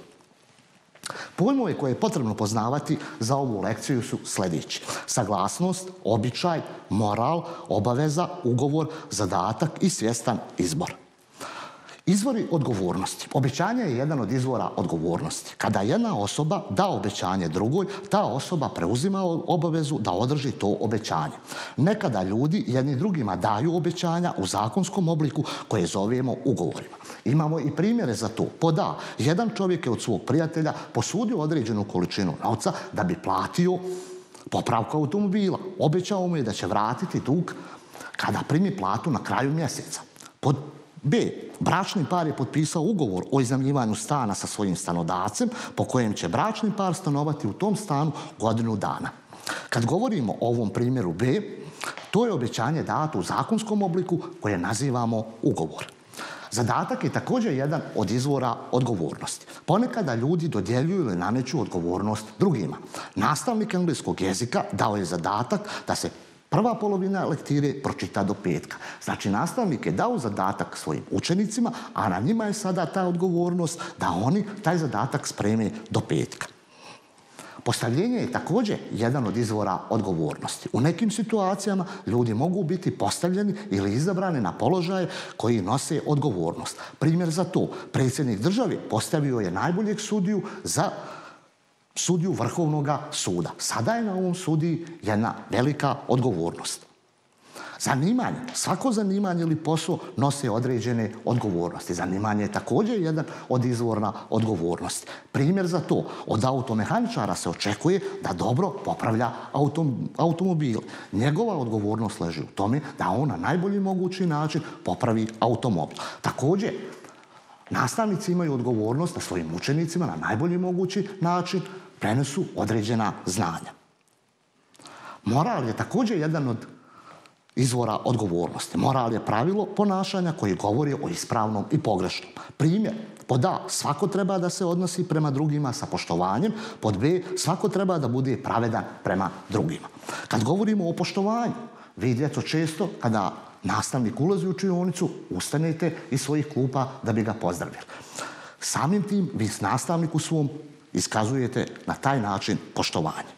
Pojmove koje je potrebno poznavati za ovu lekciju su sljedeći: saglasnost, običaj, moral, obaveza, ugovor, zadatak i svjestan izbor. Izvori odgovornosti. Obećanje je jedan od izvora odgovornosti. Kada jedna osoba da obećanje drugoj, ta osoba preuzima obavezu da održi to obećanje. Nekada ljudi jedni drugima daju obećanja u zakonskom obliku koje zovemo ugovorima. Imamo i primjere za to. Pod A, jedan čovjek je od svog prijatelja posudio određenu količinu novca da bi platio popravku automobila. Obećao mu je da će vratiti dug kada primi platu na kraju mjeseca. Pod B, bračni par je potpisao ugovor o iznajmljivanju stana sa svojim stanodavcem po kojem će bračni par stanovati u tom stanu godinu dana. Kad govorimo o ovom primjeru B, to je obećanje dato u zakonskom obliku koje nazivamo ugovor. Zadatak je također jedan od izvora odgovornosti. Ponekada ljudi dodjeljuju ili nameću odgovornost drugima. Nastavnik engleskog jezika dao je zadatak da se prva polovina lektire pročita do petka. Znači, nastavnik je dao zadatak svojim učenicima, a na njima je sada ta odgovornost da oni taj zadatak spreme do petka. Postavljenje je također jedan od izvora odgovornosti. U nekim situacijama ljudi mogu biti postavljeni ili izabrani na položaje koji nose odgovornost. Primjer za to, predsjednik države postavio je najboljeg sudiju za sudiju Vrhovnog suda. Sada je na ovom sudiji jedna velika odgovornost. Zanimanje, svako zanimanje ili posao nose određene odgovornosti. Zanimanje je također jedan od izvora odgovornosti. Primjer za to, od automehaničara se očekuje da dobro popravlja automobil. Njegova odgovornost leži u tome da on na najbolji mogući način popravi automobil. Također, nastavnici imaju odgovornost da svojim učenicima na najbolji mogući način prenesu određena znanja. Moral je također jedan od izvora odgovornosti. Moral je pravilo ponašanja koji govori o ispravnom i pogrešnom. Primjer, pod A, svako treba da se odnosi prema drugima sa poštovanjem, pod B, svako treba da bude pravedan prema drugima. Kad govorimo o poštovanju, vi djeco često kada nastavnik ulazi u učionicu, ustanete iz svojih klupa da bi ga pozdravili. Samim tim vi nastavniku svom iskazujete na taj način poštovanje.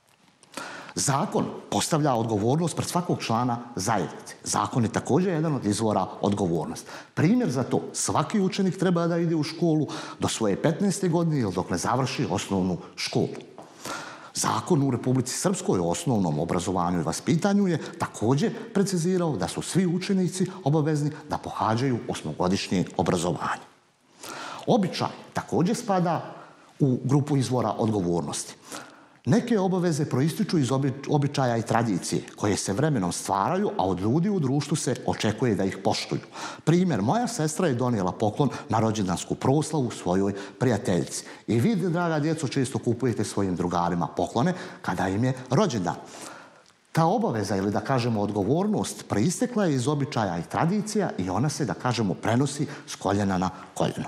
Zakon postavlja odgovornost pred svakog člana zajednice. Zakon je također jedan od izvora odgovornosti. Primjer za to, svaki učenik treba da ide u školu do svoje 15. godine ili dok ne završi osnovnu školu. Zakon u Republici Srpskoj o osnovnom obrazovanju i vaspitanju je također precizirao da su svi učenici obavezni da pohađaju osmogodišnje obrazovanje. Običaj također spada u grupu izvora odgovornosti. Neke obaveze proističu iz običaja i tradicije koje se vremenom stvaraju, a od ljudi u društvu se očekuje da ih poštuju. Primjer, moja sestra je donijela poklon na rođendansku proslavu svojoj prijateljici. I vi, draga djeco, često kupujete svojim drugarima poklone kada im je rođendan. Ta obaveza ili da kažemo odgovornost proistekla je iz običaja i tradicija i ona se, da kažemo, prenosi s koljena na koljeno.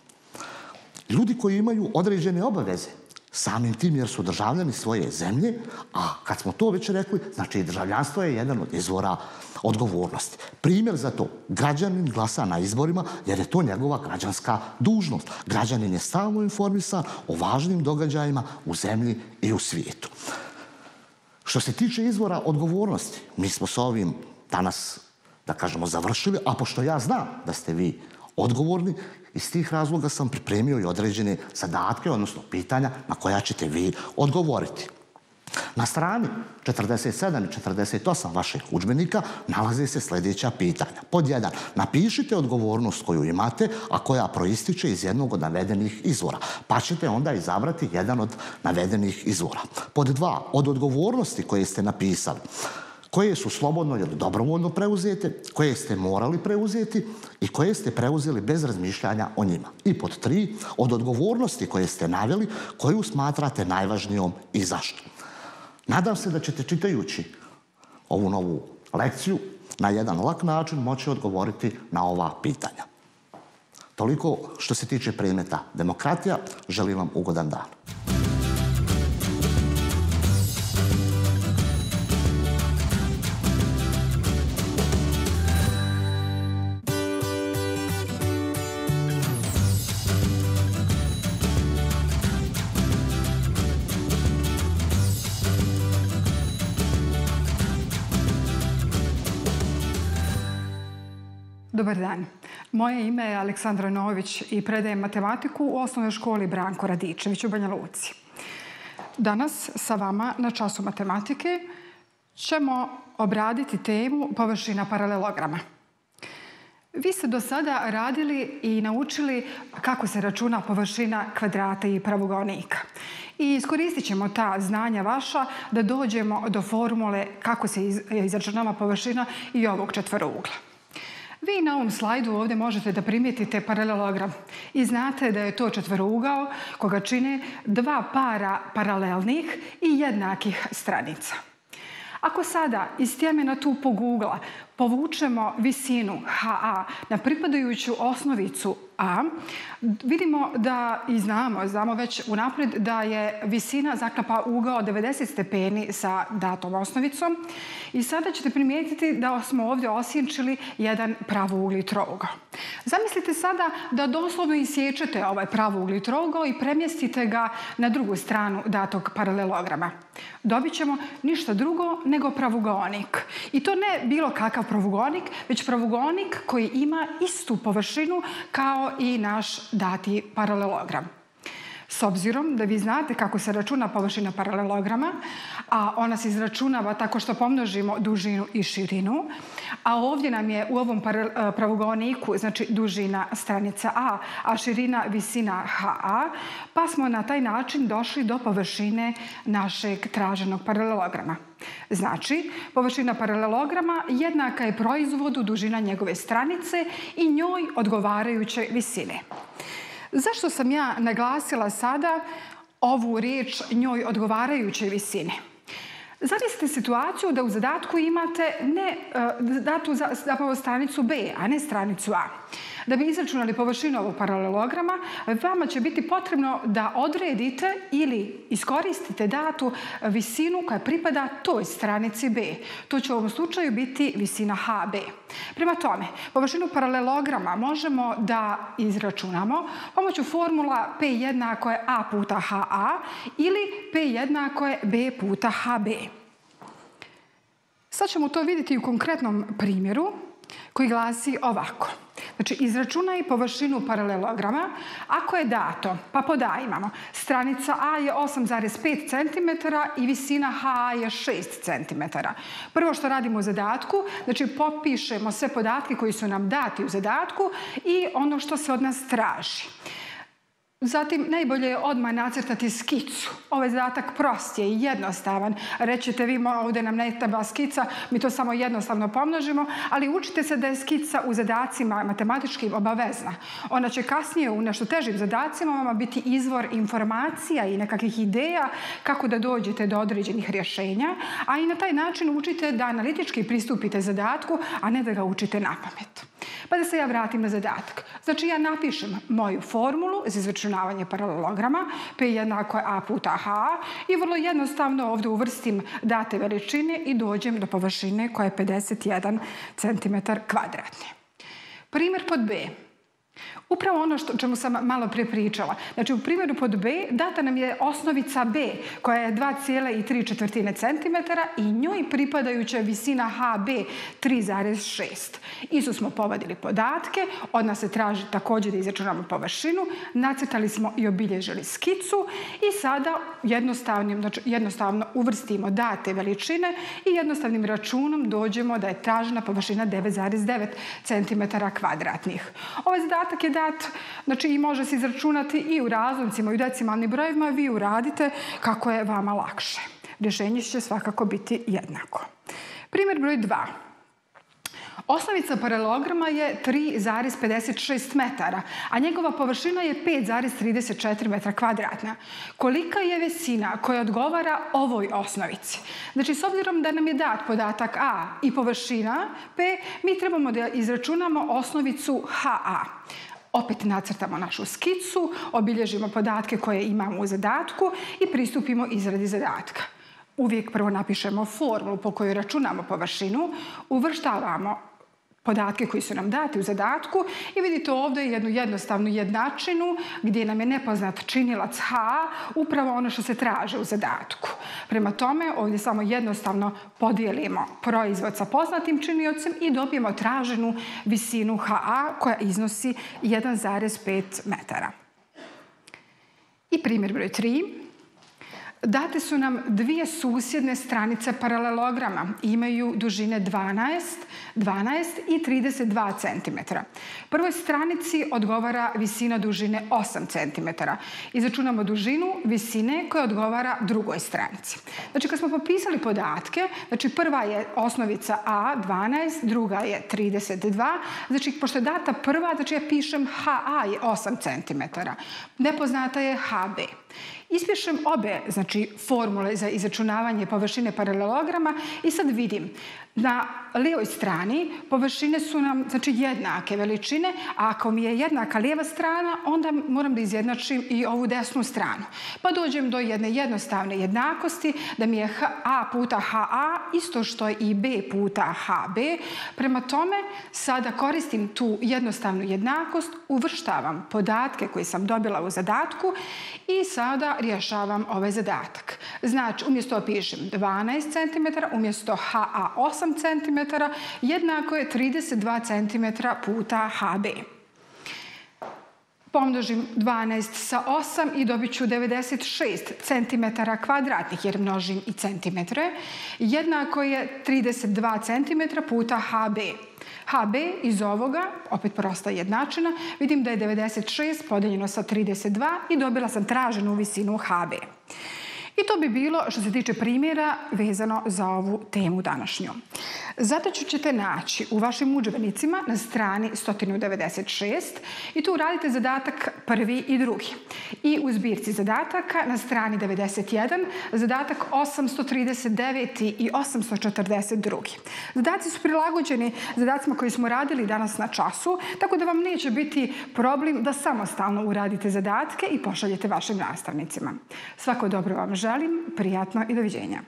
Ljudi koji imaju određene obaveze, samim tim jer su državljani svoje zemlje, a kad smo to već rekli, znači državljanstvo je jedan od izvora odgovornosti. Primjer za to, građanin glasa na izborima jer je to njegova građanska dužnost. Građanin je stalno informisan o važnim događajima u zemlji i u svijetu. Što se tiče izvora odgovornosti, mi smo s ovim danas, da kažemo, završili, a pošto ja znam da ste vi odgovorni, iz tih razloga sam pripremio i određene zadatke, odnosno pitanja na koja ćete vi odgovoriti. Na strani 47 i 48 vaših udžbenika nalaze se sljedeća pitanja. Pod 1. Napišite odgovornost koju imate, a koja proističe iz jednog od navedenih izvora, pa ćete onda izabrati jedan od navedenih izvora. Pod 2. Od odgovornosti koje ste napisali, koje su slobodno ili dobrovoljno preuzete, koje ste morali preuzeti i koje ste preuzeli bez razmišljanja o njima. I pod 3, od odgovornosti koje ste naveli, koju smatrate najvažnijom i zašto. Nadam se da ćete, čitajući ovu novu lekciju, na jedan lak način moći odgovoriti na ova pitanja. Toliko što se tiče predmeta demokratija. Želim vam ugodan dan. Dobar dan. Moje ime je Aleksandra Nović i predajem matematiku u osnovnoj školi Branko Radičević u Banja Luci. Danas sa vama na času matematike ćemo obraditi temu površina paralelograma. Vi ste do sada radili i naučili kako se računa površina kvadrata i pravougaonika. I iskoristit ćemo ta znanja vaša da dođemo do formule kako se izračunava površina i ovog četverougla. Vi na ovom slajdu ovdje možete da primijetite paralelogram i znate da je to četverougao koga čine dva para paralelnih i jednakih stranica. Ako sada iz tjemena tupog ugla povučemo visinu HA na pripadajuću osnovicu A, vidimo da i znamo već unaprijed da je visina zaklapa ugao 90 stepeni sa datom osnovicom i sada ćete primijetiti da smo ovdje osjenčili jedan pravougli trougao. Zamislite sada da doslovno isječete ovaj pravougli trougao i premjestite ga na drugu stranu datog paralelograma. Dobit ćemo ništa drugo nego pravugonik. I to ne bilo kakav pravugonik, već pravugonik koji ima istu površinu kao i naš dati paralelogram. S obzirom da vi znate kako se računa površina paralelograma, a ona se izračunava tako što pomnožimo dužinu i širinu, a ovdje nam je u ovom pravugoniku znači dužina stranica A, a širina visina HA, pa smo na taj način došli do površine našeg traženog paralelograma. Znači, površina paralelograma jednaka je proizvodu dužina njegove stranice i njoj odgovarajuće visine. Zašto sam ja naglasila sada ovu riječ njoj odgovarajuće visine? Zamislite situaciju da u zadatku imate datu zapravo stranicu B, a ne stranicu A. Da bi izračunali površinu ovog paralelograma, vama će biti potrebno da odredite ili iskoristite datu visinu koja pripada toj stranici B. To će u ovom slučaju biti visina HB. Prema tome, površinu paralelograma možemo da izračunamo pomoću formula P jednako je A puta HA ili P jednako je B puta HB. Sad ćemo to vidjeti u konkretnom primjeru koji glasi ovako. Znači, izračunaj površinu paralelograma ako je dato, pa pod A imamo stranica A je 8,5 cm i visina HA je 6 cm. Prvo što radimo u zadatku, znači popišemo sve podatke koji su nam dati u zadatku i ono što se od nas traži. Zatim, najbolje je odmah nacrtati skicu. Ovaj zadatak prost je i jednostavan. Rećete vi, ovdje nam ne treba skica, mi to samo jednostavno pomnožimo, ali učite se da je skica u zadacima matematičkim obavezna. Ona će kasnije u nešto težim zadacima vama biti izvor informacija i nekakvih ideja kako da dođete do određenih rješenja, a i na taj način učite da analitički pristupite zadatku, a ne da ga učite napamet. Pa da se ja vratim na zadatak. Znači, ja napišem moju formulu za izračunavanje paralelograma, P jednako je A puta H, i vrlo jednostavno ovdje uvrstim date veličine i dođem do površine koja je 51 cm kvadratni. Primjer pod B. Upravo ono o čemu sam malo prije pričala. Znači, u primjeru pod B data nam je osnovica B koja je 2,3 cm i njoj pripadajuća visina HB 3,6. Isto smo povadili podatke, od nas se traži također da izračunamo površinu, nacrtali smo i obilježili skicu i sada jednostavno uvrstimo date veličine i jednostavnim računom dođemo da je tražena površina 9,9 cm kvadratnih. Ovaj zadatak je dat, znači i može se izračunati i u razlomcima i u decimalnim brojevima, vi uradite kako je vama lakše. Rješenje će svakako biti jednako. Primjer broj 2. Osnovica paralelograma je 3,56 metara, a njegova površina je 5,34 metra kvadratna. Kolika je visina koja odgovara ovoj osnovici? Znači, s obzirom da nam je dat podatak A i površina P, mi trebamo da izračunamo osnovicu HA. Opet nacrtamo našu skicu, obilježimo podatke koje imamo u zadatku i pristupimo izradi zadatka. Uvijek prvo napišemo formulu po kojoj računamo površinu, uvrštavamo podatke koji su nam dati u zadatku i vidite ovdje jednu jednostavnu jednačinu gdje nam je nepoznat činilac H, upravo ono što se traže u zadatku. Prema tome, ovdje samo jednostavno podijelimo proizvod sa poznatim činiocem i dobijemo traženu visinu HA koja iznosi 1,5 metara. I primjer broj 3. Date su nam dvije susjedne stranice paralelograma. Imaju dužine 12 i 32 cm. Prvoj stranici odgovara visina dužine 8 cm. Izračunamo dužinu visine koja odgovara drugoj stranici. Znači, kad smo popisali podatke, znači prva je osnovica A 12, druga je 32. Znači, pošto je data prva, znači ja pišem HA je 8 cm. Nepoznata je HB. Ispišem obe formule za izračunavanje površine paralelograma i sad vidim na lijevoj strani površine su nam jednake veličine, a ako mi je jednaka lijeva strana, onda moram da izjednačim i ovu desnu stranu. Pa dođem do jedne jednostavne jednakosti da mi je a puta ha isto što je i b puta hb. Prema tome, sada koristim tu jednostavnu jednakost, uvrštavam podatke koje sam dobila u zadatku i sada rješavam ovaj zadatak. Znači, umjesto pišem 12 cm, umjesto ha 8 cm, jednako je 32 cm puta hb. Pomnožim 12 sa 8 i dobit ću 96 cm kvadratnih, jer množim i centimetre. Jednako je 32 cm puta hb. hb iz ovoga, opet prosta jednačina, vidim da je 96 podeljeno sa 32 i dobila sam traženu visinu hb. I to bi bilo što se tiče primjera vezano za ovu temu današnju. Zadaću ćete naći u vašim udžbenicima na strani 196 i tu radite zadatak prvi i drugi. I u zbirci zadataka na strani 91 zadatak 839 i 842. Zadaci su prilagođeni zadacima koji smo radili danas na času, tako da vam neće biti problem da samostalno uradite zadatke i pošaljete vašim nastavnicima. Svako dobro vam želim, prijatno i doviđenja.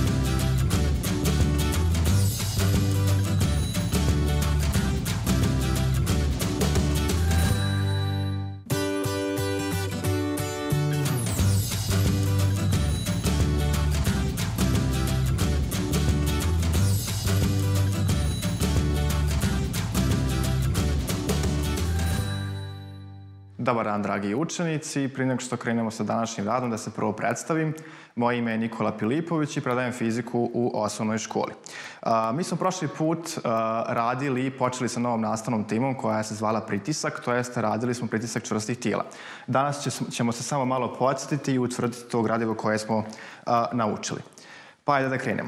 Dobar dan, dragi učenici. Prije nego što krenemo sa današnjim radom, da se prvo predstavim. Moje ime je Nikola Pilipović i predajem fiziku u osnovnoj školi. Mi smo prošli put radili i počeli sa novom nastavnom temom koja se zvala pritisak, to jest radili smo pritisak čvrstih tijela. Danas ćemo se samo malo podsjetiti i utvrditi to gradivo koje smo naučili. Pa ajde da krenemo.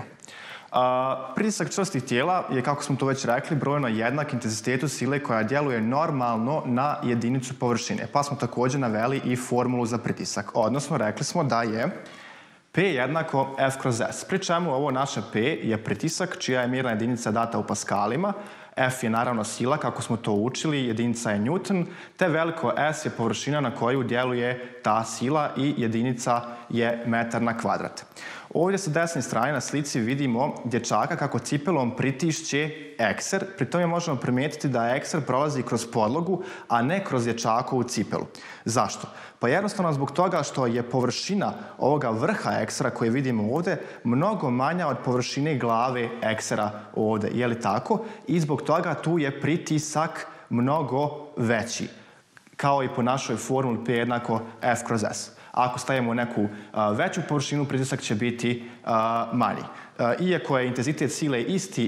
Pritisak čvrstih tijela je, kako smo to već rekli, brojno jednak intenzitetu sile koja djeluje normalno na jedinicu površine. Pa smo također naveli i formulu za pritisak. Odnosno, rekli smo da je P jednako F kroz S. Pri čemu ovo naše P je pritisak čija je mjerna jedinica data u paskalima. F je naravno sila, kako smo to učili, jedinica je Newton, te veliko S je površina na koju djeluje ta sila i jedinica je metar na kvadrat. Ovdje sa desne strane na slici vidimo dječaka kako cipelom pritišće ekser. Pri tome možemo primijetiti da ekser prolazi kroz podlogu, a ne kroz dječakovu cipelu. Zašto? Pa jednostavno zbog toga što je površina ovoga vrha eksera koje vidimo ovdje mnogo manja od površine glave eksera ovdje. Je li tako? I zbog toga tu je pritisak mnogo veći. Kao i po našoj formuli P jednako F kroz S. Ako stavimo neku veću površinu, pritisak će biti manji. Iako je intenzitet sile isti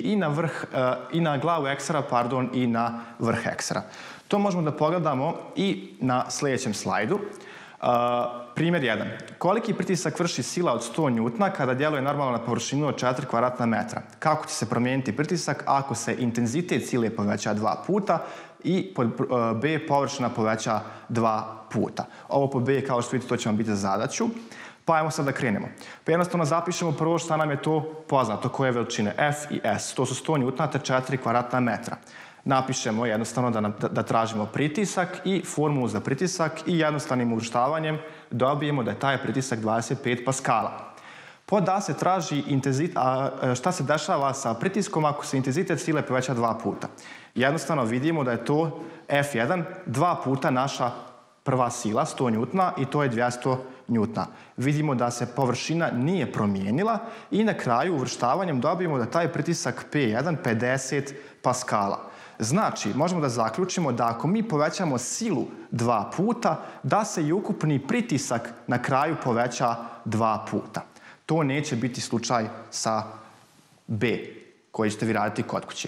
i na glavu eksera, i na vrh eksera. To možemo da pogledamo i na sljedećem slajdu. Primjer 1. Koliki pritisak vrši sila od 100 njutna kada djeluje normalno na površinu od 4 kvadratna metra? Kako će se promijeniti pritisak ako se intenzitet sile poveća 2 puta i pod B površina poveća 2 puta? Ovo po B, kao što vidite, to će vam biti za zadaću. Pa ajmo sad da krenemo. Pa jednostavno zapišemo prvo šta nam je to poznato, koje veličine F i S. To su 100 njutna te 4 kvadratna metra. Napišemo jednostavno da tražimo pritisak i formulu za pritisak i jednostavnim uvrštavanjem dobijemo da je taj pritisak 25 paskala. Da se traži šta se dešava sa pritiskom ako se intenzitet sile poveća 2 puta. Jednostavno vidimo da je to F1 2 puta naša prva sila, 100 njutna, i to je 200 njutna. Vidimo da se površina nije promijenila i na kraju uvrštavanjem dobijemo da taj pritisak P1 50 paskala. Znači, možemo da zaključimo da ako mi povećamo silu 2 puta, da se i ukupni pritisak na kraju poveća 2 puta. To neće biti slučaj sa B, koji ćete vi raditi kod kuće.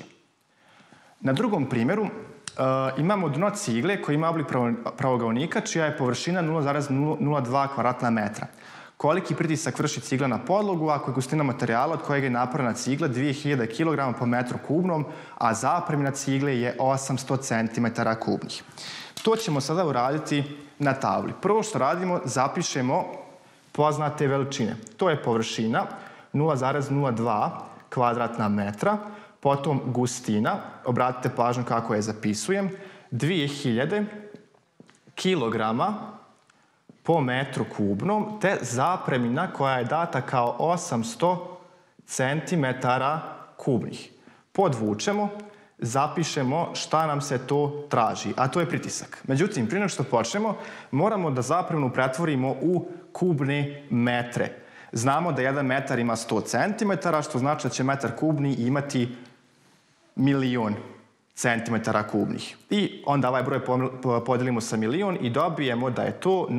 Na drugom primjeru imamo dno cigle koji ima oblik pravougaonika čija je površina 0,02 kvadratna metra. Koliki pritisak vrši cigla na podlogu ako je gustina materijala od kojeg je napravljena cigla 2000 kg po metru kubnom, a zapremina cigle je 800 cm kubnih. To ćemo sada uraditi na tabli. Prvo što radimo, zapišemo poznate veličine. To je površina 0,02 kvadratna metra, potom gustina, obratite pažnju kako je zapisujem, 2000 kilograma po metru kubnom, te zapremina koja je data kao 800 centimetara kubnih. Podvučemo, zapišemo šta nam se to traži, a to je pritisak. Međutim, prije nego što počnemo, moramo da zapreminu pretvorimo u kubne metre. Znamo da 1 metar ima 100 centimetara, što znači da će metar kubni imati 1.000.000 centimetara kubnih. I onda ovaj broj podelimo sa 1.000.000 i dobijemo da je to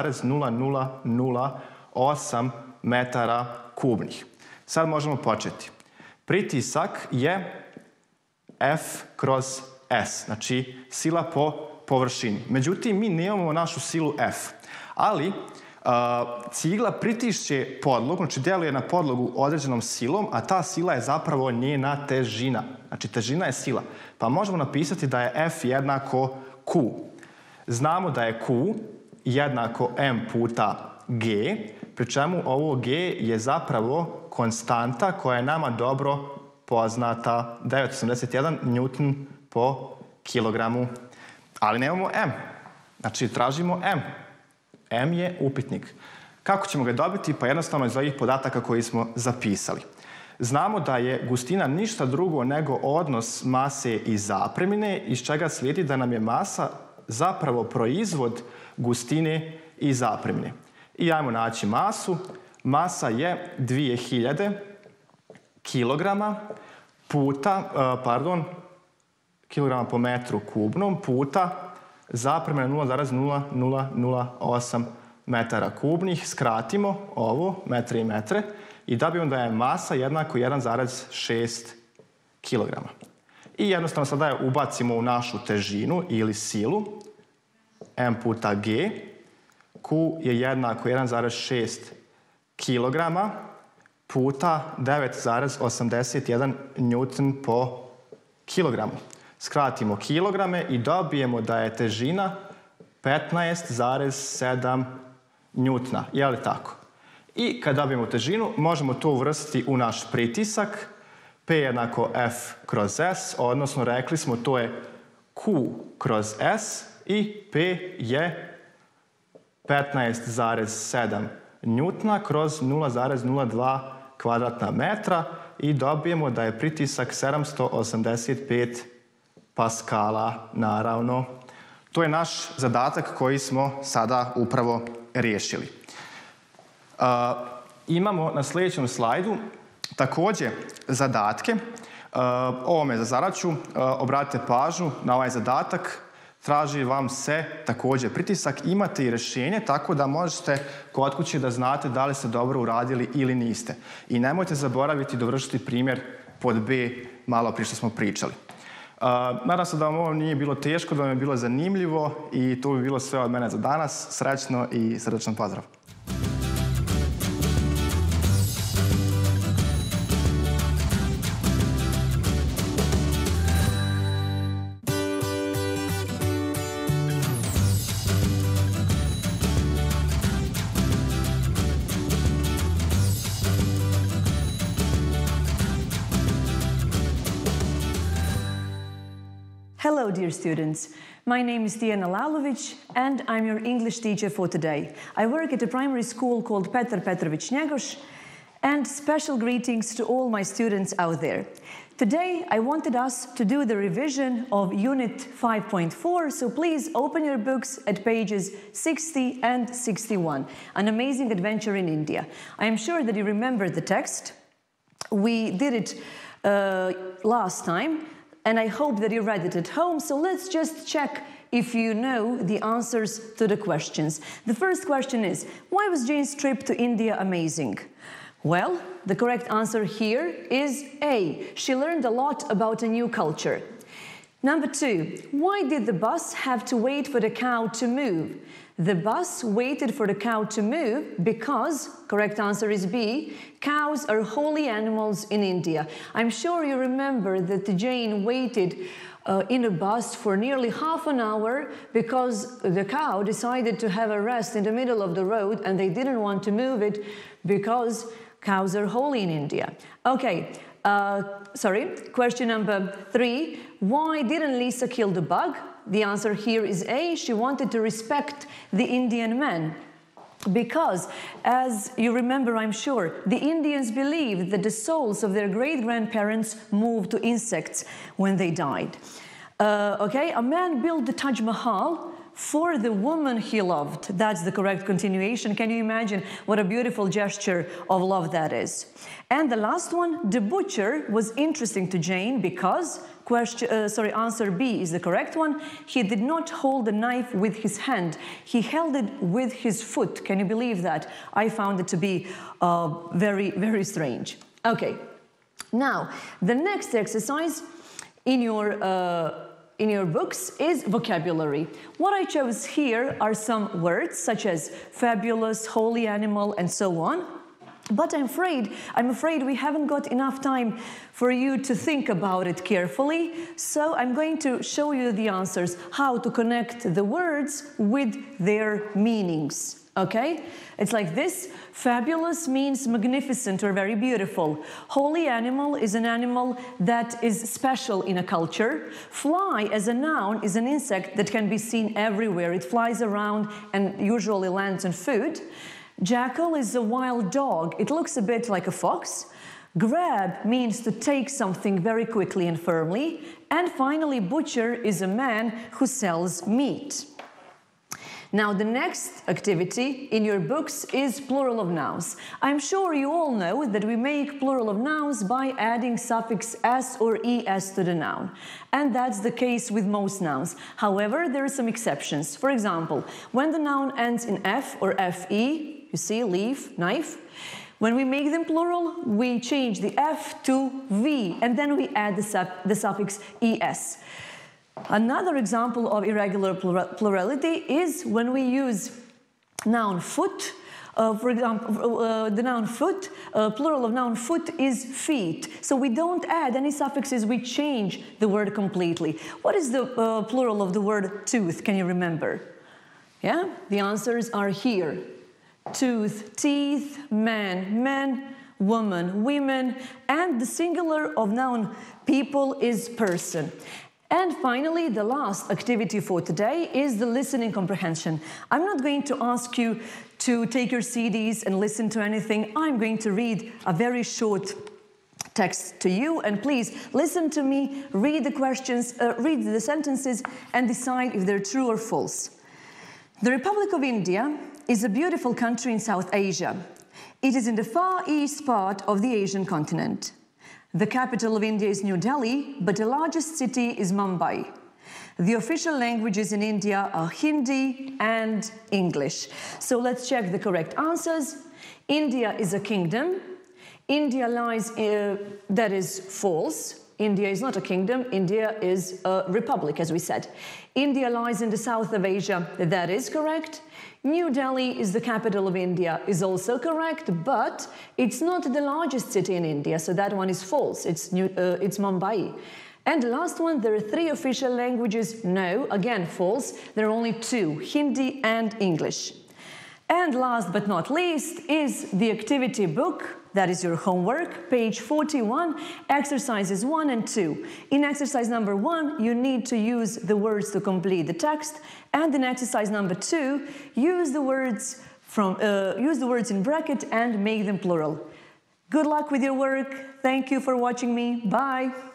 0,0008 metara kubnih. Sad možemo početi. Pritisak je F kroz S, znači sila po površini. Međutim, mi nemamo našu silu F, ali cigla pritišće podlogu, znači deluje na podlogu određenom silom, a ta sila je zapravo njena težina. Znači, težina je sila. Pa možemo napisati da je F jednako Q. Znamo da je Q jednako M puta G, pri čemu ovo G je zapravo konstanta koja je nama dobro poznata, 981 Newton po kilogramu. Ali nemamo M. Znači, tražimo M. M je upitnik. Kako ćemo ga dobiti? Pa jednostavno iz ovih podataka koji smo zapisali. Znamo da je gustina ništa drugo nego odnos mase i zapremine, iz čega slijedi da nam je masa zapravo proizvod gustine i zapremine. I ajmo naći masu. Masa je 2000 kilograma puta, kilograma po metru kubnom puta zapremina 0,0008 metara kubnih. Skratimo ovo, metre i metre, i dobijemo da je masa jednako 1,6 kilograma. I jednostavno sada je ubacimo u našu težinu ili silu, M puta G. Q je jednako 1,6 kilograma puta 9,81 Newton po kilogramu. Skratimo kilograme i dobijemo da je težina 15,7 Newtona. Je li tako? I kad dobijemo težinu, možemo to uvrstiti u naš pritisak. P jednako F kroz S, odnosno rekli smo to je Q kroz S i P je 15,7 Newtona kroz 0,02 kvadratna metra i dobijemo da je pritisak 785 paskala, naravno. To je naš zadatak koji smo sada upravo riješili. Imamo na sljedećem slajdu također zadatke. Ovome za zadaću obratite pažnju na ovaj zadatak. Traži vam se također pritisak. Imate i rješenje, tako da možete kod kuće da znate da li ste dobro uradili ili niste. I nemojte zaboraviti dovršiti primjer pod B malo prije što smo pričali. Nadam se da vam ovo nije bilo teško, da vam je bilo zanimljivo i to bi bilo sve od mene za danas. Srećno i srdačan pozdrav! Hello, dear students. My name is Tijana Lalović, and I'm your English teacher for today. I work at a primary school called Petar Petrović Njegoš, and special greetings to all my students out there. Today, I wanted us to do the revision of Unit 5.4, so please open your books at pages 60 and 61. An amazing adventure in India. I am sure that you remember the text. We did it last time, and I hope that you read it at home, so let's just check if you know the answers to the questions. The first question is, why was Jane's trip to India amazing? Well, the correct answer here is A. She learned a lot about a new culture. Number 2, why did the bus have to wait for the cow to move? The bus waited for the cow to move because, correct answer is B, cows are holy animals in India. I'm sure you remember that Jane waited in a bus for nearly half an hour because the cow decided to have a rest in the middle of the road and they didn't want to move it because cows are holy in India. Okay, question number 3. Why didn't Lisa kill the bug? The answer here is A. She wanted to respect the Indian man. Because, as you remember, I'm sure, the Indians believed that the souls of their great-grandparents moved to insects when they died. A man built the Taj Mahal for the woman he loved. That's the correct continuation. Can you imagine what a beautiful gesture of love that is? And the last one, the butcher was interesting to Jane because, answer B is the correct one. He did not hold the knife with his hand. He held it with his foot. Can you believe that? I found it to be very, very strange. Okay, now the next exercise in your books is vocabulary. What I chose here are some words such as fabulous, holy animal, and so on. But I'm afraid we haven't got enough time for you to think about it carefully. So I'm going to show you the answers, how to connect the words with their meanings. Okay? It's like this. Fabulous means magnificent or very beautiful. Holy animal is an animal that is special in a culture. Fly as a noun is an insect that can be seen everywhere. It flies around and usually lands on food. Jackal is a wild dog. It looks a bit like a fox. Grab means to take something very quickly and firmly. And finally, butcher is a man who sells meat. Now, the next activity in your books is plural of nouns. I'm sure you all know that we make plural of nouns by adding suffix s or es to the noun. And that's the case with most nouns. However, there are some exceptions. For example, when the noun ends in f or fe, you see, leaf, knife, when we make them plural, we change the f to v, and then we add the suffix es. Another example of irregular plurality is when we use noun foot. For example, the noun foot, plural of noun foot is feet. So we don't add any suffixes, we change the word completely. What is the plural of the word tooth? Can you remember? Yeah, the answers are here. Tooth, teeth, man, men, woman, women, and the singular of noun people is person. And finally, the last activity for today is the listening comprehension. I'm not going to ask you to take your CDs and listen to anything. I'm going to read a very short text to you, and please listen to me, read the questions, read the sentences, and decide if they're true or false. The Republic of India is a beautiful country in South Asia. It is in the far east part of the Asian continent. The capital of India is New Delhi, but the largest city is Mumbai. The official languages in India are Hindi and English. So let's check the correct answers. India is a kingdom. India lies, that is false. India is not a kingdom. India is a republic, as we said. India lies in the south of Asia. That is correct. New Delhi is the capital of India, is also correct, but it's not the largest city in India, so that one is false. It's Mumbai. And the last one, there are 3 official languages. No, again, false. There are only 2, Hindi and English. And last but not least is the activity book. That is your homework, page 41, exercises 1 and 2. In exercise number 1, you need to use the words to complete the text, and in exercise number 2, use the words in bracket and make them plural. Good luck with your work. Thank you for watching me. Bye.